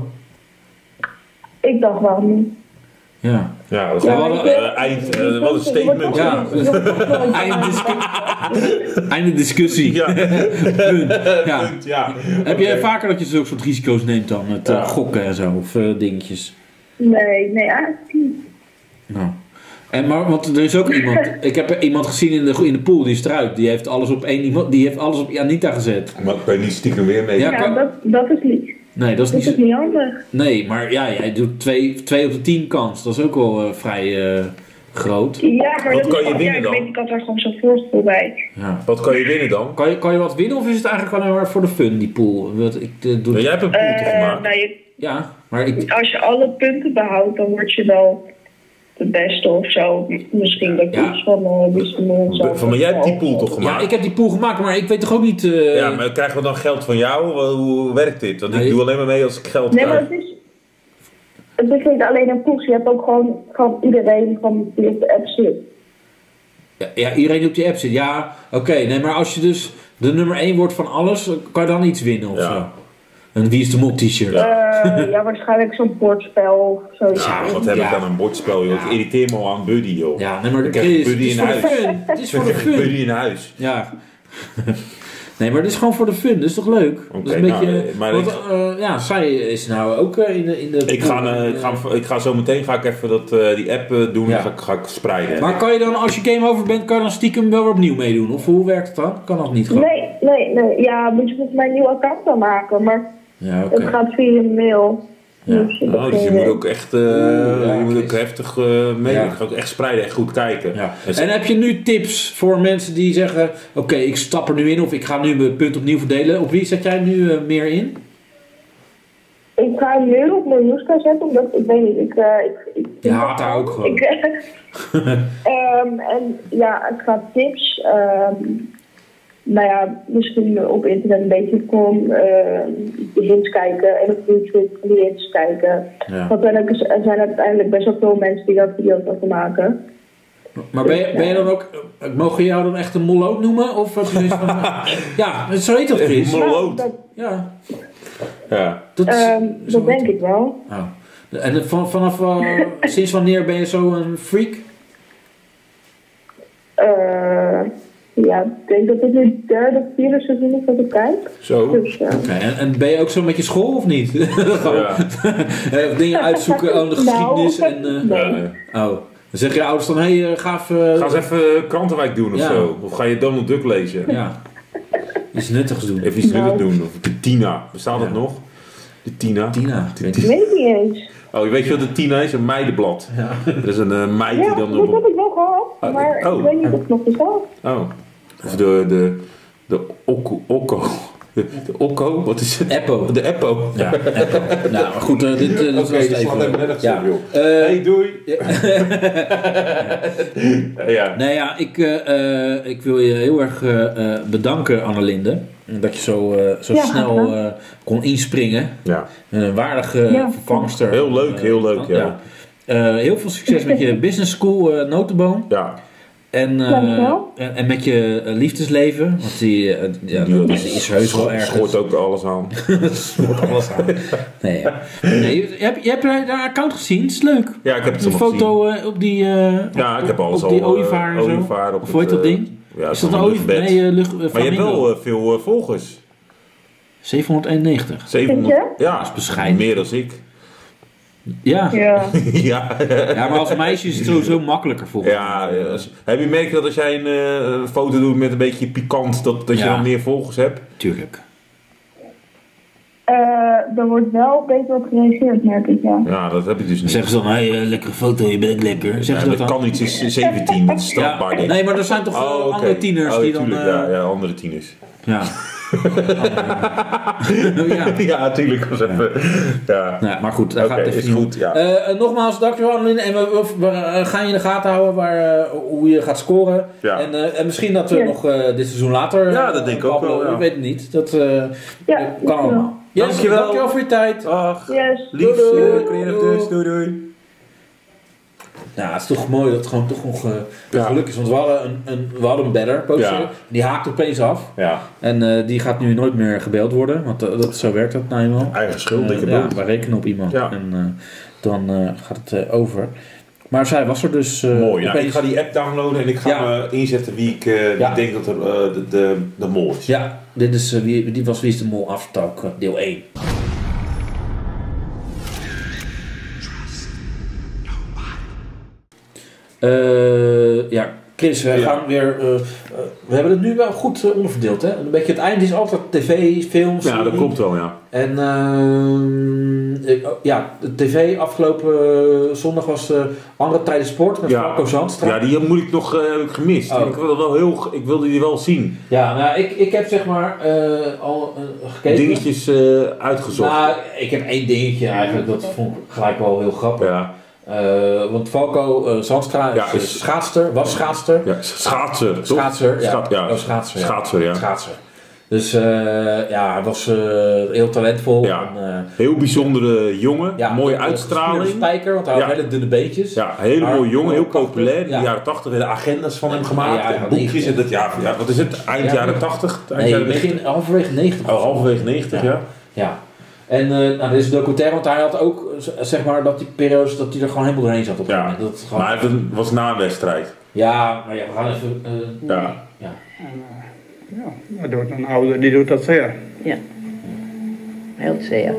Ik dacht wel niet. Ja. Ja, dat is ja, wel een uh, eind, uh, wat een statement. Ja. Einde, discu- Einde discussie. Ja. Punt. Ja. Punt, ja. Heb jij okay. vaker dat je zulke soort risico's neemt dan? Het ja. uh, gokken en zo, of uh, dingetjes? Nee, nee, eigenlijk niet. Nou. En maar, want er is ook iemand, ik heb iemand gezien in de, in de pool, die is eruit. Die heeft alles op één iemand, die heeft alles op Anita gezet. Maar ik weet niet stiekem weer mee. Ja, ja dat, dat is lief. Nee, dat is dat niet, is niet handig. Nee, maar ja, jij doet twee op de tien kans. Dat is ook wel uh, vrij uh, groot. Ja, maar wat dat kan is je winnen dan? Ik weet, ik had daar gewoon zo'n voorstel bij. Ja. Wat kan je winnen dan? Kan je, kan je wat winnen of is het eigenlijk alleen maar voor de fun, die pool? Wat, ik, uh, doe ja, jij hebt een pool uh, toch gemaakt? Nou, je, ja, maar ik... Als je alle punten behoudt, dan word je wel de beste of zo. Misschien dat ja. iets van uh, Wisselmol zo. Van, maar jij hebt die pool toch gemaakt? Ja, ik heb die pool gemaakt, maar ik weet toch ook niet... Uh... Ja, maar krijgen we dan geld van jou? Hoe, hoe werkt dit? Want nee. ik doe alleen maar mee als ik geld nee, krijg. Maar het is, het is niet alleen een pool. Je hebt ook gewoon van iedereen van die op de app zit. Ja, ja iedereen die op die app zit. Ja, oké. Okay, nee, maar als je dus de nummer één wordt van alles, kan je dan iets winnen of ja. zo? En wie is de mol t-shirt? Uh, ja, waarschijnlijk zo'n bordspel of zoiets. Ja, wat heb ja. ik aan een bordspel, joh? Ik irriteer me al aan Buddy, joh. Ja, nee, maar ik heb Buddy is in huis. Het is voor de fun. Buddy in huis. Ja. Nee, maar dit is gewoon voor de fun, dat is toch leuk? Oké, dat is een nou, beetje, maar want, ik- uh, ja, zij is nou ook uh, in de... In de Ik ga, uh, ik, ga, ik ga zo meteen ga ik even dat, uh, die app uh, doen Ja. en ga, ik- ga ik spreiden. Maar kan je dan, als je game over bent, kan je dan stiekem wel weer opnieuw meedoen? Of hoe werkt het dan? Kan dat niet gewoon? Nee, nee, nee. Ja, moet je volgens mij een nieuw account aanmaken, maar Ja, oké. het gaat via een mail. Ja. Dus, ik heb Oh, dus je geen moet idee. ook echt, uh, Ja, je moet ook oké. heftig uh, mee. Ja. Je gaat ook echt spreiden, echt goed kijken. Ja. Dus- En heb je nu tips voor mensen die zeggen, oké, ik stap er nu in of ik ga nu mijn punt opnieuw verdelen. Op wie zet jij nu uh, meer in? Ik ga nu op mijn Noeska zetten, omdat ik weet niet, ik... Uh, ik, ik Je haat haar ook gewoon. Ik, um, en ja, ik ga tips, um, nou ja, misschien op internet een beetje kom, uh, de hints kijken en op YouTube die hints kijken. Ja. Want dan ook, er zijn uiteindelijk best wel veel mensen die daar video's over maken. Maar ben je, ben je dan ook, uh, mogen je jou dan echt een moloot noemen? Of heb je zoiets van, uh, ja, zo heet dat, Chris. Moloot. Dat, Ja. Ja. Dat, is- um, zo dat heet denk ik wel. Oh. En van, vanaf, uh, sinds wanneer ben je zo een freak? Uh, ja, ik denk dat dit nu het derde of vierde seizoen is dat ik kijk. Zo. Dus, uh, Oké, en, en ben je ook zo met je school of niet? Gewoon, Ja. eh, dingen uitzoeken over de geschiedenis en... uh, nee. Ja. Oh, dan zeggen je ouders dan, hé, hey, uh, ga even... Ga eens even Krantenwijk doen of Ja. zo. Of ga je Donald Duck lezen. Ja, iets nuttigs doen. Even iets Nou. nuttigs doen. Of de Tina. Bestaat dat Ja. nog? De Tina. Tina, ik weet ik niet. weet het niet eens. Oh, je weet je wat de Tina is? Een meidenblad. Ja. Dat is een uh, meid Ja, die dan... dat op- heb ik wel gehad, maar oh. ik weet niet of het nog bestaat. Oh. Of de... de de Okko. Okko. De, de Okko, wat is het? Eppo. De Eppo. Ja, Eppo. Nou, maar goed, uh, dit, uh, dit Oké, was okay, het die slaat even nergens ja. op, joh. Uh, Hey, doei. Ja. Ja. Nee, ja, ik, uh, uh, ik wil je heel erg uh, uh, bedanken, Annelinde. Dat je zo, uh, zo Ja, snel uh, kon inspringen. Ja. Een waardige Ja. vervangster. Heel leuk, heel leuk, Uh, ja. Uh, heel veel succes met je business school, uh, Notenboom. Ja. En, uh, Dankjewel. en, en met je uh, liefdesleven. Want die, uh, ja, Die dat is, is heus wel ergens. Schoort ook alles aan. Schoort alles aan. Nee, ja. Nee, je, je hebt, je hebt haar account gezien, het is leuk. Ja, ik heb het Een allemaal foto uh, op die, uh, Ja, ik heb alles op die al, uh, ooievaar en zo. ooievaar op Of hoe heet het, dat uh, ding? Ja, Is dat een zo'n ooievaar? luchtbed. Nee, uh, lucht, uh, Maar je hebt flamingo. wel uh, veel uh, volgers. zevenhonderdeenennegentig. zevenhonderd. Vind Ja, Dat is bescheiden. meer dan ik. Ja. Ja. ja. Ja, maar als meisje is het sowieso makkelijker voor. Ja, ja, als- heb je merkt dat als jij een uh, foto doet met een beetje pikant, dat, dat je Ja. dan meer volgers hebt? Tuurlijk. Uh, er wordt wel beter op gereageerd, merk ik, ja. Ja, dat heb ik dus niet. Zeggen ze dan, hé, hey, uh, lekkere foto, je bent lekker. Zeggen Ja, ze dat dat dan? kan niet, is zeventien, dat is strafbaar. Ja, denk ik. nee, maar er zijn toch uh, Oh, oké. andere tieners oh, die dan... tuurlijk, uh, ja, ja, andere tieners. ja. ja. Ja, tuurlijk. Was even, ja. Nou, maar goed, daar Oké, gaat het even is niet om. goed, ja. Uh, uh, nogmaals, dankjewel Annelien. En we, we, we uh, gaan je in de gaten houden waar, uh, hoe je gaat scoren. Ja. En, uh, en misschien dat we Ja. nog uh, dit seizoen later... Ja, dat denk ik ook wel, ja. Ik weet het niet. Dat uh, Ja, kan allemaal. Yes, Dankjewel. dankjewel voor je tijd. Ach, Yes. lief. Doei, doei. uh, creatives. Doei, doei. Ja, het is toch mooi dat het gewoon toch nog uh, Ja. geluk is. Want we hadden een, een, we hadden een bedder, poster. Ja. Die haakt opeens af. Ja, En uh, die gaat nu nooit meer gebeld worden. Want uh, dat, zo werkt dat nou eenmaal. eigen schuld, dikke Uh, ja, boel. wij rekenen op iemand. Ja. En uh, dan uh, gaat het uh, over. Maar zij was er dus uh, Mooi. Nou, opeens. ik ga die app downloaden en ik ga Ja. me inzetten wie ik uh, wie Ja. ik denk dat er uh, de, de, de mol is. Ja, dit is, uh, wie, die was Wie is de Mol Aftertalk, uh, deel één. Uh, ja, Chris, we Ja. gaan weer. Uh, uh, we hebben het nu wel goed uh, onderverdeeld, hè? Een beetje het eind is altijd tv, films. Ja, dat serie. klopt wel, ja. En uh, ik- oh, ja, de tv afgelopen uh, zondag was uh, Andere Tijden Sport met Ja. Marco Zandstra. Ja, die moet ik nog uh, heb ik gemist. Oh. Ik, wil wel heel, ik wilde die wel zien. Ja, nou, ik, ik heb zeg maar uh, al uh, gekeken. Dingetjes uh, uitgezocht. Nou, ik heb één dingetje eigenlijk, dat vond ik gelijk wel heel grappig. Ja. Uh, want Falco uh, Zandstra Ja, is, is- is schaatster, was schaatster. Ja, schaatser, toch? Schaatser, ja. Scha- ja. Oh, schaatser, ja. Schaatser, ja. Schaatser. Dus uh, ja, hij was uh, heel talentvol. Ja. En, uh, Heel bijzondere jongen, ja, mooie een uitstraling. spijker, want hij had Ja. hele dunne beentjes. Ja, een hele Maar- mooie jongen, heel populair. In Ja. de jaren tachtig werden agendas van hem gemaakt. Ja, ja, en boekjes negen- en dat, ja, ja, wat is het? Eind Ja, jaren ja. tachtig? Eind Nee, jaren begin halverwege negentig. Oh, halverwege negentig, ja. Ja. En uh, nou, dit is een documentaire, want hij had ook z- zeg maar dat die periodes dat hij er gewoon helemaal doorheen zat op een Ja. moment. Dat het gewoon... Maar het was na een wedstrijd. Ja, maar ja, we gaan even. Uh, Ja. ja. Ja, dat doet een ouder, die doet dat zeer. Ja, heel zeer.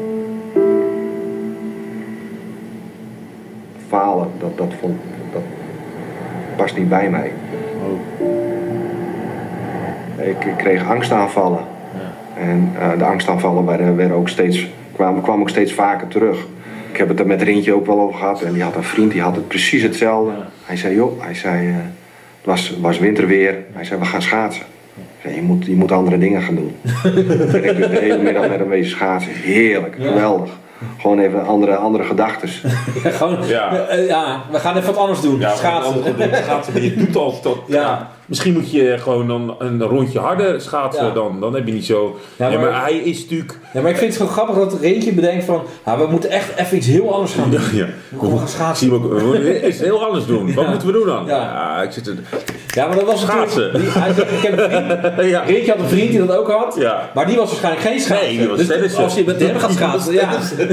Falen, dat, dat, vond, dat past niet bij mij. Ik, ik kreeg angstaanvallen. En uh, de angstaanvallen werden, werden ook steeds, kwamen, kwamen ook steeds vaker terug. Ik heb het er met Rintje ook wel over gehad. En die had een vriend, die had het precies hetzelfde. Hij zei, joh, hij zei, uh, het was, was winterweer. Hij zei, we gaan schaatsen. Ik zei, je moet, je moet andere dingen gaan doen. En ik dus de hele middag met hem wezen schaatsen. Heerlijk, geweldig. Gewoon even andere, andere gedachten. Ja, gewoon, ja. Uh, ja, we gaan even wat anders doen. Ja, schaatsen. schaatsen. Maar je doet al tot. Ja. Ja. Misschien moet je gewoon dan een rondje harder schaatsen. Ja. Dan, dan heb je niet zo. Ja, maar, ja, maar hij is natuurlijk. Ja, maar ik vind het gewoon grappig dat er eentje bedenkt van. Ah, we moeten echt even iets heel anders gaan doen. Ja, ja. We gaan schaatsen. We moeten iets heel anders doen. Wat ja. moeten we doen dan? Ja, ja ik zit er. Ja, maar dat was schaatsen. Die, hij zei, ik heb een vriend. Ja. Rintje had een vriend die dat ook had. Ja. Maar die was waarschijnlijk geen schaatsen. Nee, die was dus als je met hem gaat schaatsen. Ja.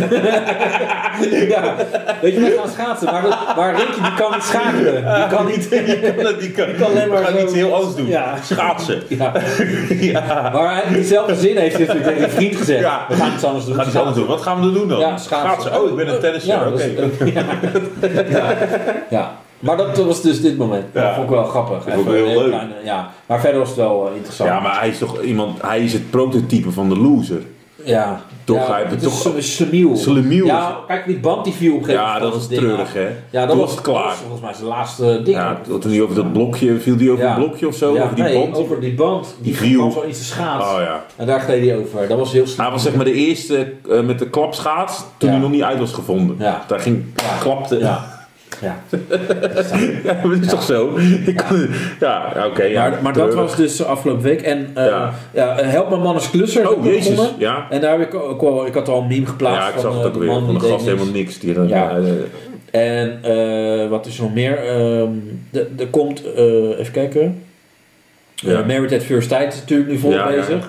Ja. Weet je, we gaan schaatsen. Maar, maar Rintje die kan niet schakelen. Die kan niet. Die kan, die kan, die kan alleen maar gaan iets heel anders doen. Ja. Schaatsen. Ja. Ja. Maar hij diezelfde zin heeft hij natuurlijk tegen een vriend gezegd. Ja. We gaan iets anders doen. We gaan iets anders doen. Wat gaan we doen dan? Ja, schaatsen. schaatsen. Oh, ik ben een tennisser. Ja, oké. Okay. Ja. Ja. Ja. Maar dat was dus dit moment. Ja. Dat vond ik wel grappig. Dat vond ik heel leuk. Kleine, ja. Maar verder was het wel uh, interessant. Ja, maar hij is toch iemand, hij is het prototype van de loser. Ja. Toch, ja, hij het toch is Slemiel. Slemiel. Ja, kijk die band die viel op een gegeven moment. Ja, dat was treurig, hè. Ja, dat was het klaar. Was volgens mij zijn laatste ding. Ja, toen hij over dat blokje, viel die over ja. een blokje of zo? Ja, over die nee, band? over die band. Die, die viel. Zo iets te schaats. Oh ja. En daar gleed hij over. Dat was heel snel. Hij was zeg maar de eerste uh, met de klapschaats toen ja. hij nog niet uit was gevonden. Ja. Daar ging, ja. klapte. Ja. Ja. Ja, dat is ja. toch zo? Ik ja, ja, ja oké. Okay, ja, maar maar dat was dus afgelopen week. En uh, ja. Ja, Help mijn man is klusser. Oh, jezus. Ja. En daar heb ik ook wel, ik had al een meme geplaatst. Ja, ik zag van, het ook weer. Van de gast helemaal niks. Die er, ja. Uh, en uh, wat is er nog meer? Er komt, uh, even kijken. Ja. Uh, Married at First Sight is natuurlijk nu volop ja, bezig. Ja.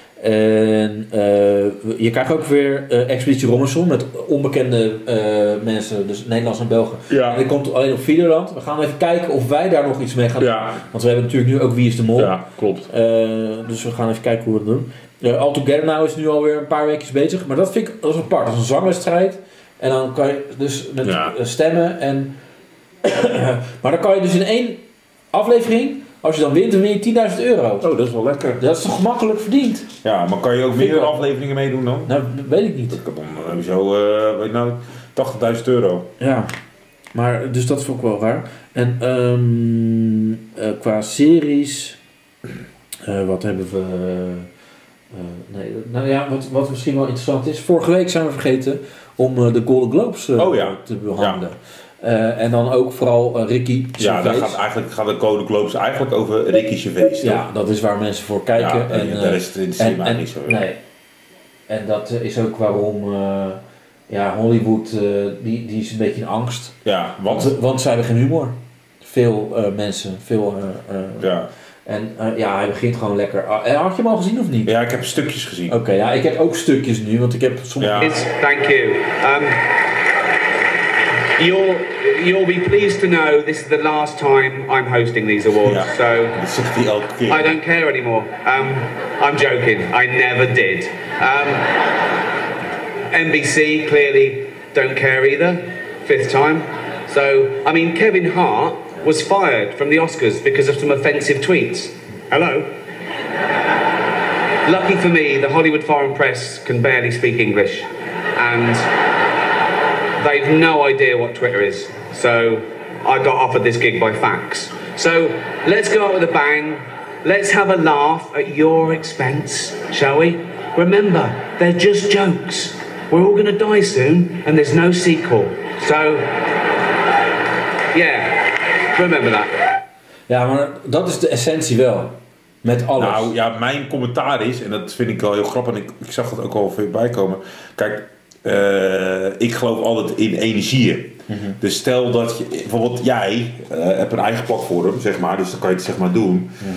En uh, je krijgt ook weer uh, Expeditie Robinson met onbekende uh, mensen, dus Nederlands en Belgen. Ja. En dat komt alleen op Videoland. We gaan even kijken of wij daar nog iets mee gaan doen. Ja. Want we hebben natuurlijk nu ook Wie is de Mol. Ja, klopt. Uh, dus we gaan even kijken hoe we dat doen. Uh, All Together Now is nu alweer een paar weken bezig. Maar dat vind ik, dat is apart. Dat is een zangwedstrijd. En dan kan je dus met ja. stemmen en... maar dan kan je dus in één aflevering... Als je dan wint, dan win je tienduizend euro. Oh, dat is wel lekker. Dat is toch gemakkelijk verdiend? Ja, maar kan je ook meer afleveringen meedoen dan? Nou, weet ik niet. Ik heb dan sowieso, uh, weet nou, tachtigduizend euro. Ja, maar dus dat vond ik wel raar. En um, uh, qua series, uh, wat hebben we... Uh, nee, nou ja, wat, wat misschien wel interessant is. Vorige week zijn we vergeten om uh, de Golden Globes uh, oh, ja. te behandelen. Ja. Uh, en dan ook vooral uh, Ricky Gervais. Ja, daar gaat eigenlijk gaat de Golden Globes eigenlijk over Ricky Gervais. Ja, dat is waar mensen voor kijken. Ja, en, uh, daar is het in de cinema en, niet zo. Nee. En dat uh, is ook waarom uh, ja, Hollywood, uh, die, die is een beetje in angst. Ja, want? Want, want zij hebben geen humor. Veel uh, mensen, veel... Uh, uh, ja. En uh, ja, hij begint gewoon lekker. Uh, had je hem al gezien of niet? Ja, ik heb stukjes gezien. Oké, okay, ja, ik heb ook stukjes nu, want ik heb sommige... Ja. Thank you. Um, You'll, you'll be pleased to know this is the last time I'm hosting these awards, yeah. so I don't care anymore. Um, I'm joking, I never did. Um, N B C clearly don't care either, fifth time. So, I mean, Kevin Hart was fired from the Oscars because of some offensive tweets. Hello? Lucky for me, the Hollywood Foreign Press can barely speak English, and they've no idea what Twitter is, so I got offered this gig by fax. So let's go out with a bang, let's have a laugh at your expense, shall we? Remember, they're just jokes. We're all gonna die soon, and there's no sequel. So, yeah, remember that. Ja, maar dat is de essentie wel. Met alles. Nou ja, mijn commentaar is, en dat vind ik wel heel grappig, en ik, ik zag dat ook al veel bijkomen. Kijk, Uh, ik geloof altijd in energieën. Mm-hmm. Dus stel dat je, bijvoorbeeld jij uh, hebt een eigen platform, zeg maar, dus dan kan je het zeg maar doen. Mm-hmm.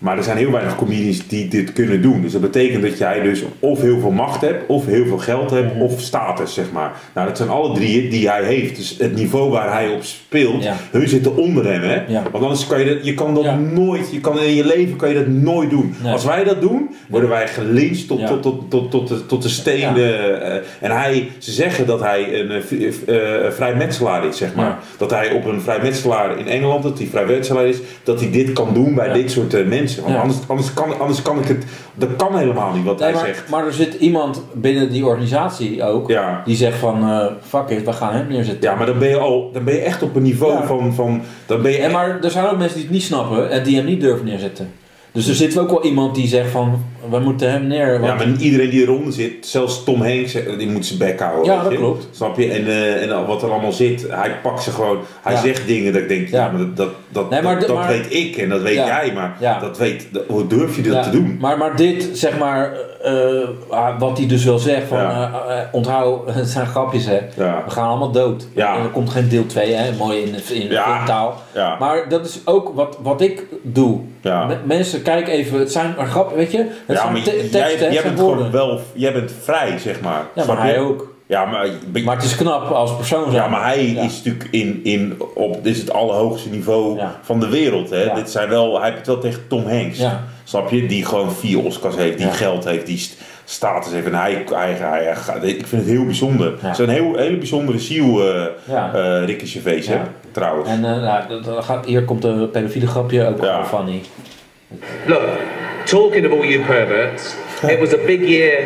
Maar er zijn heel weinig comedians die dit kunnen doen. Dus dat betekent dat jij dus of heel veel macht hebt, of heel veel geld hebt, mm-hmm. of status, zeg maar. Nou, dat zijn alle drie die hij heeft. Dus het niveau waar hij op speelt, ja. hun zitten onder hem, hè. Ja. Want anders kan je dat, je kan dat ja. nooit, je kan in je leven kan je dat nooit doen. Nee. Als wij dat doen, worden wij gelyncht tot, ja. tot, tot, tot, tot, tot, tot de stenen. Ja. Uh, en hij, ze zeggen dat hij een uh, uh, vrijmetselaar is, zeg maar. Ja. Dat hij op een vrijmetselaar in Engeland, dat hij vrijmetselaar is, dat hij dit kan doen bij ja. dit soort uh, mensen. Want ja. anders, anders, kan, anders kan ik het, dat kan helemaal niet wat nee, hij maar, zegt. Maar er zit iemand binnen die organisatie ook, ja. die zegt van, uh, fuck it, we gaan hem neerzetten. Ja, maar dan ben je al, dan ben je echt op een niveau ja. van, van, dan ben je en maar er zijn ook mensen die het niet snappen en die hem niet durven neerzetten. Dus er zit ook wel iemand die zegt van, we moeten hem neer. Ja, maar iedereen die eronder zit, zelfs Tom Hanks, die moet zijn bek houden. Ja, dat je? klopt. Snap je? En, uh, en wat er allemaal zit, hij pakt ze gewoon, hij ja. zegt dingen dat ik denk, ja, maar dat, dat, dat, nee, maar dat, de, dat maar, weet ik en dat weet ja. jij, maar ja. dat weet, dat, hoe durf je dat ja. te doen? Maar, maar dit, zeg maar, uh, wat hij dus wel zegt, van ja. uh, uh, onthoud, het zijn grapjes hè, ja. we gaan allemaal dood. Ja. En er komt geen deel twee, hè, mooi in, in ja. taal. Ja. Maar dat is ook wat, wat ik doe. Ja. M- mensen, kijk even, het zijn maar grappen, weet je? Het ja, maar te- teksten, jij, jij bent gewoon wel, jij bent vrij, zeg maar. Ja, maar hij ook. Ja, maar, maar het is knap als persoon zijn. Ja, maar hij ja. is natuurlijk in, in op, dit is het allerhoogste niveau ja. van de wereld. Hè? Ja. Dit zijn wel, hij heeft het wel tegen Tom Hanks. Ja. Snap je? Die gewoon vier Oscars heeft, die ja. geld heeft, die status heeft. En hij, hij, hij, hij ik vind het heel bijzonder. Ja. Het is een heel, hele bijzondere ziel, uh, ja. uh, Ricky Gervais, ja. trouwens. En uh, nou, dat gaat, hier komt een pedofiele grapje ook ja. van funny. Look, talking of all you perverts, it was a big year.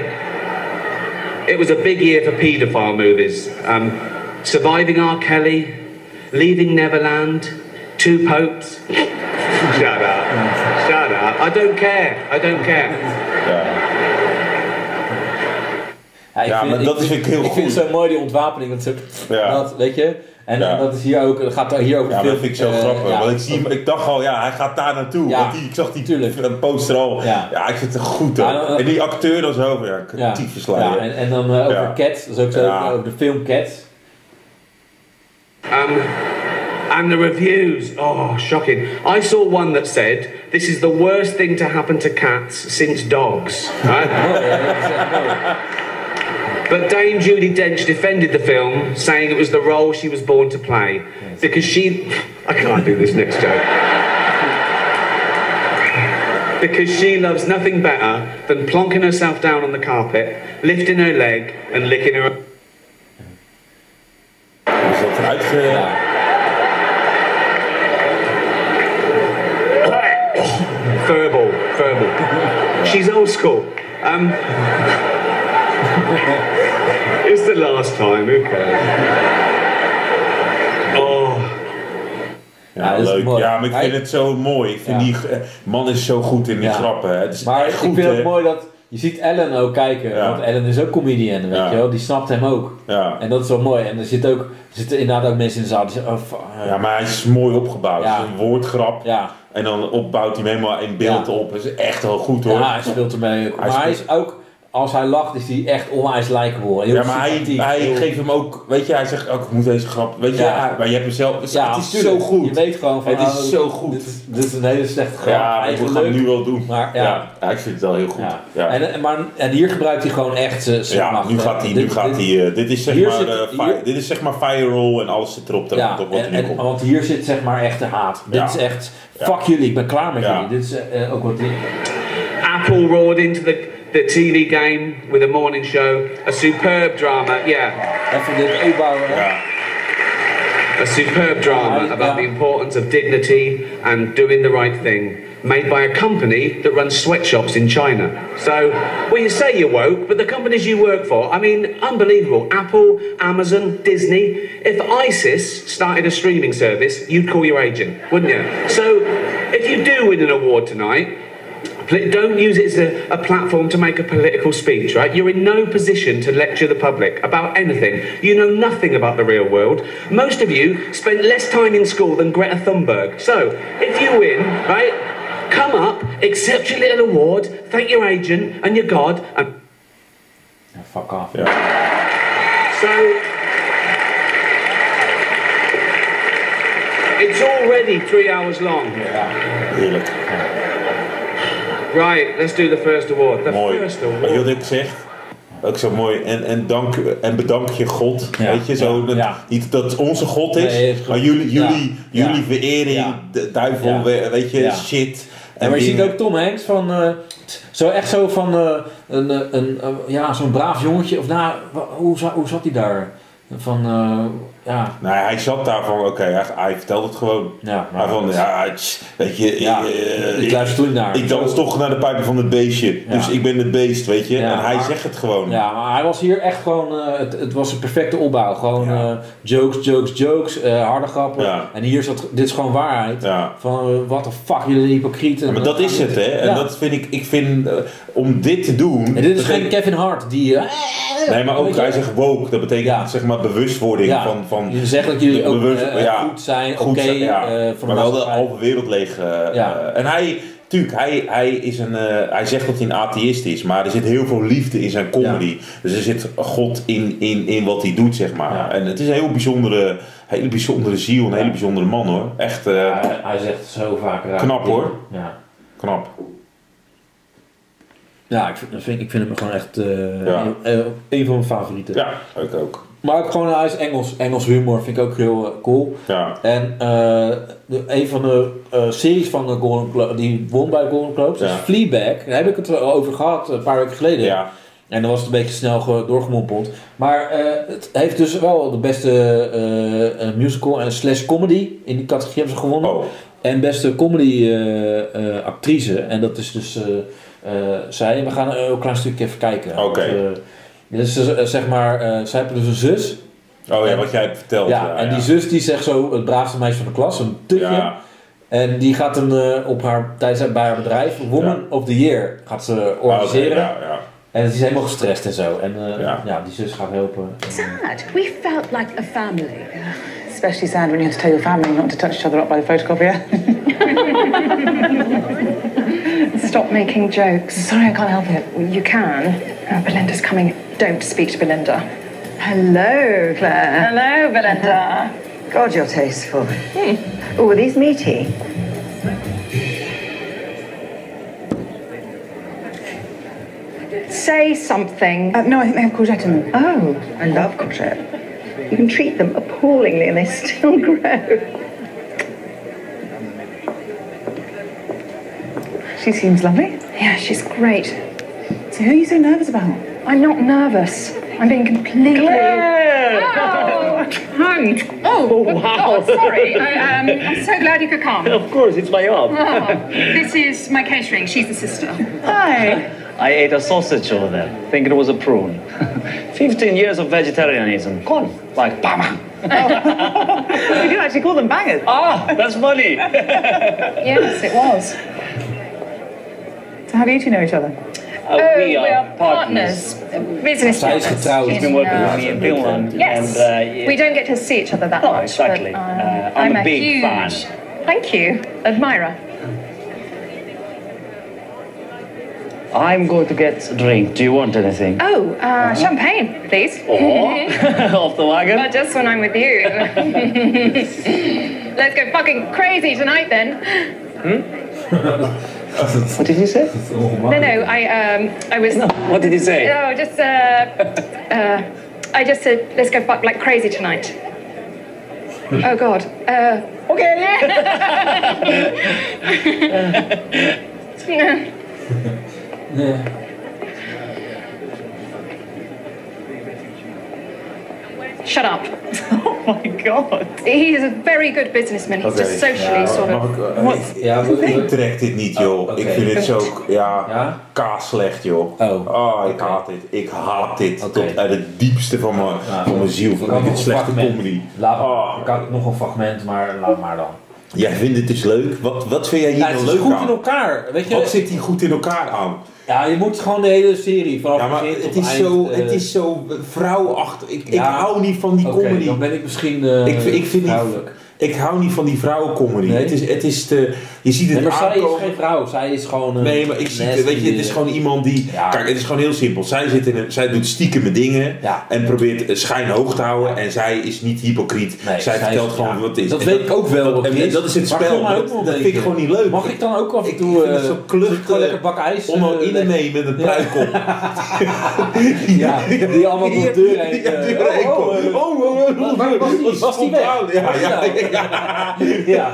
It was a big year for paedophile movies. Um, Surviving R. Kelly, Leaving Neverland, Two Popes. Shut up. Shut up. I don't care. I don't care. Ja, ja, ik ja vind, maar dat ik, is vind ik heel ik goed. vind het zo mooi die ontwapening. Dat, ja. dat, weet je? En, ja. en dat is hier ook, gaat hier over ja, veel. Dat vind ik zo uh, grappig. Ja. Want ik, zie, ik dacht al, ja, hij gaat daar naartoe. Ja. Want die, ik zag die Tuurlijk. poster al. Ja. ja, ik vind het goed hoor. Ja, en die acteur dan zo, ja, ja. tyfus slaan. Ja, en, en dan uh, over ja. Cats, dat is ook zo, ja. over de film Cats. Um, and the reviews, oh, shocking. I saw one that said, this is the worst thing to happen to cats since dogs. Right? oh, yeah, But Dame Judi Dench defended the film, saying it was the role she was born to play. Because she... I can't do this next joke. Because she loves nothing better than plonking herself down on the carpet, lifting her leg and licking her... Is dat uitge... Verbal, verbal. She's old school. Um... It's the last time, who cares? Oh. Ja, ja leuk. Ja, maar ik vind Hij, het zo mooi. Ik vind ja. die man is zo goed in die ja. grappen. Het is maar echt goed, ik vind hè? het mooi dat je ziet Ellen ook kijken. Ja. Want Ellen is ook comedian, weet ja. je wel. Die snapt hem ook. Ja. En dat is wel mooi. En er zitten ook, er zitten inderdaad ook mensen in de zaal die zeggen, oh, uh, ja, maar hij is mooi opgebouwd. Ja. Het is een woordgrap. Ja. En dan opbouwt hij hem helemaal in beeld ja. op. Dat is echt wel goed hoor. Ja, hij speelt ermee. Maar hij, hij is ook... Als hij lacht is hij echt onwijs likeable. Ja, maar hij, hij heel... geeft hem ook, weet je, hij zegt ook, ik moet deze grap, weet je, ja. maar je hebt hem zelf, ja, het is tuurlijk. zo goed. Je weet gewoon van, het is oh, zo goed. Dit is, dit is een hele slechte grap. Ja, ik ga het nu wel doen. Maar, ja. Ja, ja, ik vind het wel heel goed. Ja. Ja. En, maar, en hier gebruikt hij gewoon echt zijn ja, macht. Nu gaat hij, nu dit, gaat hij, uh, dit is zeg maar, zit, uh, fire, dit is zeg maar fire roll en alles zit erop. Ja, op wat en, en, want hier zit zeg maar echt de haat. Ja. Dit is echt, fuck jullie, ik ben klaar met jullie. Dit is uh, ook wat die... Apple roared into the... The T V game with a morning show, a superb drama, yeah. Even dit opbouwen. Yeah. A superb drama ja, about ja. the importance of dignity and doing the right thing, made by a company that runs sweatshops in China. So, well, you say you're woke, but the companies you work for, I mean, unbelievable. Apple, Amazon, Disney. If ISIS started a streaming service, you'd call your agent, wouldn't you? So, if you do win an award tonight, don't use it as a, a platform to make a political speech, right? You're in no position to lecture the public about anything. You know nothing about the real world. Most of you spent less time in school than Greta Thunberg. So, if you win, right, come up, accept your little award, thank your agent and your God, and... Yeah, fuck off. Yeah. So... It's already three hours long. Ja, heerlijk. Right, let's do the first award. The Mooi. first Weet je award. wat ik zeg? Ook zo mooi. En, en, dank, en bedank je God. Ja. Weet je, zo, dat, Ja. niet dat het onze God is, Nee, het is maar goed. jullie, jullie, Ja. jullie Ja. verering, Ja. de duivel, Ja. we- weet je, Ja. shit. En maar je ziet dingen. ook Tom Hanks van, uh, zo echt zo van uh, een, een, een, uh, ja, zo'n braaf jongetje, of nou, wa- hoe, za- hoe zat hij daar? Van, uh, ja. Nee, hij zat daar van, oké, okay, hij, hij vertelt het gewoon. Ja, maar van, ja, tss, weet je, Ja, uh, ik luister toen naar. Ik dans toch naar de pijpen van het beestje, Ja. dus ik ben het beest, weet je. Ja, en hij maar- zegt het gewoon. Ja, maar hij was hier echt gewoon, uh, het, het was een perfecte opbouw. Gewoon uh, jokes, jokes, jokes, uh, harde grappen. Ja. En hier zat, dit is gewoon waarheid. Ja. Van, uh, what the fuck, jullie zijn hypocrieten. Ja, maar dat is het, hè. En Ja. dat vind ik, ik vind, uh, om dit te doen... En dit is dat geen Kevin Hart die... Uh, Nee, maar ook, weet je? hij zegt woke, dat betekent Ja. zeg maar bewustwording Ja. van, van... Je zegt dat jullie ook bewust- uh, goed zijn, goed oké, zijn, ja. uh, voor maar de wel de maatschappij. halve wereld leeg. Uh, Ja. uh, en hij, tuurlijk, hij, hij, is een, uh, hij zegt dat hij een atheïst is, maar er zit heel veel liefde in zijn comedy. Dus er zit God in, in, in wat hij doet, zeg maar. Ja. En het is een heel bijzondere, hele bijzondere ziel, een hele bijzondere man, hoor. Echt uh, hij, hij zegt zo vaak raar. knap, hoor. Ja. Knap. Ja, ik vind, ik vind, ik vind hem gewoon echt uh, Ja. een, uh, een van mijn favorieten. Ja, ik ook. Maar ook gewoon, hij is Engels. Engels humor vind ik ook heel uh, cool. Ja. En uh, de, een van de uh, series van de Golden Globe, die won bij de Golden Globes, Ja. is Fleabag. Daar heb ik het wel over gehad, een paar weken geleden. Ja. En dan was het een beetje snel ge- doorgemompeld. Maar uh, het heeft dus wel de beste uh, uh, musical en slash comedy. In die categorie hebben ze gewonnen. Oh. En beste comedy uh, uh, actrice. En dat is dus uh, uh, zij. We gaan een heel klein stukje even kijken. Oké. Want, uh, dus uh, zeg maar, uh, zij heeft dus een zus. Oh ja, En- wat jij hebt verteld. Ja, Ja, en ja. die zus die zegt zo het braafste meisje van de klas, een tukje. Ja. En die gaat een, uh, op haar, tijdens haar, bij haar bedrijf, Woman of the Year, gaat ze organiseren. Ah, oké, ja, ja. En die is helemaal gestrest en zo. En uh, Ja. ja. die zus gaat helpen. Sad. We felt like a family. Especially sad when you have to tell your family not to touch each other up by the photocopier. Stop making jokes. Sorry, I can't help it. You can. Oh, Belinda's coming. Don't speak to Belinda. Hello, Claire. Hello, Belinda. God, you're tasteful. Hmm. Oh, are these meaty? Say something. Uh, no, I think they have courgette in them. Oh, I love courgette. You can treat them appallingly and they still grow. She seems lovely. Yeah, she's great. So who are you so nervous about? I'm not nervous. I'm being completely... Oh, Hung. oh, wow. oh, sorry. I, um, I'm so glad you could come. Of course, it's my job. Oh, this is my catering. She's the sister. Hi. I ate a sausage over there, thinking it was a prawn. Fifteen years of vegetarianism. Gone. Like, bama. We do actually call them bangers. Ah, that's funny. Yes, it was. So how do you two know each other? Uh, we are partners. Business Zij is partners. getrouwd. She's been working with me in Finland. Yes. And, uh, yeah. We don't get to see each other that Oh, much. exactly. But, um, Uh, I'm a big huge, fan. Thank you. Admirer. I'm going to get a drink. Do you want anything? Oh, uh, champagne, please. Oh, off the wagon? But just when I'm with you. Let's go fucking crazy tonight then. What did you say? No, no, I um, I was. No, what did you say? No, just uh, uh, I just said let's go fuck like crazy tonight. Oh God. Uh, okay. Yeah. Shut up. Oh my God. He is a very good businessman. He's Oké. just socially Ja, sort mag of. ik, uh, Wat? ik- Ja, we- ik trek dit niet, joh. Oh, oké. Ik vind het zo, ja, Ja? kaas slecht, joh. Oh. Oh, ik Oké. haat dit. Ik haat dit. Oké. Tot uit het diepste van mijn, Ja. van mijn ziel. Ik Van had dit nog een slechte fragment. comedy. Laat, Oh. Ik had nog een fragment, maar laat maar dan. Jij vindt het dus leuk? Wat, wat vind jij hier Ja, nou het is leuk goed aan? in elkaar. Weet je? Wat zit hier goed in elkaar aan? Ja, je moet gewoon de hele serie vanaf Ja, maar begin het tot is, eind, zo, eh, het is zo vrouwachtig. Ik, ik ja. hou niet van die Oké, comedy. dan ben ik misschien uh, Ik vind- ik vind die- vrouwelijk. Ik hou niet van die vrouwencomedy. Nee. Het is, het is te, je ziet het nee, maar zij aankomen. is geen vrouw, zij is gewoon een Nee, maar ik zie het, weet je, het is gewoon iemand die... Ja. Kijk, het is gewoon heel simpel. Zij, zit in een, zij doet stiekeme dingen ja. en probeert schijn hoog te houden en zij is niet hypocriet. Nee, zij, zij vertelt is, gewoon ja. wat het is. Dat en weet dat, ik ook wel. Wat en, en dat is het spel. Dat, dat vind ik gewoon niet leuk. Mag ik dan ook af en toe... Ik vind het zo kluchtig. Lekker bak ijs. Onder mee met een pruik op. Ja, die allemaal door de deur heen. Oh, oh, oh, was die weg? Ja, ja, ja. Ja.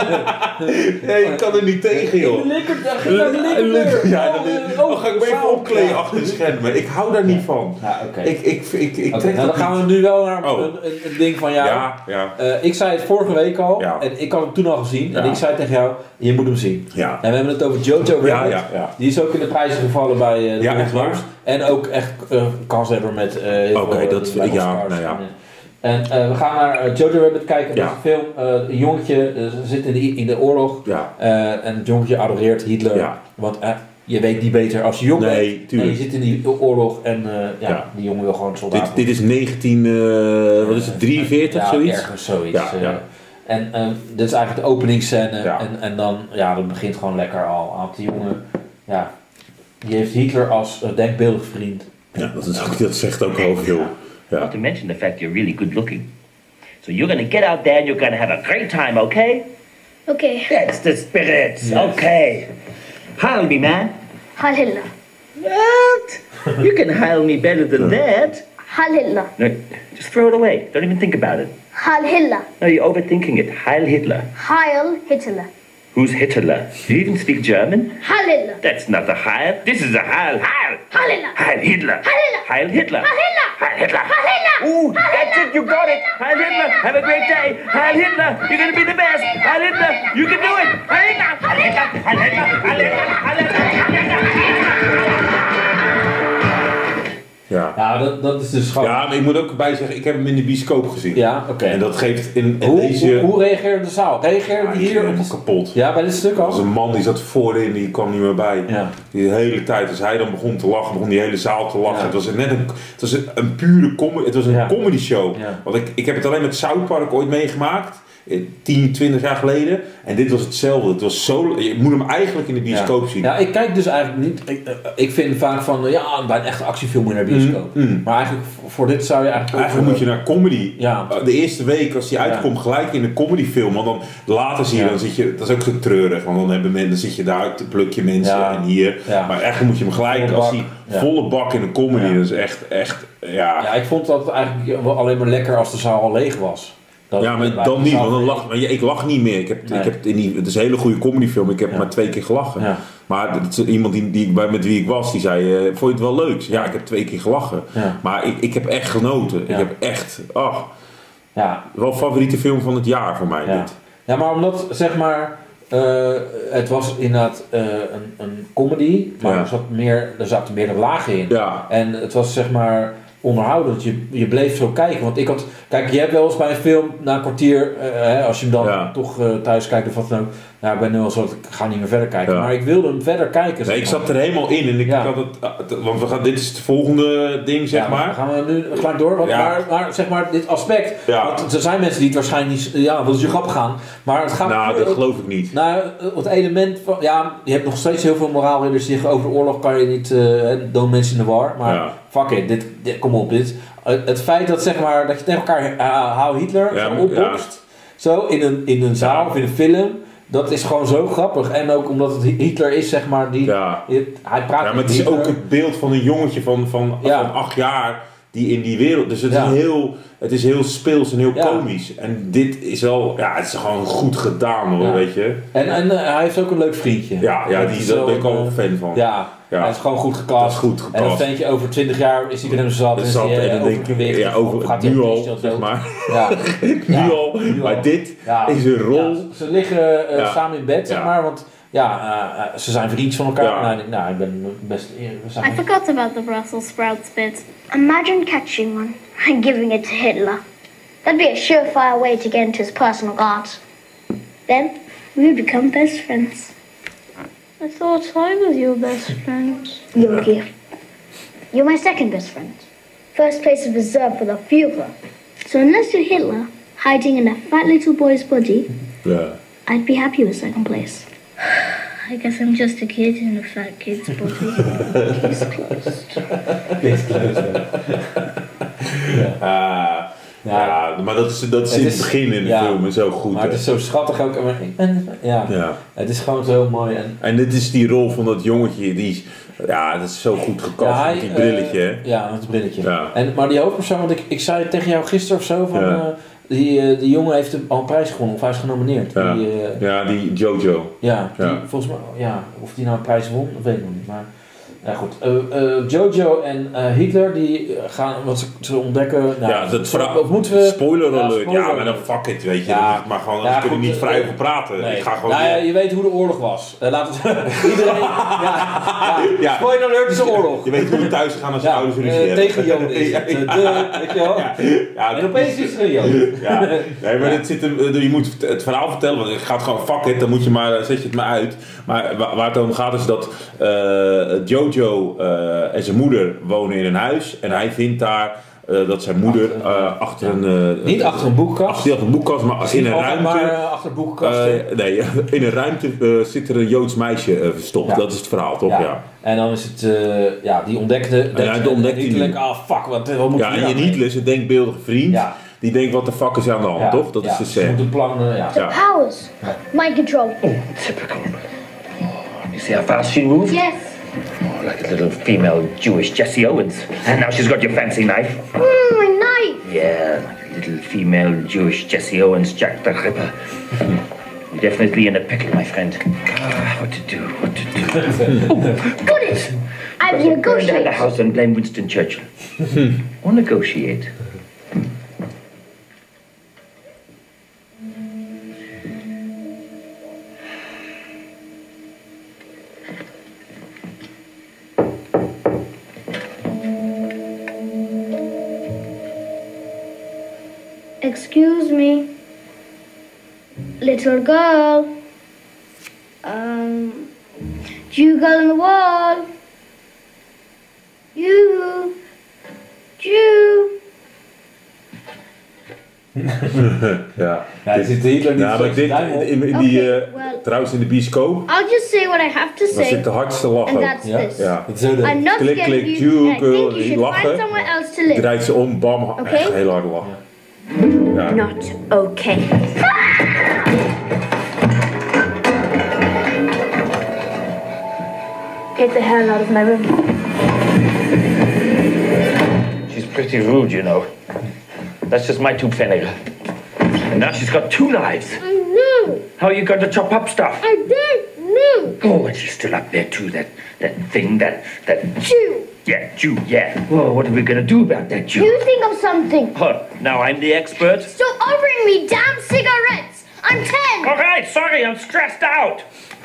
Nee, ik kan er niet tegen, joh. Lekker, lekker. Ja, dan ga ik me even opkleden achter de schermen. Ik hou daar niet van. Ja, oké. Ik, ik, ik, ik trek nou, dan gaan we nu wel naar oh. een, een, een ding van jou. Ja, ja. Uh, ik zei het vorige week al. Ja. En ik had hem toen al gezien. Ja. En ik zei tegen jou, je moet hem zien. Ja. En we hebben het over Jojo Rabbit. Ja, ja, ja. Die is ook in de prijzen gevallen bij uh, de ja, echt waar? En ook echt uh, kanshebber met uh, heel Oké, veel dat uh, ja, nou ja. En uh, we gaan naar uh, Jojo Rabbit kijken. Dat ja. is een film. Uh, een jongetje uh, zit in de, in de oorlog. Ja. Uh, en het jongetje adoreert Hitler. Ja. Want uh, je weet niet beter als je jong nee, bent. Tuurlijk. En je zit in die oorlog en uh, ja, ja. die jongen wil gewoon soldaat dit, dit is negentien, uh, wat is het, drieënveertig ja, zoiets? ergens zoiets. Ja, ja. Uh, en uh, dit is eigenlijk de openingsscène. Ja. En, en dan, ja, dat begint gewoon lekker al. Want die jongen, ja, die heeft Hitler als uh, denkbeeldig vriend. Ja, dat, is ook, dat zegt ook heel veel. Ja. Not to mention the fact you're really good looking. So you're gonna get out there and you're gonna have a great time, okay? Okay. That's the spirit. Yes. Okay. Heil me, man. Heil Hitler. What? You can heil me better than that. Heil Hitler. No, just throw it away. Don't even think about it. Heil Hitler. No, you're overthinking it. Heil Hitler. Heil Hitler. Who's Hitler? Do you even speak German? Heil Hitler. That's not a Heil. This is a Heil. Heil. Heil Hitler. Heil Hitler. Heil Hitler. Heil Hitler. Heil Hitler. Heil Hitler. Heil Hitler. Ooh, that's it. You got it. Heil Hitler. Have a great day. Heil Hitler. You're gonna be the best. Heil Hitler. You can do it. Heil Hitler. Heil Hitler. Heil Hitler. Heil Hitler. Heil Hitler. Ja, ja dat, dat is dus gewoon... Ja, maar ik moet ook bij zeggen, ik heb hem in de bioscoop gezien. Ja, oké. Okay. En dat geeft in, in hoe, deze... Hoe, hoe reageerde de zaal? Reageerde ja, die hier? Helemaal kapot. Ja, bij dit stuk al? Er was een man die zat voorin, die kwam niet meer bij. Ja. Die hele tijd, als hij dan begon te lachen, begon die hele zaal te lachen. Ja. Het was net een, het was een, een pure comedy, het was een ja. comedy show. Ja. Want ik, ik heb het alleen met South Park ooit meegemaakt. tien, twintig jaar geleden. En dit was hetzelfde. Het was zo, je moet hem eigenlijk in de bioscoop ja. zien. Ja, ik kijk dus eigenlijk niet... Ik, ik vind vaak van, ja, bij een echte actiefilm moet je naar de bioscoop. Mm, mm. Maar eigenlijk voor dit zou je eigenlijk... Eigenlijk moet je naar comedy. Ja. De eerste week als die uitkomt, ja. gelijk in een comedyfilm. Want dan later zie je, ja. dan zit je... Dat is ook zo treurig. Want dan, hebben men, dan zit je daar, te pluk je mensen ja. en hier. Ja. Maar eigenlijk moet je hem gelijk, volle als hij ja. volle bak in een comedy. Ja. Dat is echt, echt, ja... Ja, ik vond dat eigenlijk alleen maar lekker als de zaal al leeg was. Dat ja, maar dan niet, want dan lach, maar ik lach niet meer. Ik heb, nee. ik heb in die, het is een hele goede comedyfilm, ik heb ja. maar twee keer gelachen. Ja. Maar het is iemand die, die, met wie ik was, die zei, uh, vond je het wel leuk? Ja, ik heb twee keer gelachen. Ja. Maar ik, ik heb echt genoten. Ja. Ik heb echt, ach, ja. wel favoriete film van het jaar voor mij. Ja, dit. ja maar omdat, zeg maar, uh, het was inderdaad uh, een, een comedy, maar ja. er, zat meer, er zaten meerdere lagen in. Ja. En het was zeg maar... onderhoudend. Je, je bleef zo kijken. Want ik had... Kijk, je hebt wel eens bij een film na een kwartier... Uh, hè, als je hem dan ja. toch uh, thuis kijkt of wat dan ook... Nou, ik ben nu al zo... Ik ga niet meer verder kijken. Ja. Maar ik wilde hem verder kijken. Nee, ik zat er helemaal in. En ik ja. had het... Want we gaan, dit is het volgende ding, zeg ja, maar. Dan gaan we nu gelijk door. Want, ja. maar, maar zeg maar, dit aspect... Ja. Want er zijn mensen die het waarschijnlijk niet... Ja, dat is je grap gaan. Maar het gaat... Nou, dat geloof ik niet. Nou, het element van... Ja, je hebt nog steeds heel veel moraalridders die zeggen... Over de oorlog kan je niet... Uh, don't mention the war. Maar... Ja. Fuck it, dit, dit, kom op, dit. Het feit dat, zeg maar, dat je tegen elkaar uh, hou Hitler ja, opbokst, ja. zo in een, in een zaal ja. of in een film, dat is gewoon zo grappig. En ook omdat het Hitler is, zeg maar, die, ja. die hij praat ja, maar het is Hitler. ook het beeld van een jongetje van, van, ja. van acht jaar die in die wereld, dus het, ja. is, heel, het is heel speels en heel ja. komisch. En dit is wel, ja, het is gewoon goed gedaan hoor, ja. weet je. En, en uh, hij heeft ook een leuk vriendje. Ja, ja die, daar ben ik al een fan van. Ja. Ja. Hij is gewoon goed gecast. Dat is goed gecast. En dan denk je over twintig jaar is hij er hem zat. En, zat, en dan denk ik, ja, over gaat nu al, zeg maar. Ja. nu, ja, al, nu al. Maar dit ja. is een rol. Ja, ze liggen uh, ja. samen in bed, zeg ja. maar. Want ja, uh, ze zijn vriendjes van elkaar. Ja. Nou, nou, ik ben best... I forgot about the Brussels sprouts bit. Imagine catching one and giving it to Hitler. That'd be a surefire way to get into his personal guards. Then we become best friends. I thought I was your best friend. Yogi. You're my second best friend. First place is reserved for the Führer. So unless you're Hitler, hiding in a fat little boy's body, Yeah. I'd be happy with second place. I guess I'm just a kid in a fat kid's body. Case closed. Case closed. Ja. Ja, ja, maar dat is, dat is in het, is, het begin in de ja, film zo goed. Maar het is zo schattig ook. Ik ben, ja. ja, het is gewoon zo mooi. En, en dit is die rol van dat jongetje, die ja, dat is zo goed gecast ja, met die brilletje. Uh, ja, met het brilletje. Ja. En, maar die hoofdpersoon, want ik, ik zei tegen jou gisteren of zo, van, ja. uh, die, uh, die jongen heeft al een prijs gewonnen, of hij is genomineerd. Ja, die, uh, ja die Jojo. Ja, die, ja, volgens mij, ja, of die nou een prijs won, dat weet ik nog niet. Maar ja, goed. Uh, uh, Jojo en uh, Hitler die gaan, wat ze, ze ontdekken. Nou, ja, dat verhaal. Of moeten we. Spoiler alert. Ja, ja, maar dan fuck it, weet je. Ja, maar gewoon, ja, kunnen we niet vrij over praten. Nee. Ik ga gewoon. Nou, ja, je weet hoe de oorlog was. Uh, laat het. Iedereen. ja, ja. ja. Spoiler alert is de oorlog. Je weet hoe we thuis gaan als je uh, ouders ruzie uh, hebben. Tegen Joden is het. Uh, de, weet je wel. Ja. Ja, en opeens is er een Jood. Ja. Nee, maar dit zit hem, je moet het verhaal vertellen, want ik ga het gewoon fuck it, dan moet je maar, zet je het maar uit. Maar waar het om gaat is dat uh, Jojo uh, en zijn moeder wonen in een huis en hij vindt daar uh, dat zijn moeder uh, achter een... Uh, niet achter een boekenkast. Achter, achter een boekenkast, maar in een ruimte... Maar uh, achter een boekenkast. Uh, nee, in een ruimte uh, zit er een Joods meisje uh, verstopt. Ja. Dat is het verhaal, toch? Ja. Ja. En dan is het... Uh, ja, die ontdekte... De, ja, de ontdekte die denkt, ah fuck, wat, wat moet ja, en je Hitler is een denkbeeldige vriend. Ja. Die denkt, wat de fuck is aan de hand, ja. toch? Dat ja. is de scène. De plan, uh, ja. The powers. Mind control. Oh, typical. You see how fast she moved? Yes. Oh, like a little female Jewish Jesse Owens. And now she's got your fancy knife. Mm, my knife. Yeah, like a little female Jewish Jesse Owens, Jack the Ripper. You're definitely in a pickle, my friend. Ah, what to do, what to do. Oh, got it. I will negotiate. Burn down the house and blame Winston Churchill. Or negotiate. Excuse me, little girl. Um, Jew girl on the wall. You, Jew. ja. Ja, je zit Hitler niet ja, maar dit, in, in die, uh, okay, well, trouwens in de bioscoop. I'll just say what I have to say. Dat zit de hardste lachen. And that's ja? this. Ja. I'm not klik, klik, you, Jew girl, I think you die lachen. find somewhere else to live. Draait ze om, bam, okay? Echt heel hard lachen. Ja. Ja. Not okay. Get the hell out of my room. She's pretty rude, you know. That's just my two vinegar. And now she's got two knives. I know. How are you going to chop up stuff? I don't know. Oh, and she's still up there too, that, that thing, that, that... Jew. Yeah, Jew, yeah. Well, what are we going to do about that Jew? You think of something. Oh, now I'm the expert? Stop offering me damn cigarettes. I'm ten. All right, sorry, I'm stressed out.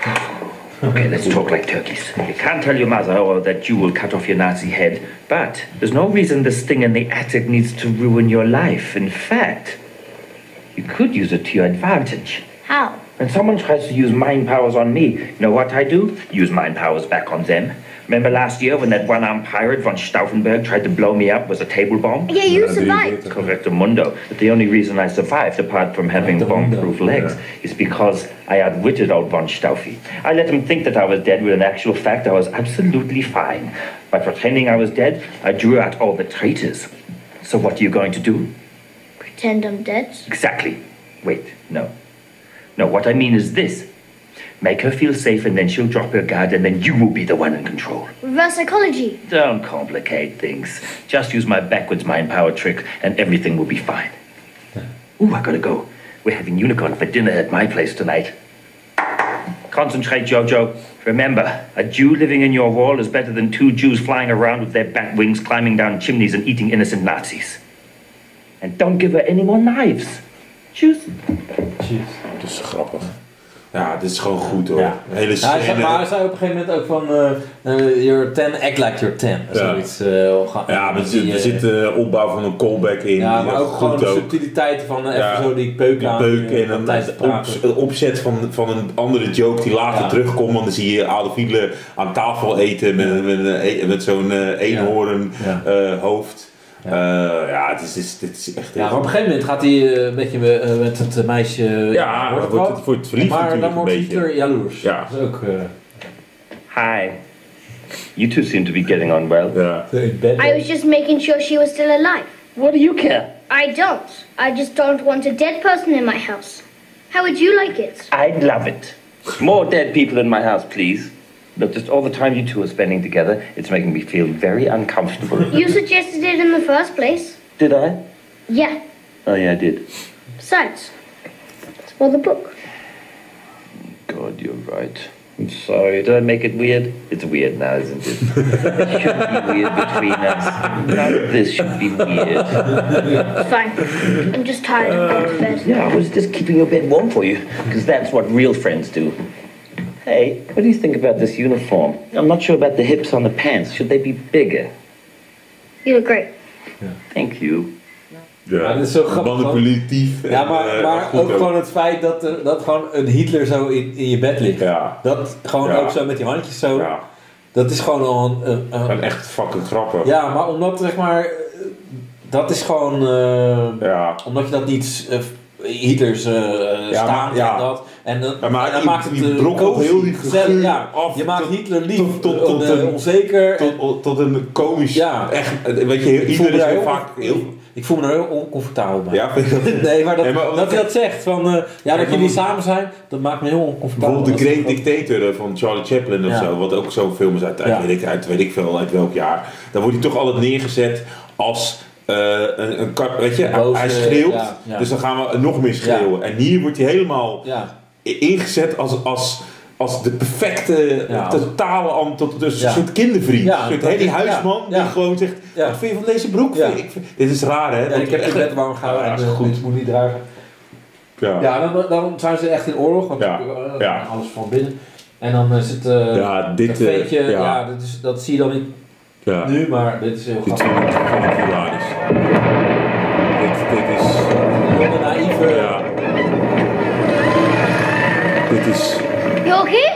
Okay, let's talk like turkeys. You can't tell your mother, or that Jew will cut off your Nazi head, but there's no reason this thing in the attic needs to ruin your life. In fact, you could use it to your advantage. How? When someone tries to use mind powers on me, you know what I do? Use mind powers back on them. Remember last year when that one-armed pirate von Stauffenberg tried to blow me up with a table bomb? Yeah, you survived. Correctamundo. But the only reason I survived, apart from having bomb-proof legs, is because I outwitted old von Stauffi. I let him think that I was dead, when in actual fact I was absolutely fine. By pretending I was dead, I drew out all the traitors. So what are you going to do? Pretend I'm dead? Exactly. Wait, no. No, what I mean is this. Make her feel safe and then she'll drop her guard and then you will be the one in control. Reverse psychology. Don't complicate things. Just use my backwards mind power trick and everything will be fine. Ooh, I gotta go. We're having unicorn for dinner at my place tonight. Concentrate, Jojo. Remember, a Jew living in your wall is better than two Jews flying around with their bat wings, climbing down chimneys and eating innocent Nazis. And don't give her any more knives. Cheers. Cheers. Dat is grappig. Ja, dit is gewoon goed hoor. Ja. Een hele scène. Ja, maar hij zei op een gegeven moment ook van uh, uh, you're ten, act like you're ten. Ja, zoiets, uh, gaan, ja maar er zit, er zit uh, opbouw van een callback in. Ja, maar ook gewoon de subtiliteit van uh, ja, even zo die peuk aan. Peuk en een op, op, opzet van, van een andere joke die later ja. terugkomt. Want dan zie je Adolf Hitler aan tafel eten met, ja. met, met, met zo'n uh, eenhoorn ja. uh, hoofd. Ja, uh, ja het is, is, dit is echt... Ja, maar op een gegeven moment gaat hij uh, een beetje uh, met het meisje... Uh, ja, wordt het wordt het, wordt het verliefd maar natuurlijk dan wordt Hitler jaloers. Ja. Dat is ook... Uh... Hi. You two seem to be getting on well. Yeah. I was just making sure she was still alive. What do you care? I don't. I just don't want a dead person in my house. How would you like it? I'd love it. More dead people in my house, please. Look, just all the time you two are spending together, it's making me feel very uncomfortable. You suggested it in the first place. Did I? Yeah. Oh, yeah, I did. Besides, it's for the book. God, you're right. I'm sorry. Did I make it weird? It's weird now, isn't it? It shouldn't be weird between us. None of this should be weird. Fine. I'm just tired of going to bed. Yeah, I was just keeping your bed warm for you, because that's what real friends do. Hey, what do you think about this uniform? I'm not sure about the hips on the pants. Should they be bigger? You look great. Thank you. Ja, ja, dat is zo grappig. Manipulatief. Ja, maar, en, maar uh, ook gewoon het feit dat, er, dat gewoon een Hitler zo in, in je bed ligt. Ja. Dat gewoon ja. ook zo met die handjes zo. Ja. Dat is gewoon al een... een, een een echt fucking grappig. Ja, maar omdat zeg maar... Dat is gewoon... Uh, ja. Omdat je dat niet... Uh, Hitlers uh, ja, staan maar, ja. en dat. En dan, ja, maar en dan die, maakt het die uh, brokkelt heel die gegeven ja, af. Je maakt tot, Hitler lief, tot, tot, tot uh, een, onzeker. Tot, tot een komisch, ja. echt, weet je, Hitler is heel vaak... Heel, ik voel me er heel oncomfortabel bij. Ja, vind je dat? Nee, maar dat, nee, maar, dat hij dat zegt, van, uh, ja, dat jullie samen zijn, dat maakt me heel oncomfortabel. Bijvoorbeeld de Great Dictator van Charlie Chaplin of ja. zo, wat ook zo'n film is uit, uit, ja. weet ik, uit weet ik veel, uit welk jaar. Dan wordt hij toch altijd neergezet als... Uh, een, een, weet je, Boze, hij schreeuwt, ja, ja. dus dan gaan we nog meer schreeuwen. Ja. En hier wordt hij helemaal ja. ingezet als, als, als de perfecte, ja. totale, tot, dus ja. een soort kindervriend. Ja, een soort Hedy Huisman ja. die ja. gewoon zegt, ja. wat vind je van deze broek? Ja. Ik vind, dit is raar, hè? Ja, ik heb het net warm gehouden ja, en uh, goed. moet niet dragen. Ja, ja dan, dan zijn ze echt in oorlog, want ja. uh, ja. alles van binnen. En dan is het uh, ja, dit, dat veetje, uh, ja. ja, dat, is, dat zie je dan niet ja. nu, maar dit is heel dit grappig. Dit is hilarisch. Dit, dit is... Heel naïeve... Ja. Dit is... You okay?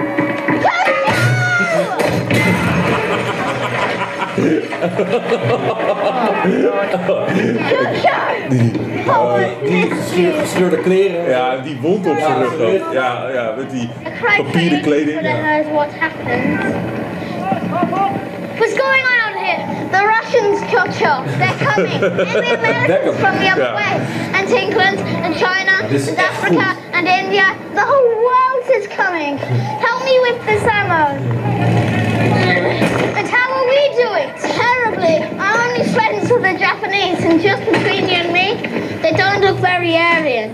Die gescheurde kleren. Ja, die wond op zijn rug ook. Ja, ja, met die papieren kleding. Ja. What's going on out here? The Russians, Chocho. They're coming. And the Americans from the other way. And England and China and Africa and India. The whole world is coming. Help me with this ammo. And how are we doing? Terribly. I'm only friends with the Japanese, and just between you and me, they don't look very Aryan.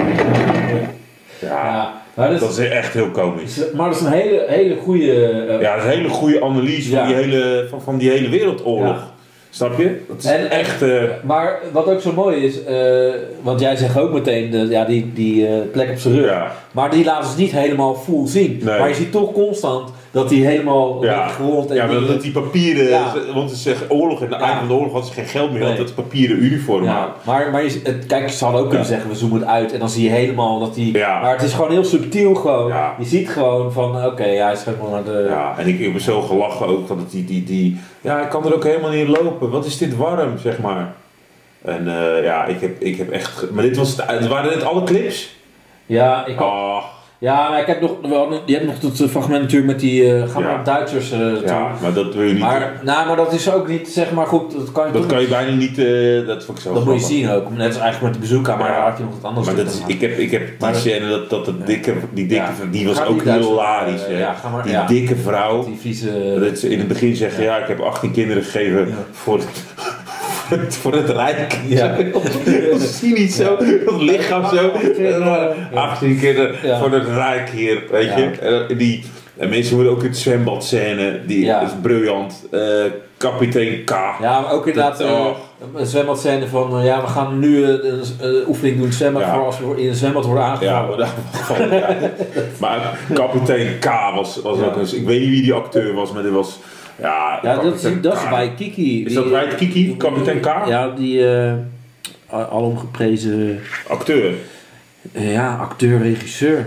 Ja, maar dat, dat is echt heel komisch. Maar dat is een hele, hele goede... Uh, ja, dat is een hele goede analyse ja. van, die hele, van, van die hele wereldoorlog. Ja. Snap je? Dat is en, echt... Uh... Maar wat ook zo mooi is, uh, want jij zegt ook meteen uh, ja, die, die uh, plek op zijn rug. Ja. Maar die laten ze niet helemaal full zien. Nee. Maar je ziet toch constant dat hij helemaal ja. gewond en ja, maar dat die papieren, ja. want het is oorlog, en de ja. eind van de oorlog hadden ze geen geld meer, nee. dat papieren uniform ja. maar, maar je, het, kijk, ze hadden ook kunnen ja. zeggen, we zoomen het uit en dan zie je helemaal dat hij, ja. maar het is gewoon heel subtiel gewoon, ja. je ziet gewoon van, oké, okay, ja, hij is helemaal naar de... Ja, en ik heb zo gelachen ook, dat het die, die, die, ja, ik kan er ook helemaal niet lopen, wat is dit warm, zeg maar. En uh, ja, ik heb, ik heb echt, maar dit was, het, waren dit alle clips? Ja, ik had... Oh. Ja, maar ik heb nog, je hebt nog dat fragment natuurlijk met die uh, gaan we ja. Duitsers. Uh, ja, maar dat wil je niet. Maar, nou, maar dat is ook niet, zeg maar goed, dat kan je Dat kan je bijna niet, uh, dat vond ik zo Dat grappig. moet je zien ook, net als eigenlijk met de bezoekkamer, ja. maar daar had je nog wat anders. Maar dat is, ik heb, ik heb die scène, dat, dat de dikke, die dikke, ja. die was ga ook die hilarisch. Uh, ja, maar, die ja. dikke vrouw, die vieze, dat ze in het begin zeggen, ja. ja, ik heb achttien kinderen gegeven ja. voor het... voor het rijk. Ja. Dat zie niet zo. Dat lichaam zo. achttien kinderen ja. voor het rijk hier. Weet ja. je. En die en mensen moeten ook het zwembad scène. Die ja. is briljant. Uh, kapitein K. Ja, maar ook inderdaad dat, uh, een zwembad scène van uh, ja, we gaan nu uh, een uh, oefening doen zwembad ja. voor als we in een zwembad worden aangevallen. Ja, maar, ja. maar kapitein K was, was ja. ook eens. Ik weet niet wie die acteur was, maar die was. Ja, ja dat, is, dat is bij Kiki. Is die, dat bij Kiki, kapitein K? Ja, die uh, alom geprezen... Acteur? Uh, ja, acteur, regisseur.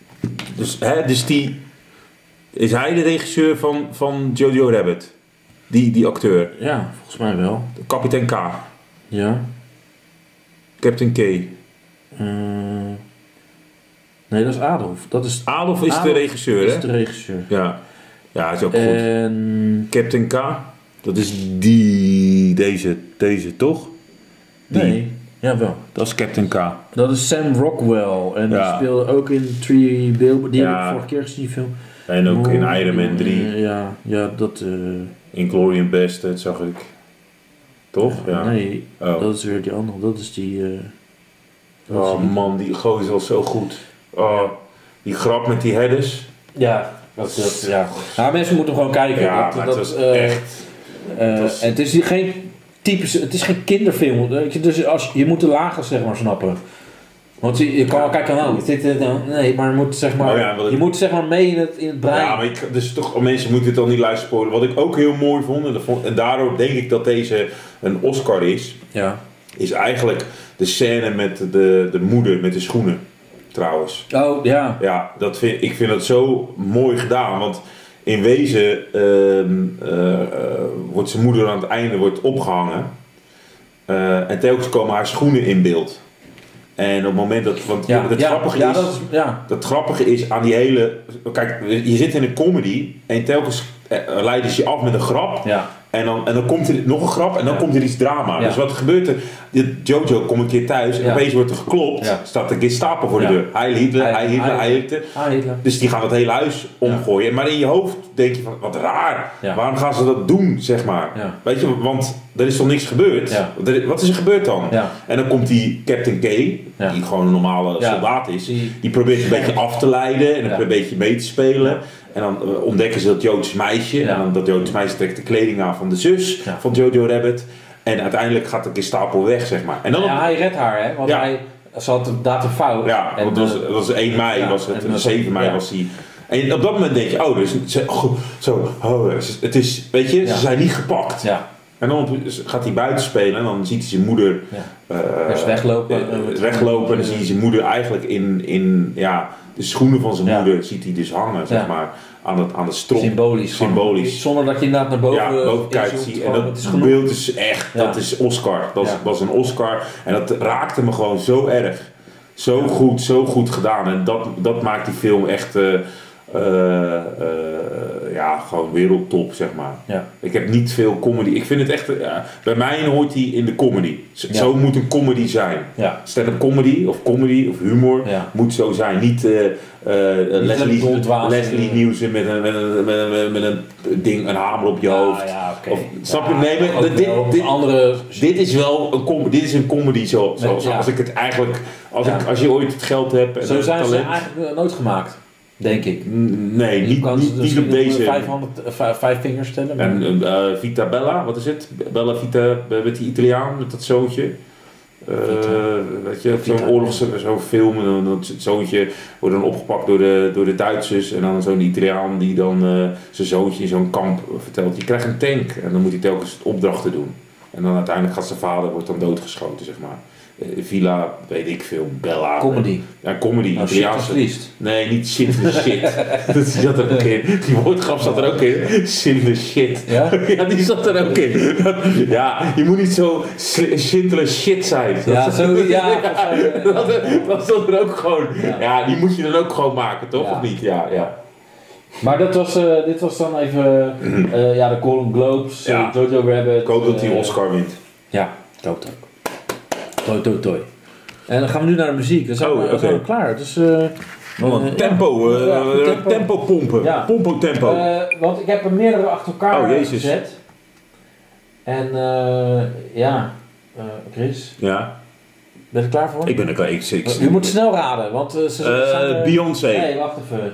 Dus, hè, dus die... Is hij de regisseur van, van Jojo Rabbit? Die, die acteur. Ja, volgens mij wel. Kapitein K. Ja. Captain K. Uh, nee, dat is Adolf. Dat is Adolf is Adolf de regisseur, is hè? de regisseur. Ja. Ja, dat is ook en... goed. Captain K. Dat is die... Deze, deze toch? Die. Nee, jawel. Dat is Captain K. Dat is Sam Rockwell. En Ja. die speelde ook in Three Billboards. Die Ja. heb ik vorige keer gezien, die film. En ook in Oh, Iron Man drie. uh, ja, ja, dat... Uh... Inglourious Basterds zag ik. Toch? Ja. Nee, Oh. dat is weer die andere. Dat is die... Uh... dat is Oh die- man, die gozer was zo goed. Oh, die grap met die headers. Ja, dat, dat, ja. Nou, mensen moeten gewoon kijken. Ja, dat, maar dat, het was uh, echt... uh, het was- Het is geen typische... Het is geen kinderfilm. Weet je, dus als, je moet de lagen zeg maar snappen. Want je, je kan wel kijken, nou, is dit, uh, nee, maar je moet zeg maar... Oh ja, wat ik- je moet zeg maar mee in het, in het brein. Ja, maar ik, dus toch, mensen moeten dit al niet luisteren. Wat ik ook heel mooi vond, en, dat vond, en daardoor denk ik dat deze een Oscar is, Ja. is eigenlijk de scène met de, de moeder met de schoenen, trouwens. Oh, ja. Ja, dat vind, ik vind dat zo mooi gedaan, want in wezen ehm, eh, eh, wordt zijn moeder aan het einde wordt opgehangen eh, en telkens komen haar schoenen in beeld. En op het moment dat, want Ja, het ja, grappige ja, is, dat is- ja. dat grappige is aan die hele, kijk, je zit in een comedy en telkens eh, leiden ze je af met een grap. Ja. En dan, en dan komt er nog een grap en dan komt er iets drama. Ja. Dus wat gebeurt er? Die Jojo komt een keer thuis en Ja. opeens wordt er geklopt. Ja. Staat de Gestapo voor de Ja. deur. Heil Hitler, Heil- Heil Hitler, Heil Hitler. Heil Hitler. Dus die gaan het hele huis omgooien. Maar in je hoofd denk je van, wat raar. Ja. Waarom gaan ze dat doen, zeg maar? Ja. Weet je, want er is toch niks gebeurd? Ja. Er- Wat is er gebeurd dan? Ja. En dan komt die Captain K, Ja. die gewoon een normale Ja. soldaat is. Die- Die probeert een beetje af te leiden en Ja. een beetje mee te spelen. En dan uh, ontdekken ze dat Joods meisje. Ja. En dan dat Joods meisje trekt de kleding aan van de zus Ja. van Jojo Rabbit. En uiteindelijk gaat de Gestapo weg, zeg maar. En dan Ja, hij redt haar, hè? Want Ja. hij ze had een datum fout. ja, En, want dat was, eh, dat was één mei, ja, was het, en, eh, zeven mei ja. was hij. En op dat moment denk je, oh, dus ze, oh, zo, oh, het is, weet je, Ja. ze zijn niet gepakt. Ja. En dan gaat hij buiten spelen en dan ziet hij zijn moeder Ja. eh, Eerst weglopen. eh, weglopen en dan zie je zijn moeder eigenlijk in, in ja, de schoenen van zijn Ja. moeder ziet hij dus hangen, zeg Ja. maar, aan het, aan de strop. Symbolisch. Symbolisch. Gewoon, zonder dat je inderdaad naar boven, Ja, boven kijkt inzoomt, zie. En gewoon, dat het is genoeg. beeld is echt, Ja. dat is Oscar. Dat was, Ja. was een Oscar. En dat raakte me gewoon zo erg. Zo goed, zo goed gedaan. En dat, dat maakt die film echt, eh, eh, eh, ja, gewoon wereldtop, zeg maar. Ja. Ik heb niet veel comedy. Ik vind het echt, eh, ja, bij mij hoort hij in de comedy. Z- Ja. Zo moet een comedy zijn. Ja. Stand-up comedy of comedy of humor Ja. moet zo zijn. Niet eh, eh, Leslie, doldwaas, Leslie eh. Nielsen met een, met, een, met, een, met een ding, een hamer op je hoofd. Ja, oké. Of, snap je? Ja, Nee, maar ook dit, wel dit, andere... dit is wel een comedy. Dit is een comedy zo, zo, Ja. zoals ik het eigenlijk. Als, Ja. ik, als je ooit het geld hebt en Zo het zijn ze talent. eigenlijk nooit gemaakt. Denk ik. Nee, niet, kan niet, ze niet op deze. vijfhonderd, eh, vijf, vijf vingers tellen. maar- En uh, Vita Bella, wat is het? Bella Vita met die Italiaan, met dat zoontje. Uh, weet je, zo'n oorlogs, zo'n film, en dan dat zoontje wordt dan opgepakt door de, door de Duitsers en dan zo'n Italiaan die dan uh, zijn zoontje in zo'n kamp vertelt, je krijgt een tank en dan moet hij telkens opdrachten doen. En dan uiteindelijk gaat zijn vader, wordt dan doodgeschoten, zeg maar. Uh, Villa, weet ik veel, Bella. Comedy. Ja, comedy. Nou, Italiaanse. shit is liefst. Nee, niet shit de shit. Dat zat er ook in. Die woordgrap zat er ook in. Shit de shit. Ja? Ja, die zat er ook in. Ja, je moet niet zo shintele shit zijn. Ja, zo, ja. Dat, dat zat er ook gewoon. Ja. Ja, die moet je dan ook gewoon maken, toch? Ja. Of niet? Ja, ja. Maar dat was, uh, dit was dan even uh, ja, de Golden Globes, Ja. uh, Jojo Rabbit. Ik hoop dat hij uh, Oscar wint. Ja, ik hoop het ook. Toi, toi, toi. En dan gaan we nu naar de muziek. Dan zijn, Oh, we, dan oké. zijn we klaar. Dus, uh, Oh, uh, tempo, ja. uh, Ja, goed tempo. tempo pompen. Ja. Pompo tempo. Uh, want ik heb er meerdere achter elkaar Oh, Jezus. gezet. En uh, ja, uh, Chris, Ja, ben je er klaar voor? ik ben er klaar. Ik, ik, Je moet snel raden, want uh, ze Eh, zijn er- Beyoncé. Nee, wacht even.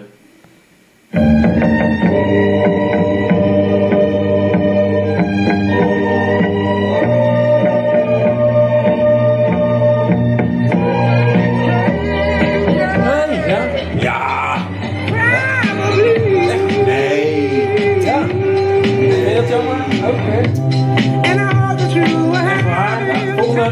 Nee, ja? Ja. Echt? Nee. Ja. Vind je dat jammer? Oké. Echt waar? Ja, volgende.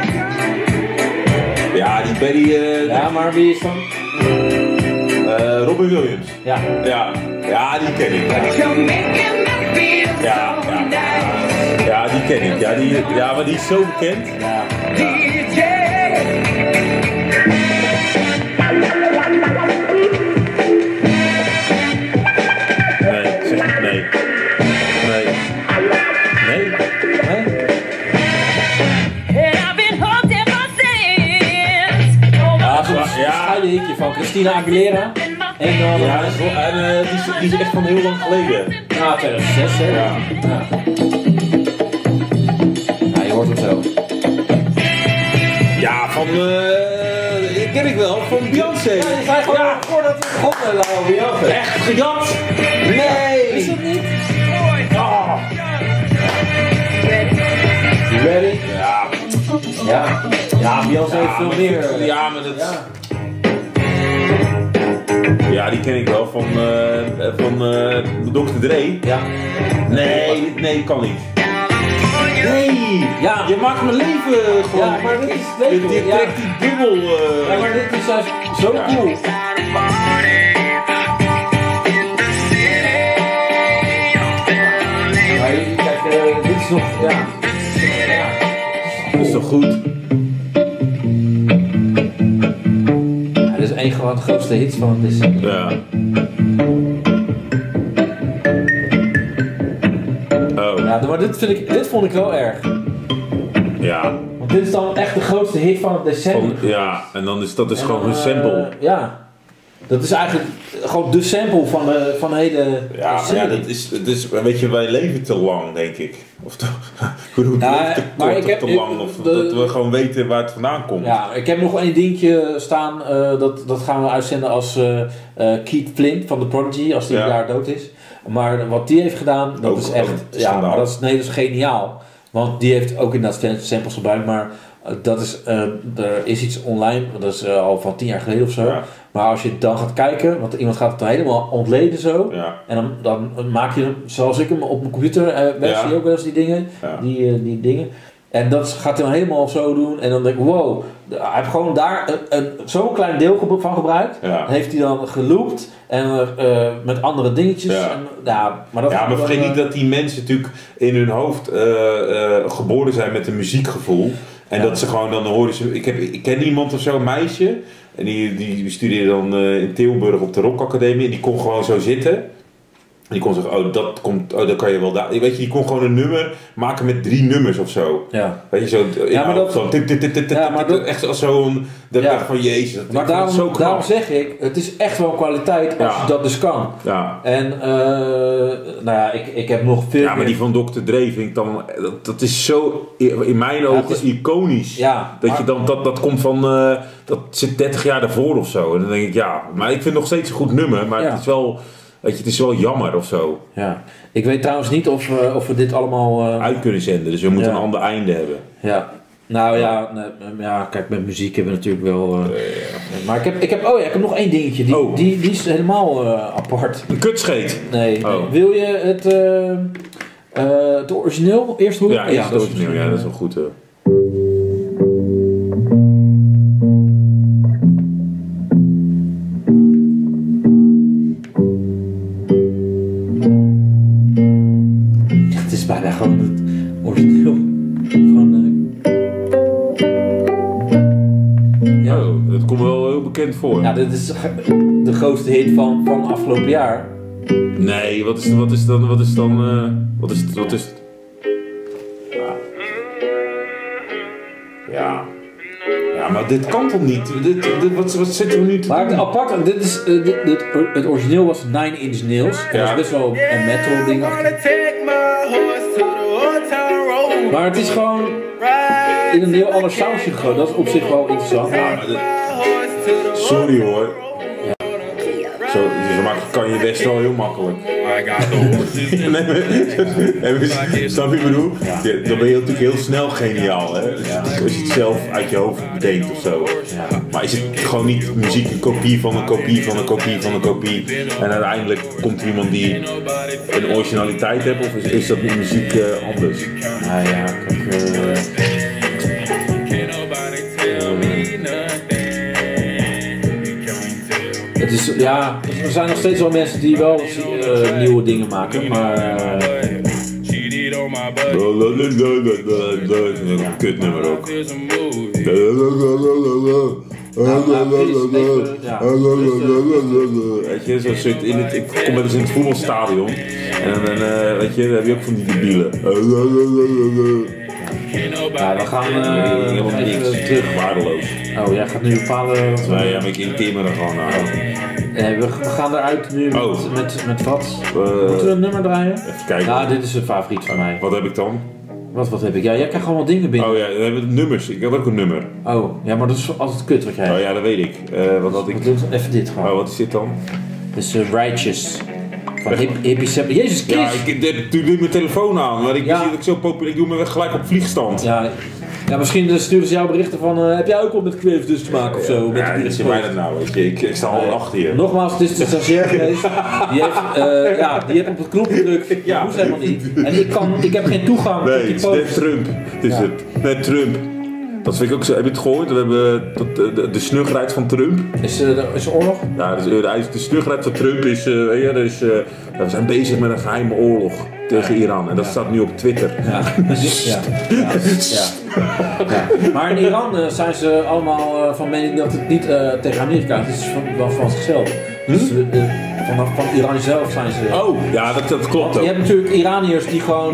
Ja, die Betty. eh Ja, maar wie is dan? eh, Robin Williams. Ja. Ja, ja, die ken ik. Ja. Ja, ja. Ja, die ken ik. Ja, die, ja, maar die is zo bekend. Ja. Ja. Nee, zeg niet nee. Nee. Nee? Nee? Ja, zo'n scheide hitje van Christina Aguilera. En dan... Ja, dat is wel, en, uh, die, is, die is echt van heel lang geleden. Ja, tweeduizend zes hè. Ja. Ja. Ja, je hoort hem zo. Ja, van... Uh, die ken ik wel, van Beyoncé. Ja, dat zijn gewoon ja. voordat we begonnen nou, Beyoncé. Echt gejat? Nee! Is dat niet? Oh. You ready? Ja. Ja. Ja, Beyoncé heeft veel meer. Ja, maar dat... Ja. Ja, die ken ik wel van, uh, van uh, dokter Dre. Ja. Nee, nee, kan niet. Nee! Ja. Je maakt mijn leven gewoon. Ja, maar dit is het leven. Je, je trekt die bubbel. Uh, ja, maar dit is juist zo ja. cool. Maar kijk, uh, dit is nog, ja. ja. Dat is toch goed? Ja, dit is een van de grootste hits van het decennium. Ja. Oh. Ja, maar dit, vind ik, dit vond ik wel erg. Ja. Want dit is dan echt de grootste hit van het decennium. Van, ja, en dan is dat is en gewoon dan, een sample. Uh, ja. Dat is eigenlijk gewoon de sample van de, van de hele... Ja, maar ja, dat is, dat is, weet je, wij leven te lang, denk ik. Of te, ja, te kort of te lang, of de, dat we gewoon weten waar het vandaan komt. Ja, ik heb nog één dingetje staan, uh, dat, dat gaan we uitzenden als uh, uh, Keith Flint van The Prodigy, als die ja. een jaar dood is. Maar wat die heeft gedaan, dat ook, is echt, ja, maar dat is, nee, dat is geniaal. Want die heeft ook inderdaad samples gebruikt, maar uh, dat is, uh, er is iets online, dat is uh, al van tien jaar geleden of zo. Ja. Maar als je dan gaat kijken, want iemand gaat het dan helemaal ontleden zo. Ja. En dan, dan maak je hem, zoals ik hem op mijn computer, uh, werk ja. je ook wel eens die dingen. Ja. Die, uh, die dingen. En dat gaat hij dan helemaal zo doen. En dan denk ik, wow, hij heeft gewoon daar een, een, zo'n klein deel van gebruikt. Ja. Heeft hij dan geloopt. En uh, met andere dingetjes. Ja, en, ja maar, dat ja, maar vergeet dan, niet dat die mensen natuurlijk in hun hoofd uh, uh, geboren zijn met een muziekgevoel. En ja. dat ze gewoon dan horen ze... Ik, heb, ik ken iemand of zo, een meisje. En die, die studeerde dan uh, in Tilburg op de Rock Academie. En die kon gewoon zo zitten. En die kon zeggen, oh, dat komt, oh, dat kan je wel daar. Weet je, die kon gewoon een nummer maken met drie nummers of zo. Ja. Weet je, zo. Ja, maar dat... Zo, tit, tit, tit, tit, ja, maar dat... echt als zo'n... Dat ja. van Jezus. Dat maar daarom, zo daarom zeg ik, het is echt wel kwaliteit als ja. je dat dus kan. Ja. En, uh, nou ja, ik, ik heb nog veel Ja, maar die van dokter Dre vind ik dan... Dat, dat is zo, in mijn ogen, ja, is, iconisch. Ja. Dat maar, je dan, dat, dat komt van... Uh, dat zit dertig jaar daarvoor of zo. En dan denk ik, ja... Maar ik vind het nog steeds een goed nummer, maar ja. het is wel... Weet je, het is wel jammer of zo. Ja. Ik weet trouwens niet of, uh, of we dit allemaal... Uh... uit kunnen zenden, dus we moeten ja. een ander einde hebben. Ja. Nou ja, nee, ja, kijk, met muziek hebben we natuurlijk wel... Uh... Uh, ja. Maar ik heb, ik heb, oh ja, ik heb nog één dingetje. Die, oh. die, die is helemaal uh, apart. Een kutscheet? Nee. Oh. nee. Wil je het, uh, uh, het origineel eerst horen? Ja, eerst ja, het origineel. Ja, dat is wel goed. Uh. Bijna gewoon het origineel van... Uh... Ja. Oh, dat komt wel heel bekend voor. Ja, dit is de grootste hit van, van afgelopen jaar. Nee, wat is, wat is dan... Wat is dan... Uh, wat is het? Wat is het? Ja. Ja. Ja, maar dit kan toch niet? Dit, dit, wat, wat zitten we nu te maar doen? Maar apart, dit is, uh, dit, dit, het origineel was Nine Inch Nails. Ja. Dat is best wel een metal ding achter. Maar het is gewoon in een heel ander sausje gegooid. Dat is op zich wel interessant. Ja, maar dit... Sorry hoor. Ja. Zo, zo maak je kan je best wel heel makkelijk. nee, nee, snap je wat ik bedoel? Ja, dan ben je natuurlijk heel snel geniaal, hè? Ja. Als je het zelf uit je hoofd bedenkt of zo. Ja. Maar is het gewoon niet muziek een kopie van een kopie van een kopie van een kopie en uiteindelijk komt er iemand die een originaliteit heeft, of is, is dat met muziek uh, anders? Nou ja, kijk... Uh... Het is, ja, er zijn nog steeds wel mensen die wel uh, nieuwe dingen maken, maar uh, Een kutnummer ook. Weet je, zo zit in het, ik kom wel eens in het voetbalstadion en dan uh, weet je, dan heb je ook van die debielen. Ja, we gaan uh, helemaal niks terug, waardeloos. Oh, jij gaat nu bepalen. Wat nee, ja, maar ik irriteer me er gewoon aan. Nee, we, we gaan eruit nu met, oh. met, met wat? Uh, Moeten we een nummer draaien? Even kijken. Ja, dit is een favoriet van mij. Wat heb ik dan? Wat, wat heb ik? Ja, jij krijgt allemaal dingen binnen. Oh ja, we hebben nummers. Ik heb ook een nummer. Oh, ja, maar dat is altijd kut wat jij hebt. Oh ja, dat weet ik. Uh, wat had ik? Even dit gewoon. Oh, wat is dit dan? Dit is uh, Righteous. Van Hippie Seven. Jezus Christus! Ja, ik doe nu mijn telefoon aan, maar ik ja. zie dat ik zo populair. Ik doe me gelijk op vliegstand. Ja, ja misschien sturen ze jou berichten van. Uh, heb jij ook wat met kweefdus te maken of zo? Ja, dat is mij dat nou, weet je. Ik, ik sta al achter je. Nogmaals, het is de stagiair geweest. Die heeft, uh, ja, die heeft op het knop gedrukt. Dat ja. moest helemaal niet. En ik, kan, ik heb geen toegang nee, tot die post. post. Nee, het is net Trump. Het is ja. het. Net Trump. Dat vind ik ook zo. Heb je het gehoord? We hebben de, de, de snugheid van Trump. Is, uh, is er oorlog? Ja, dus, uh, de snugheid van Trump is. Uh, weet je, dus, uh, we zijn bezig met een geheime oorlog tegen Iran. En dat ja. staat nu op Twitter. Ja. ja. Ja. Ja. Ja. Maar in Iran uh, zijn ze allemaal uh, van mening dat het niet uh, tegen Amerika is. Het is van, van, van zichzelf. Hm? Dus, uh, van, van Iran zelf zijn ze. Oh, ja, dat, dat klopt. Want je hebt natuurlijk Iraniërs die gewoon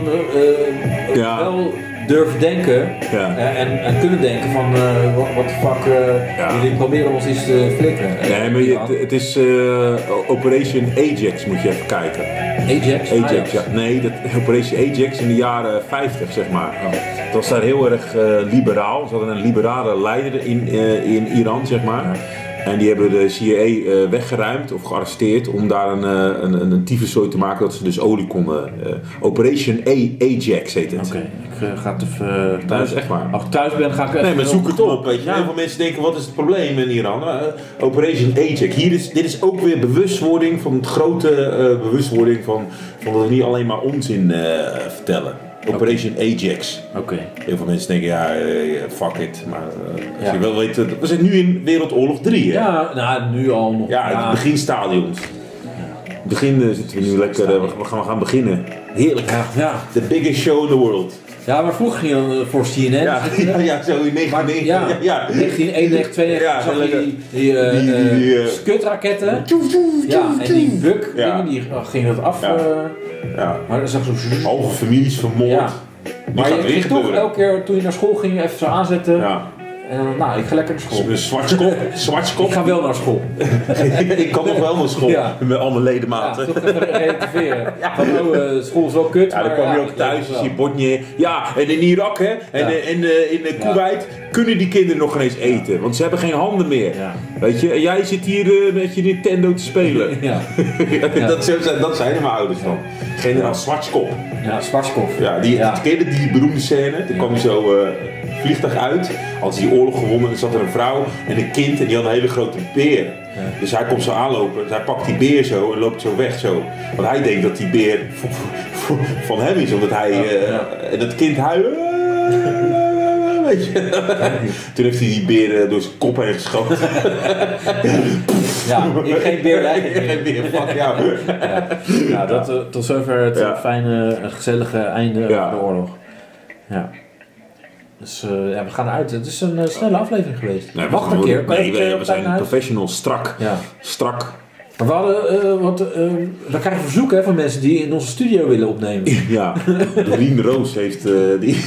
uh, ja. wel durven denken ja. uh, en, en kunnen denken van uh, wat, wat de fuck, uh, ja. jullie proberen ons iets te flikken. Nee, maar je, het, het is uh, Operation Ajax, moet je even kijken. Ajax? Ajax, Ajax. Ja. Nee, dat, Operation Ajax in de jaren vijftig, zeg maar. Oh. Het was daar heel erg uh, liberaal. Ze hadden een liberale leider in, uh, in Iran, zeg maar. Ja. En die hebben de C I A uh, weggeruimd of gearresteerd om daar een, uh, een, een, een tyfuszooi te maken dat ze dus olie konden. Uh, Operation A Ajax heet het. Oké, okay, ik uh, ga het even uh, thuis. Nee, echt waar. Als ik thuis ben ga ik even... Nee, maar zoek het op. Weet je. Ja. Heel veel mensen denken, wat is het probleem in Iran? Uh, Operation Ajax. Hier is, dit is ook weer bewustwording van het grote uh, bewustwording van, van dat we niet alleen maar onzin uh, vertellen. Operation okay. Ajax. Okay. Heel veel mensen denken, ja, uh, fuck it. Maar uh, ja. je wel weet, uh, we zijn nu in Wereldoorlog drie, hè? Ja, nou, nu al nog. Ja, ja. Het beginstadions. Ja. Begin uh, zitten we nu lekker, uh, we, gaan, we gaan beginnen. Heerlijk. Ja. Ja. The biggest show in the world. Ja, maar vroeger ging je uh, voor C N N. Ja, ja, ja, zo in negentien ja, ja, ja. negentien eenennegentig, tweeënnegentig ja, zag je die, die, uh, die, die, die uh, skutraketten. Ja, en die buk ja. dingen, die uh, gingen dat af. Ja. Uh, ja. Maar dat zag zo... Halve families vermoord. Ja. Maar je ging toch elke keer toen je naar school ging even zo aanzetten. Ja. En dan, nou, ik ga lekker naar school. Een zwartskop. Zwartskop. Ik ga wel naar school. Ik kan nog wel naar school. Ja. Met al mijn ledematen. Ja, toch even relativeren. Ja. Van, oh, uh, school is wel kut. Ja, dan kwam je ja, ook thuis, zie je bordje. Ja, en in Irak, hè, en ja. in, in, in Kuwait ja. kunnen die kinderen nog eens eten. Want ze hebben geen handen meer. Ja. Weet je, en jij zit hier uh, met je Nintendo te spelen. Ja. Ja. dat, zijn, dat zijn er mijn ouders van. Generaal Zwartskop. Ja, Zwartskop. Ja, die ja. kende die beroemde scène. Toen kwam hij zo uh, vliegtuig uit. Als die oorlog gewonnen, dan zat er een vrouw en een kind en die had een hele grote beer. Ja. Dus hij komt zo aanlopen, dus hij pakt die beer zo en loopt zo weg zo. Want hij denkt dat die beer van hem is, omdat hij, uh, ja. en dat kind huilt. Weet je. Toen heeft hij die beer uh, door zijn kop heen geschoten. Ja, ik geen beer, jij geen beer, fuck jou. Ja, ja dat, uh, tot zover het ja. fijne, gezellige einde ja. van de oorlog. Ja. Dus uh, ja, we gaan eruit. Het is een uh, snelle aflevering geweest. Nee, Wacht een keer. Nee, we, we, we zijn professional, strak. Ja. Strak. Maar we hadden, uh, wat, uh, we krijgen verzoeken van mensen die in onze studio willen opnemen. Ja, Doreen Roos heeft uh, die...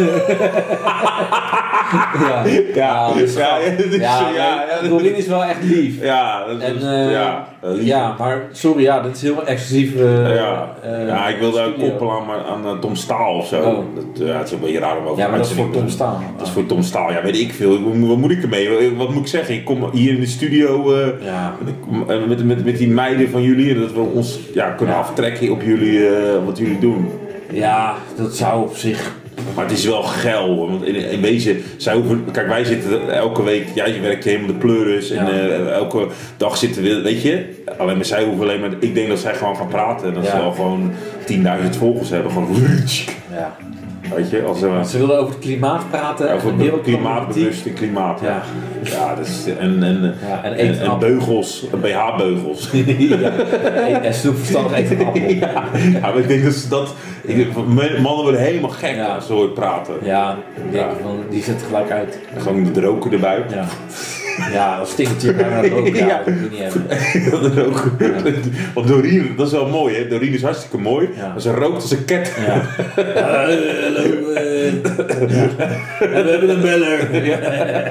ja, ja, dus ja, ja, dus, ja, ja, ja Doreen is wel echt lief. Ja, dat is, en, uh, ja, lief. Ja, maar sorry, ja, dat is heel exclusief. Uh, ja. Uh, ja, ik wilde ook koppelen aan, aan, aan Tom Staal of zo. Oh. Dat, ja, het is een beetje raar om over ja, maar dat is voor Tom Staal. Dat is voor Tom Staal, ja, weet ik veel. Wat moet ik ermee? Wat moet ik zeggen? Ik kom hier in de studio uh, ja. met, met, met, met die meiden van jullie, dat we ons ja, kunnen ja. aftrekken op jullie, uh, wat jullie doen. Ja, dat zou op zich... Maar het is wel geil, want in, in wezen, zij hoeven, kijk wij zitten elke week, ja je werkt helemaal de pleuris en ja. uh, elke dag zitten we, weet je, alleen maar zij hoeven alleen maar, ik denk dat zij gewoon gaan praten en dat ja. ze al gewoon tienduizend volgers hebben, gewoon ja. Weet je, als, uh, Ze wilden over het klimaat praten. Over het klimaatbewust en klimaat. Ja, ja dus, en, en, ja, en, en, en beugels, B H-beugels. ja, en snoepverstandig eten een appel. Ja, ja, maar ik denk dat ze dat... Ik, mannen worden helemaal gek ja. als ze hoort praten. Ja, ja. Die zet gelijk uit. Gewoon de roken erbij. Ja. Ja, dat stinkt je bijna roken. Ja, dat moet je niet hebben. Dat ook. Ja. Want Doreen, dat is wel mooi hè. Doreen is hartstikke mooi. Ja. Maar ze rookt als een ket. Ja. Hallo, uh, ja. En we hebben een beller. Ja.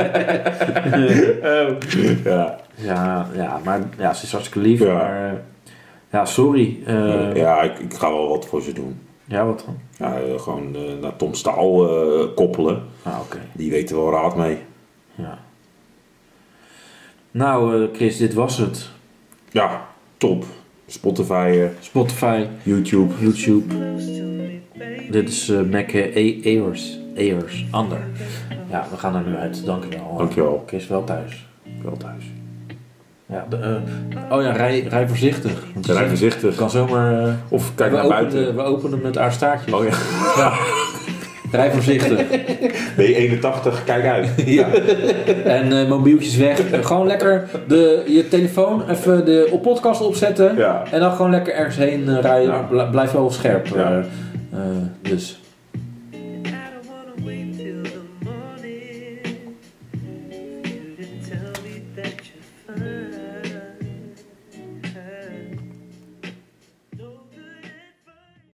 ja. Ja, ja, maar ja, ze is hartstikke lief. Ja, maar, uh, ja sorry. Uh, ja, ik, ik ga wel wat voor ze doen. Ja, wat dan? Ja, uh, gewoon uh, naar Tom Staal uh, koppelen. Ah, oké. Okay. Die weet er wel raad mee. Ja. Nou, uh, Chris, dit was het. Ja, top. Spotify. Uh, Spotify. YouTube. YouTube. Dit is uh, Mac uh, Ears. Ears. Ander. Ja, we gaan er nu uit. Dankjewel. Dankjewel. Chris, wel thuis. Wel thuis. Ja, de, uh, oh ja, rij, rij voorzichtig. Want rij voorzichtig. Kan zomaar... Uh, of kijk we naar openen, buiten. We openen met haar staartjes. Oh ja. Ja. Rij voorzichtig. B eenentachtig, kijk uit. Ja. En uh, mobieltjes weg. Uh, gewoon lekker de, je telefoon even de, op podcast opzetten. Ja. En dan gewoon lekker ergens heen uh, rijden. Ja. Blijf wel scherp. Ja. Uh, uh, dus...